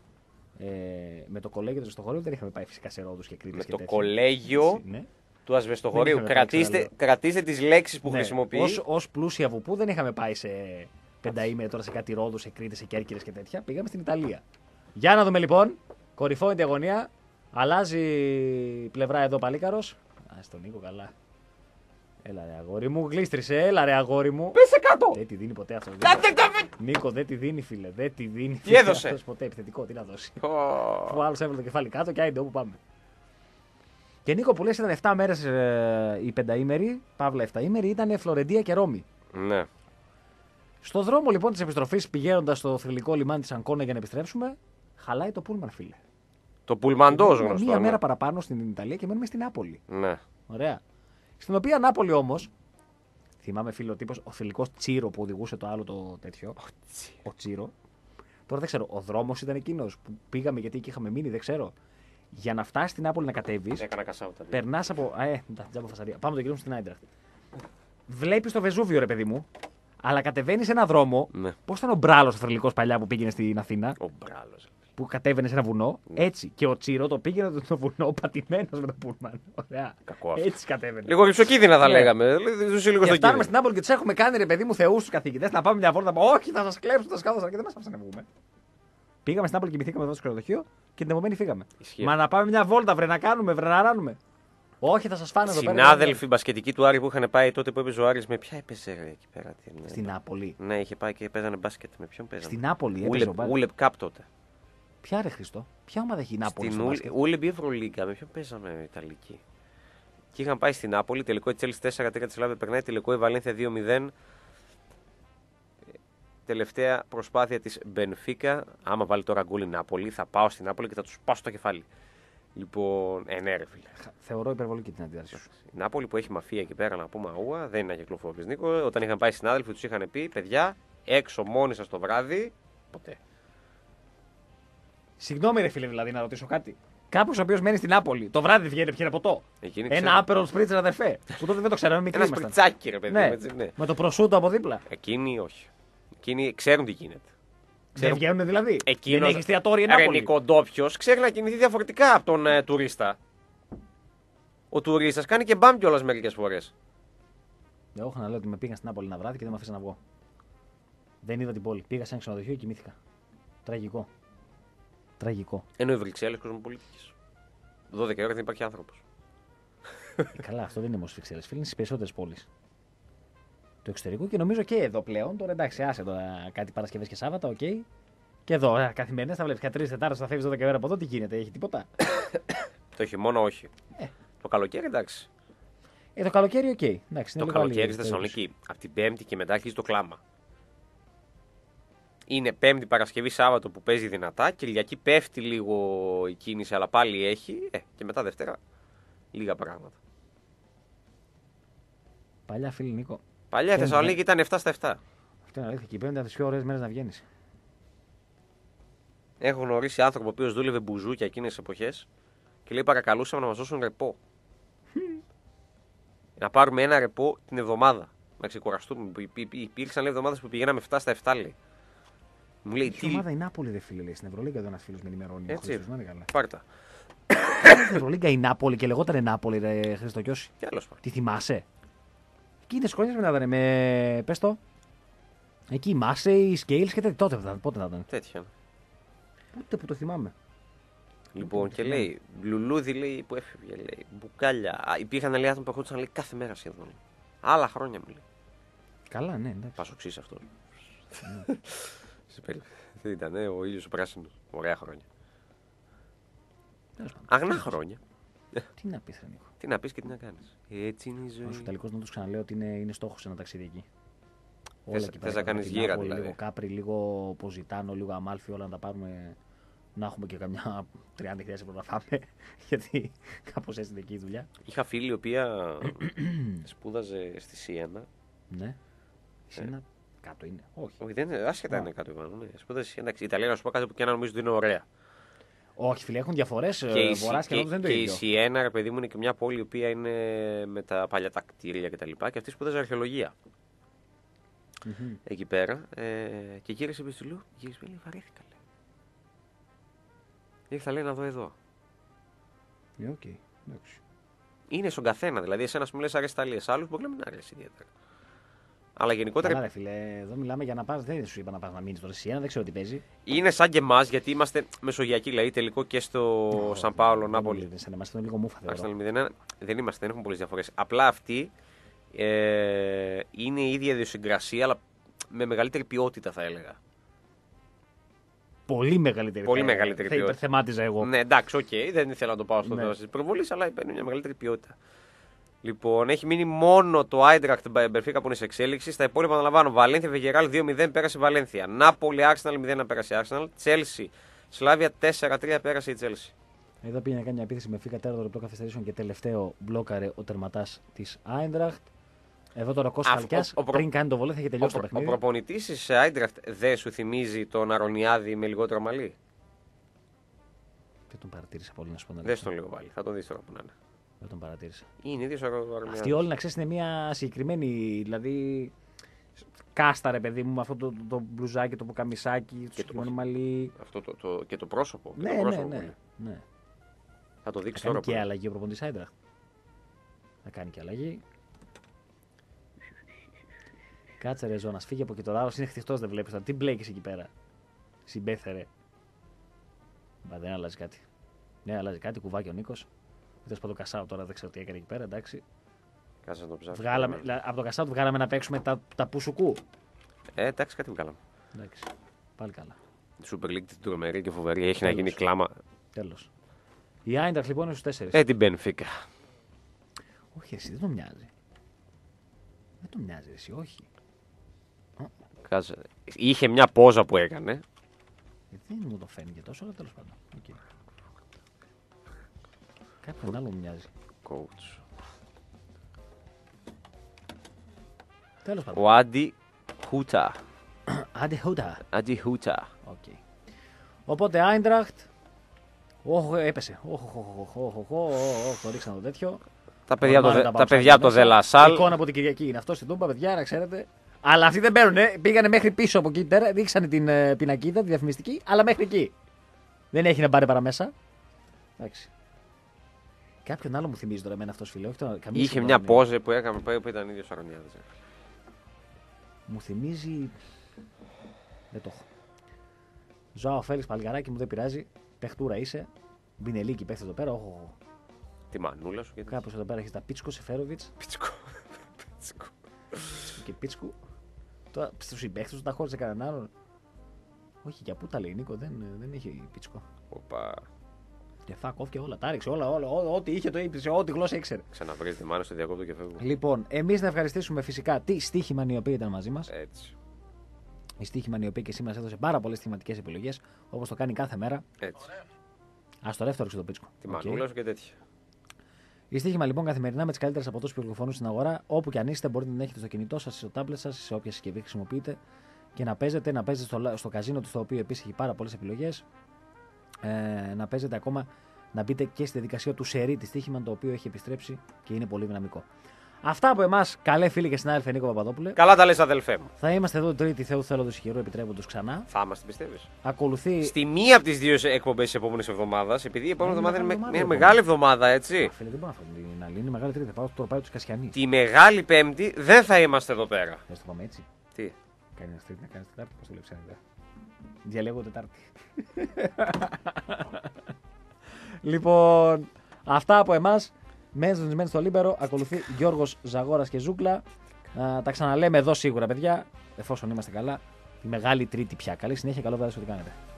Ε, με το κολέγιο του Ασβεστοχωρίου δεν είχαμε πάει φυσικά σε Ρόδους και Κρήτες Με και το τέτοια. κολέγιο Έτσι, ναι. του Ασβεστοχωρίου. Δεν είχαμε Κρατήστε, πάει, κρατήστε τις λέξεις που Ναι, χρησιμοποιεί. Ως, ως πλούσια βουπού δεν είχαμε πάει σε πενταήμερη τώρα σε κάτι Ρόδους, σε Κρήτες, σε Κέρκυρες και τέτοια. Πήγαμε στην Ιταλία. Για να δούμε λοιπόν. Κορυφώνεται η αγωνία. Αλλάζει πλευρά εδώ Παλίκαρος. Α, στον Νίκο καλά. Έλα ρε αγόρι μου, γλίστρισε, έλα ρε αγόρι μου. Πέσε κάτω! Δεν τη δίνει ποτέ αυτό. Κάτε το με- Νίκο, δεν τη δίνει φίλε, δεν τη δίνει. Τι έδωσε? Αυτός ποτέ επιθετικό, τι να δώσει. Ω, Ο άλλος έβαλε το κεφάλι κάτω και άιντε όπου πάμε. Και Νίκο που λες ήταν επτά μέρες ε, η πενταήμερη, παύλα επταήμερη, ήταν Φλωρεντία και Ρώμη. Ναι. Στο δρόμο λοιπόν της επιστροφής πηγαίνοντας στο θρυλικό λιμάνι της Αγκώνα για να επιστρέψουμε, χαλάει το πούλμαν φίλε. Το πουλμαντός Μένουμε γνωστό. Μία ναι. μέρα παραπάνω στην Ιταλία και μένουμε στην Νάπολη. Ναι. Ωραία. Στην οποία Νάπολη όμως, θυμάμαι φίλο τύπος, ο θηλυκός Τσίρο που οδηγούσε το άλλο το τέτοιο. Ο Τσίρο. Τώρα δεν ξέρω, ο δρόμος ήταν εκείνος που πήγαμε γιατί εκεί είχαμε μείνει, δεν ξέρω. Για να φτάσει στην Νάπολη να κατέβεις, Έκανα κασάουτα. περνάς από. Α, ε, τα τζάμπα φασαρία. Πάμε το γυρίσουμε στην Άιντραχτ. Βλέπεις το Βεζούβιο, ρε παιδί μου, αλλά κατεβαίνεις ένα δρόμο. Ναι. Πώς ήταν ο Μπράλος ο θρυλικός παλιά που πήγαινε στην Αθήνα, Ο μπράλος. που κατέβαινε σε ένα βουνό. Έτσι. Και ο Τσίρο το πήγαινε το βουνό πατημένος με το πούλμαν. Ωραία. Κακό αυτό. Έτσι κατέβαινε. Λίγο ρηψοκίνδυνα θα Ναι. λέγαμε. Ζούσε λίγο Και στο φτάνουμε κίνδυνο. στην Νάπολη και του έχουμε κάνει ρε παιδί μου θεού του καθηγητέ να πάμε μια βόλτα. Όχι, θα σα κλέψω, θα σα κάνω και δεν μα άφησαν να βγούμε. Πήγαμε στην Νάπολη, κοιμηθήκαμε εδώ στο ξενοδοχείο και την επομένη φύγαμε. Ισχύει. Μα να πάμε μια βόλτα, βρε να κάνουμε, βρε να ράνουμε. Όχι, θα σα φάνε εδώ πέρα. Συνάδελφοι μπασκετικοί του Άρη που είχαν πάει τότε που έπαιζε ο Άρης με ποια έπαιζε ρε, εκεί πέρα. Τι, ναι. Στην Νάπολη. Ναι, είχε πάει και παίζανε μπάσκετ. Με ποιον παίζανε. Στην Νάπολη έπαιζε ο Μπάσκετ. Ούλεπ Κάπ τότε. Ποια ρε Χριστό, ποια ομάδα έχει η Νάπολη Στην στο μπάσκετ? Ούλεπ ή Ευρωλίγκα. Με ποιον παίζαμε Ιταλική. Και είχαν πάει στην Νάπολη. Τελικό η Τσέλσι τέσσερα τρία της Λάβε περνάει. Τελικό η Βαλένθια δύο μηδέν. Τελευταία προσπάθεια της Μπενφίκα. Άμα βάλει τώρα γκολ η Νάπολη, θα πάω στην Νάπολη και θα τους πάω στο κεφάλι. Λοιπόν, ε, ναι, ρε φίλε. Θεωρώ υπερβολική την αντίδραση σου. Η Νάπολη που έχει μαφία εκεί πέρα να πούμε αούα, δεν είναι αγιοκλοφόρης Νίκο. Όταν είχαν πάει οι συνάδελφοι, τους είχαν πει: παιδιά, έξω μόνοι σας το βράδυ. Ποτέ. Συγγνώμη, ρε φίλε, δηλαδή να ρωτήσω κάτι. Κάποιο ο οποίο μένει στην Νάπολη το βράδυ βγαίνει πιει ποτό. Εκείνη Ένα ξέρει. άπερο σπρίτσερ αδερφέ. Που τότε δεν το ξέραμε, μικροί Ένα ήμασταν. σπριτσάκι, ρε παιδί. Ναι, μου, έτσι, ναι. με το προσούτο από δίπλα. Εκείνοι όχι. Εκείνοι ξέρουν τι γίνεται. Δεν βγαίνουν δηλαδή. Εκείνος, Δεν έχει εστιατόρια η ρε Νάπολη. Νίκο, ντόπιος ξέρει να κινηθεί διαφορετικά από τον ε, τουρίστα. Ο τουρίστας κάνει και μπαμ κιόλας μερικές φορές. Εγώ έχω να λέω ότι με πήγαν στην Νάπολη ένα βράδυ και δεν με αφήσαν να βγω. Δεν είδα την πόλη. Πήγα σε ένα ξενοδοχείο και κοιμήθηκα. Τραγικό. Τραγικό. Ενώ οι Βρυξέλλες κοσμοπολίτικες. δώδεκα ώρα δεν υπάρχει άνθρωπος. Ε, καλά, αυτό δεν είναι όμω στι Βρυξέλλες. Φίλοι, είναι στι περισσότερε πόλει. Το εξωτερικό και νομίζω και εδώ πλέον. Τώρα εντάξει, άσε τώρα κάτι Παρασκευές και Σάββατα, οκ. Okay. Και εδώ, ε, καθημερινές θα βλέπει κάτι τρει Τετάρτε, θα φεύγει δώδεκα ώρα από εδώ, τι γίνεται, έχει τίποτα. Το χειμώνα όχι. Ε. Το καλοκαίρι εντάξει. Ε, το καλοκαίρι, οκ. Okay. Εντάξει, Το είναι καλοκαίρι άλλη στη περίπτωση. Θεσσαλονίκη από την Πέμπτη και μετά αρχίζει το κλάμα. Είναι Πέμπτη, Παρασκευή, Σάββατο που παίζει δυνατά. Κυριακή πέφτει λίγο η κίνηση, αλλά πάλι έχει. Ε, και μετά Δευτέρα λίγα πράγματα. Παλιά, φίλοι Νίκο. Παλιά η Πέμπτη, Θεσσαλονίκη ναι. ήταν επτά στα επτά. Αυτό είναι αλήθεια. Και η Πέμπτη ήταν τι πιο ωραίε μέρε να βγαίνει. Έχω γνωρίσει άνθρωπο ο οποίο δούλευε μπουζούκια εκείνε τι εποχέ και λέει παρακαλούσαμε να μα δώσουν ρεπό. Να πάρουμε ένα ρεπό την εβδομάδα. Να ξεκουραστούμε. Υπή- υπή- Υπήρξαν εβδομάδε που πηγαίναμε επτά στα επτά, λέει. Μου λέει Η τι. ομάδα η Νάπολη, δεν φίλε, λέει. Στην Ευρωλίγκα εδώ ένα φίλο με ενημερώνει. ο Έτσι. Χρήστος, να είναι καλά. Πάρτα. Στην Ευρωλίγκα η Νάπολη και λεγόταν Νάπολη, ρε Χριστοκιώση. Τι άλλο πάρτα. Τη θυμάσαι. Εκείνε τι χρονιέ μετά ήταν με. Πε το. Εκεί η Μάσε, οι Scales και τέτοια. Τότε θα ήταν. Πότε θα ήταν. Τέτοια. Πότε που το θυμάμαι. Λοιπόν, και λέει, λουλούδι λέει που έφευγε, λέει, μπουκάλια. Α, υπήρχαν λέει άτομα που ερχόντουσαν λέει κάθε μέρα σχεδόν. Άλλα χρόνια μου λέει. Καλά, ναι, εντάξει. Πασοξής αυτό. Σε περίπτωση. Δεν ήταν, ε, ο ήλιος ο πράσινος. Ωραία χρόνια. Τέλος πάντων. Αγνά χρόνια. Τι να πει, Νίκο. Τι να πεις και τι να κάνεις. Έτσι είναι η Ο ζωή. Ιταλικό να του ξαναλέω ότι είναι, είναι στόχο ένα ταξίδι εκεί. Θες- εκεί θες πέρα, να κάνεις την γύρα, Νάπολη, δηλαδή. Λίγο Κάπρι, λίγο Ποζιτάνο, λίγο Αμάλφι, όλα να τα πάρουμε. Να έχουμε και καμιά τριάντα χιλιάδες ευρώ να φάμε. Γιατί κάπως έτσι είναι εκεί η δουλειά. Είχα φίλη η οποία σπούδαζε στη Σιένα. Ναι. Σε ένα κάτω είναι. Όχι. Όχι, δεν είναι, άσχετα Α. είναι κάτω πάνω. Ναι. Σπούδαζε στη Σιένα. Εντάξει, η Ιταλία να σου πω κάτι που και να νομίζω ότι είναι ωραία. Όχι, φίλε, έχουν διαφορέ. Και η, Βορρά και και, νότο δεν είναι το και η ίδιο. Σιένα, ρε παιδί μου, είναι και μια πόλη η οποία είναι με τα παλιά τα κτίρια κτλ. Και, και αυτή σπούδαζε αρχαιολογία. Μμμ. Εκεί πέρα. Ε, και γύρισε επί του Λου, γύρισε λέει, βαρέθηκα. Λέει. Ήρθα λέει να δω εδώ. Ε, οκ. Okay. Είναι στον καθένα. Δηλαδή, εσένα που μου λε αρέσει τα Ιταλία, άλλου μπορεί να μην αρέσει ιδιαίτερα. Αλλά γενικότερα. Καλά, ρε φίλε, εδώ μιλάμε για να πα. Δεν σου είπα να πα να μείνει τώρα Σιένα, δεν ξέρω τι παίζει. Είναι σαν και εμά, γιατί είμαστε μεσογειακοί, δηλαδή τελικό και στο oh, Σαν Πάολο, Νάπολη. Δεν είμαστε λίγο μούφα. Δεν είμαστε, δεν έχουμε πολλέ διαφορέ. Απλά αυτή ε, είναι η ίδια ιδιοσυγκρασία, αλλά με μεγαλύτερη ποιότητα θα έλεγα. Πολύ μεγαλύτερη, Πολύ θα, μεγαλύτερη θα ποιότητα. υπερθεμάτιζα εγώ. Ναι, εντάξει, οκ, okay, δεν ήθελα να το πάω στο ναι. θέμα τη προβολή, αλλά παίρνει μια μεγαλύτερη ποιότητα. Λοιπόν, έχει μείνει μόνο το Άιντραχτ Μπενφίκα που είναι σε εξέλιξη. Στα υπόλοιπα, αναλαμβάνω, Βαλένθια Βεγεράλ δύο μηδέν πέρασε η Βαλένθια. Νάπολη Άρσεναλ μηδέν ένα πέρασε η Άρσεναλ. Τσέλσι Σλάβια τέσσερα τρία πέρασε η Τσέλσι. Εδώ πήγε να κάνει μια επίθεση με Φίκα τέταρτο λεπτό καθυστερήσεων και τελευταίο μπλόκαρε ο τερματά τη Άιντραχτ. Εδώ τώρα ο Κώστας Χαλκιάς προ... πριν κάνει το βολέ θα έχει τελειώσει ο, το παιχνίδι. Ο προπονητής της Άιντραχτ δεν σου θυμίζει τον Αρονιάδη με λιγότερο μαλλί? Δεν τον παρατήρησα πολύ να σου πω. Δες τον λίγο πάλι, θα τον δεις τώρα που να είναι. Δεν τον παρατήρησα. Είναι ίδιος ο Αρονιάδης. Αυτοί όλοι να ξέρεις είναι μια συγκεκριμένη, δηλαδή κάστα ρε παιδί μου, με αυτό το, το, το μπλουζάκι, το ποκαμισάκι, το συγκεκριμένο μαλλί. Αυτό το, το, και το πρόσωπο. Ναι, και το πρόσωπο ναι, ναι, ναι. Θα το δείξει τώρα. Θα κάνει και αλλαγή ο προπονητής Άιντραχτ. Θα κάνει και αλλαγή. Κάτσε ρε Ζώνας, φύγε από εκεί τώρα. Άλλος είναι χτιστός, δεν βλέπεις. Τι μπλέκεις εκεί πέρα. Συμπέθερε. Μπα, δεν αλλάζει κάτι. Ναι, αλλάζει κάτι. Κουβάκι ο Νίκος. Δεν πω το Κασάου τώρα, δεν ξέρω τι έκανε εκεί πέρα. Εντάξει. Κάτσε να το ψάξω. Βγάλαμε, δηλαδή, από το Κασάου βγάλαμε να παίξουμε τα, τα πουσουκού. Ε, εντάξει, κάτι βγάλαμε. Εντάξει. Πάλι καλά. Η Super League την τρομερή και φοβερή έχει Τέλος. Να γίνει κλάμα. Τέλος. Η Άιντραχτ λοιπόν είναι στους τέσσερις. Ε, την Μπενφίκα. Όχι, εσύ δεν το μοιάζει. Δεν το μοιάζει, εσύ, όχι. Κάτσε. Είχε μια πόζα που έκανε. Ε, δεν μου το φαίνεται τόσο, αλλά τέλος πάντων. Okay. Κάποιον άλλο μου μοιάζει. Coach. Τέλος πάντων. Ο Άντι Χούτα. Άντι Χούτα. Άντι Χούτα. Okay. Οπότε Άιντραχτ. Όχι, έπεσε. Όχι, όχι, όχι, το ρίξαν το τέτοιο. Τα παιδιά από το Δελασάλ. Η εικόνα από την Κυριακή είναι αυτό στην Τούμπα, παιδιά, να ξέρετε. Αλλά αυτοί δεν παίρνουν. Πήγανε μέχρι πίσω από εκεί πέρα, ρίξανε την ε, πινακίδα, τη διαφημιστική, αλλά μέχρι εκεί. Δεν έχει να πάρει παραμέσα. Εντάξει. Κάποιον άλλο μου θυμίζει τώρα εμένα αυτό φίλε. Όχι τώρα, είχε μια πόζε που έκανε που ήταν ίδιο Αρονιάδη. Μου θυμίζει. Δεν το έχω. Ζωάο Φέλix Παλγαράκι μου δεν πειράζει. Παιχτούρα είσαι. Μπινελίκι πέφτει εδώ πέρα. Όχι. Τη μανούλα σου. Κάπω εδώ πέρα έχει τα Πίτσκο Σεφέροβιτς. Πίτσκο. Πίτσκο. Και Πίτσκου. Τώρα στου συμπαίχτε του τα χώρισε κανέναν άλλον. Όχι, για πού τα λέει Νίκο, δεν, δεν είχε Πίτσκο. Οπα. Και θα κόφηκε όλα, τα ρίξε όλα, όλα, όλα, ό,τι είχε το είπε, ό,τι γλώσσα ήξερε. Ξαναβρίζετε μάλλον στο διακόπτω και φεύγω. Λοιπόν, εμεί να ευχαριστήσουμε φυσικά τη Στοίχημαν η οποία ήταν μαζί μα. Έτσι. Η Στοίχημαν η οποία και σήμερα έδωσε πάρα πολλέ θεματικές επιλογές όπως το κάνει κάθε μέρα. Έτσι. Α το δεύτερο στο Πίτσκο. Τη μανούλα σου και τέτοια. Η Στοίχημα λοιπόν καθημερινά με τι καλύτερε αποδόσεις που κυκλοφορούν στην αγορά. Όπου και αν είστε, μπορείτε να την έχετε στο κινητό σα, στο τάμπλετ σα, σε όποια συσκευή χρησιμοποιείτε και να παίζετε. Να παίζετε στο, στο καζίνο του, το οποίο επίσης έχει πάρα πολλές επιλογές. Ε, να παίζετε ακόμα, να μπείτε και στη διαδικασία του σερί τη Στοίχημα, το οποίο έχει επιστρέψει και είναι πολύ δυναμικό. Αυτά από εμάς, καλέ φίλοι και συνάδελφε Νίκο Παπαδόπουλε. Καλά τα λες, αδελφέ μου. Θα είμαστε εδώ Τρίτη, Θεού θέλοντος χειρού, επιτρέποντος ξανά. Θα είμαστε, πιστεύεις? Ακολουθεί. Στη μία από τις δύο εκπομπές της επόμενης εβδομάδας, επειδή η επόμενη εβδομάδα είναι με... μια μεγάλη εβδομάδα, έτσι. Φίλε, δεν μπορώ να την άλλη. Είναι μεγάλη Τρίτη. Θα πάω στο τροπάιο του Κασιανή. Τη Μεγάλη Πέμπτη δεν θα είμαστε εδώ πέρα. Θα το πάμε έτσι. Τι. Κάνει ένα Τρίτη να κάνει Τετάρτη, πώ το λέει ξανά. Διαλέγω Τετάρτη. Λοιπόν, αυτά από εμάς. Μένετε συντονισμένοι στο Λίμπερο. Ακολουθεί Γιώργος Ζαγόρας και Ζούκλα. Α, τα ξαναλέμε εδώ σίγουρα, παιδιά. Εφόσον είμαστε καλά. Τη Μεγάλη Τρίτη πια. Καλή συνέχεια, καλό βράδυ, ό,τι κάνετε.